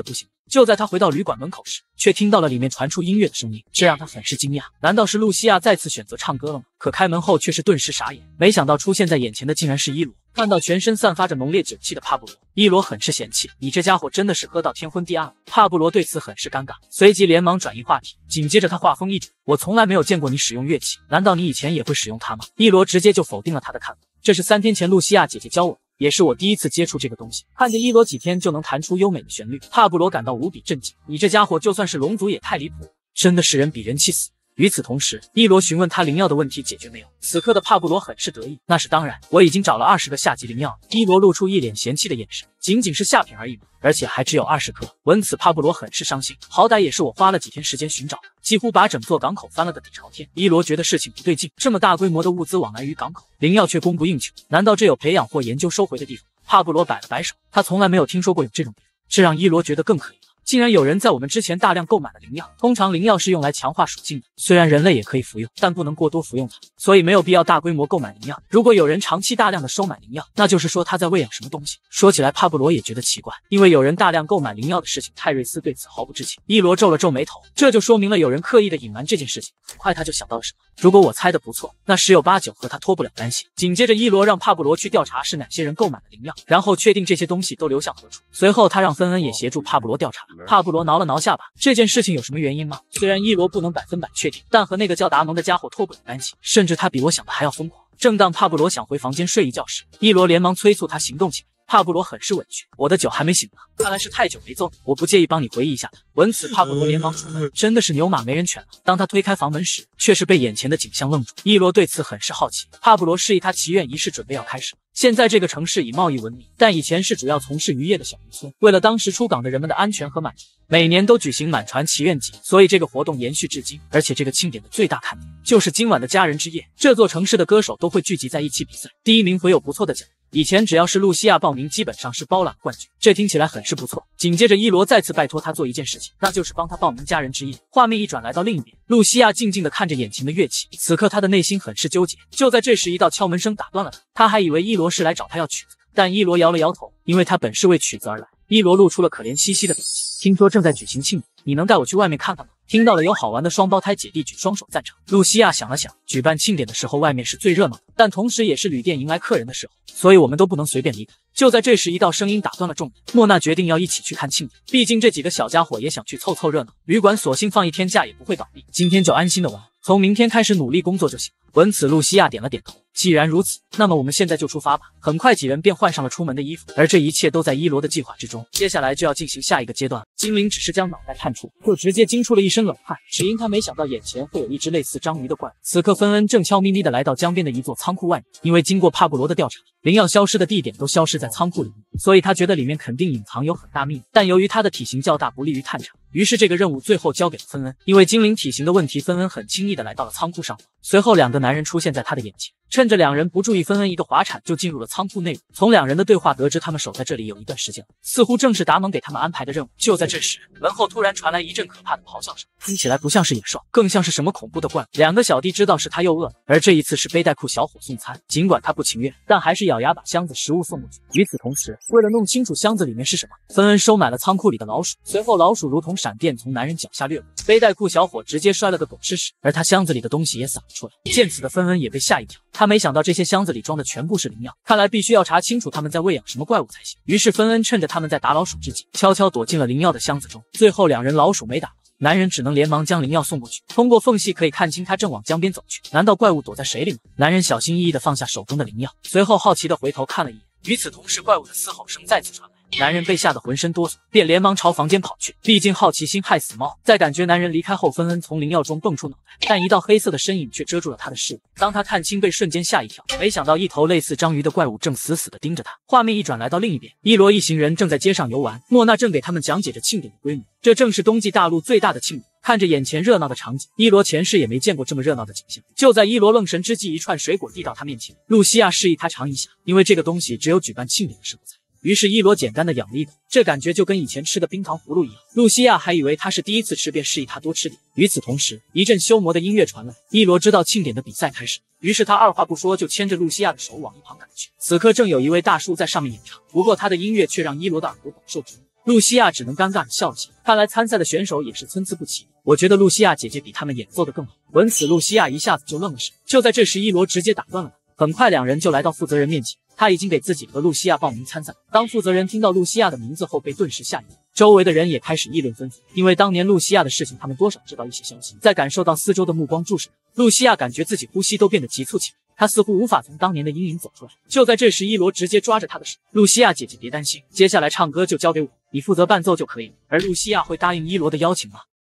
就在他回到旅馆门口时，却听到了里面传出音乐的声音，这让他很是惊讶。难道是露西亚再次选择唱歌了吗？可开门后却是顿时傻眼，没想到出现在眼前的竟然是伊罗。看到全身散发着浓烈酒气的帕布罗，伊罗很是嫌弃：“你这家伙真的是喝到天昏地暗了。”帕布罗对此很是尴尬，随即连忙转移话题。紧接着他话锋一转：“我从来没有见过你使用乐器，难道你以前也会使用它吗？”伊罗直接就否定了他的看法：“这是3天前露西亚姐姐教我的。”也是我第一次接触这个东西。看见伊罗几天就能弹出优美的旋律，帕布罗感到无比震惊。你这家伙就算是龙族也太离谱了，真的是人比人气死。与此同时，伊罗询问他灵药的问题解决没有。此刻的帕布罗很是得意，那是当然，我已经找了20个下级灵药了。伊罗露出一脸嫌弃的眼神，仅仅是下品而已嘛，而且还只有20颗。闻此，帕布罗很是伤心，好歹也是我花了几天时间寻找的，几乎把整座港口翻了个底朝天。伊罗觉得事情不对劲，这么大规模的物资往来于港口，灵药却供不应求，难道这有培养或研究收回的地方？帕布罗摆了摆手，他从来没有听说过有这种地方，这让伊罗觉得更可疑了。竟然有人在我们之前大量购买了灵药。通常灵药是用来强化属性的，虽然人类也可以服用，但不能过多服用它，所以没有必要大规模购买灵药。如果有人长期大量的收买灵药，那就是说他在喂养什么东西。说起来，帕布罗也觉得奇怪，因为有人大量购买灵药的事情，泰瑞斯对此毫不知情。伊罗皱了皱眉头，这就说明了有人刻意的隐瞒这件事情。很快他就想到了什么，如果我猜的不错，那10有8九和他脱不了干系。紧接着，伊罗让帕布罗去调查是哪些人购买了灵药，然后确定这些东西都流向何处。随后他让芬恩也协助帕布罗调查。帕布罗挠了挠下巴，这件事情有什么原因吗？虽然伊罗不能100%确定，但和那个叫达蒙的家伙脱不了干系，甚至他比我想的还要疯狂。正当帕布罗想回房间睡一觉时，伊罗连忙催促他行动起来。帕布罗很是委屈，我的酒还没醒呢，看来是太久没揍你，我不介意帮你回忆一下的。闻此，帕布罗连忙出门，真的是牛马没人犬了。当他推开房门时，却是被眼前的景象愣住。伊罗对此很是好奇，帕布罗示意他祈愿仪式准备要开始了。现在这个城市以贸易闻名，但以前是主要从事渔业的小渔村。为了当时出港的人们的安全和满足，每年都举行满船祈愿祭，所以这个活动延续至今。而且这个庆典的最大看点就是今晚的家人之夜，这座城市的歌手都会聚集在一起比赛，第1名会有不错的奖。以前只要是露西亚报名，基本上是包揽冠军，这听起来很是不错。紧接着，伊罗再次拜托他做一件事情，那就是帮他报名家人之夜。画面一转来到另一边，露西亚静静地看着眼前的乐器，此刻他的内心很是纠结。就在这时，一道敲门声打断了他，他还以为伊罗是来找他要曲子，但伊罗摇了摇头，因为他本是为曲子而来。伊罗露出了可怜兮兮的表情，听说正在举行庆典，你能带我去外面看看吗？听到了有好玩的双胞胎姐弟举双手赞成。露西亚想了想，举办庆典的时候外面是最热闹的，但同时也是旅店迎来客人的时候，所以我们都不能随便离开。就在这时，一道声音打断了重点，莫娜决定要一起去看庆典，毕竟这几个小家伙也想去凑凑热闹。旅馆索性放1天假也不会倒闭，今天就安心的玩，从明天开始努力工作就行了。闻此，露西亚点了点头。既然如此，那么我们现在就出发吧。很快几人便换上了出门的衣服，而这一切都在伊罗的计划之中。接下来就要进行下一个阶段了。精灵只是将脑袋探出，就直接惊出了一身冷汗，只因他没想到眼前会有一只类似章鱼的怪物。此刻芬恩正悄咪咪的来到江边的一座仓库外面，因为经过帕布罗的调查，灵药消失的地点都消失在仓库里面，所以他觉得里面肯定隐藏有很大秘密，但由于他的体型较大，不利于探查，于是这个任务最后交给了芬恩。因为精灵体型的问题，芬恩很轻易的来到了仓库上方。随后2个男人出现在他的眼前，趁着2人不注意，芬恩一个滑铲就进入了仓库内部。从2人的对话得知，他们守在这里有一段时间了，似乎正是达蒙给他们安排的任务。就在这时，门后突然传来一阵可怕的咆哮声，听起来不像是野兽，更像是什么恐怖的怪物。2个小弟知道是他又饿了，而这一次是背带裤小伙送餐，尽管他不情愿，但还是咬牙把箱子食物送过去。与此同时，为了弄清楚箱子里面是什么，芬恩收买了仓库里的老鼠，随后老鼠如同闪电从男人脚下掠过，背带裤小伙直接摔了个狗吃屎，而他箱子里的东西也洒了出来。见此的芬恩也被吓一跳，他没想到这些箱子里装的全部是灵药，看来必须要查清楚他们在喂养什么怪物才行。于是芬恩趁着他们在打老鼠之际，悄悄躲进了灵药的箱子中。最后2人老鼠没打到，男人只能连忙将灵药送过去。通过缝隙可以看清他正往江边走去，难道怪物躲在水里吗？男人小心翼翼地放下手中的灵药，随后好奇地回头看了一眼。与此同时，怪物的嘶吼声再次传来。男人被吓得浑身哆嗦，便连忙朝房间跑去。毕竟好奇心害死猫。在感觉男人离开后，芬恩从灵药中蹦出脑袋，但一道黑色的身影却遮住了他的视野。当他看清，被瞬间吓一跳，没想到一头类似章鱼的怪物正死死地盯着他。画面一转来到另一边，伊罗一行人正在街上游玩，莫娜正给他们讲解着庆典的规模。这正是冬季大陆最大的庆典。看着眼前热闹的场景，伊罗前世也没见过这么热闹的景象。就在伊罗愣神之际，一串水果递到他面前，露西亚示意他尝一下，因为这个东西只有举办庆典的时候才有。于是伊罗简单的咬了一口，这感觉就跟以前吃的冰糖葫芦一样。露西亚还以为他是第一次吃，便示意他多吃点。与此同时，一阵修魔的音乐传来，伊罗知道庆典的比赛开始，于是他二话不说就牵着露西亚的手往一旁赶去。此刻正有一位大叔在上面演唱，不过他的音乐却让伊罗的耳朵饱受折磨。 露西亚只能尴尬的笑了笑，看来参赛的选手也是参差不齐。我觉得露西亚姐姐比他们演奏的更好。闻此，露西亚一下子就愣了神。就在这时，一罗直接打断了他。很快，两人就来到负责人面前，他已经给自己和露西亚报名参赛。当负责人听到露西亚的名字后，被顿时吓一跳，周围的人也开始议论纷纷。因为当年露西亚的事情，他们多少知道一些消息。在感受到四周的目光注视，露西亚感觉自己呼吸都变得急促起来。他似乎无法从当年的阴影走出来。就在这时，一罗直接抓着他的手：“露西亚姐姐，别担心，接下来唱歌就交给我，你负责伴奏就可以了。”而露西亚会答应一罗的邀请吗？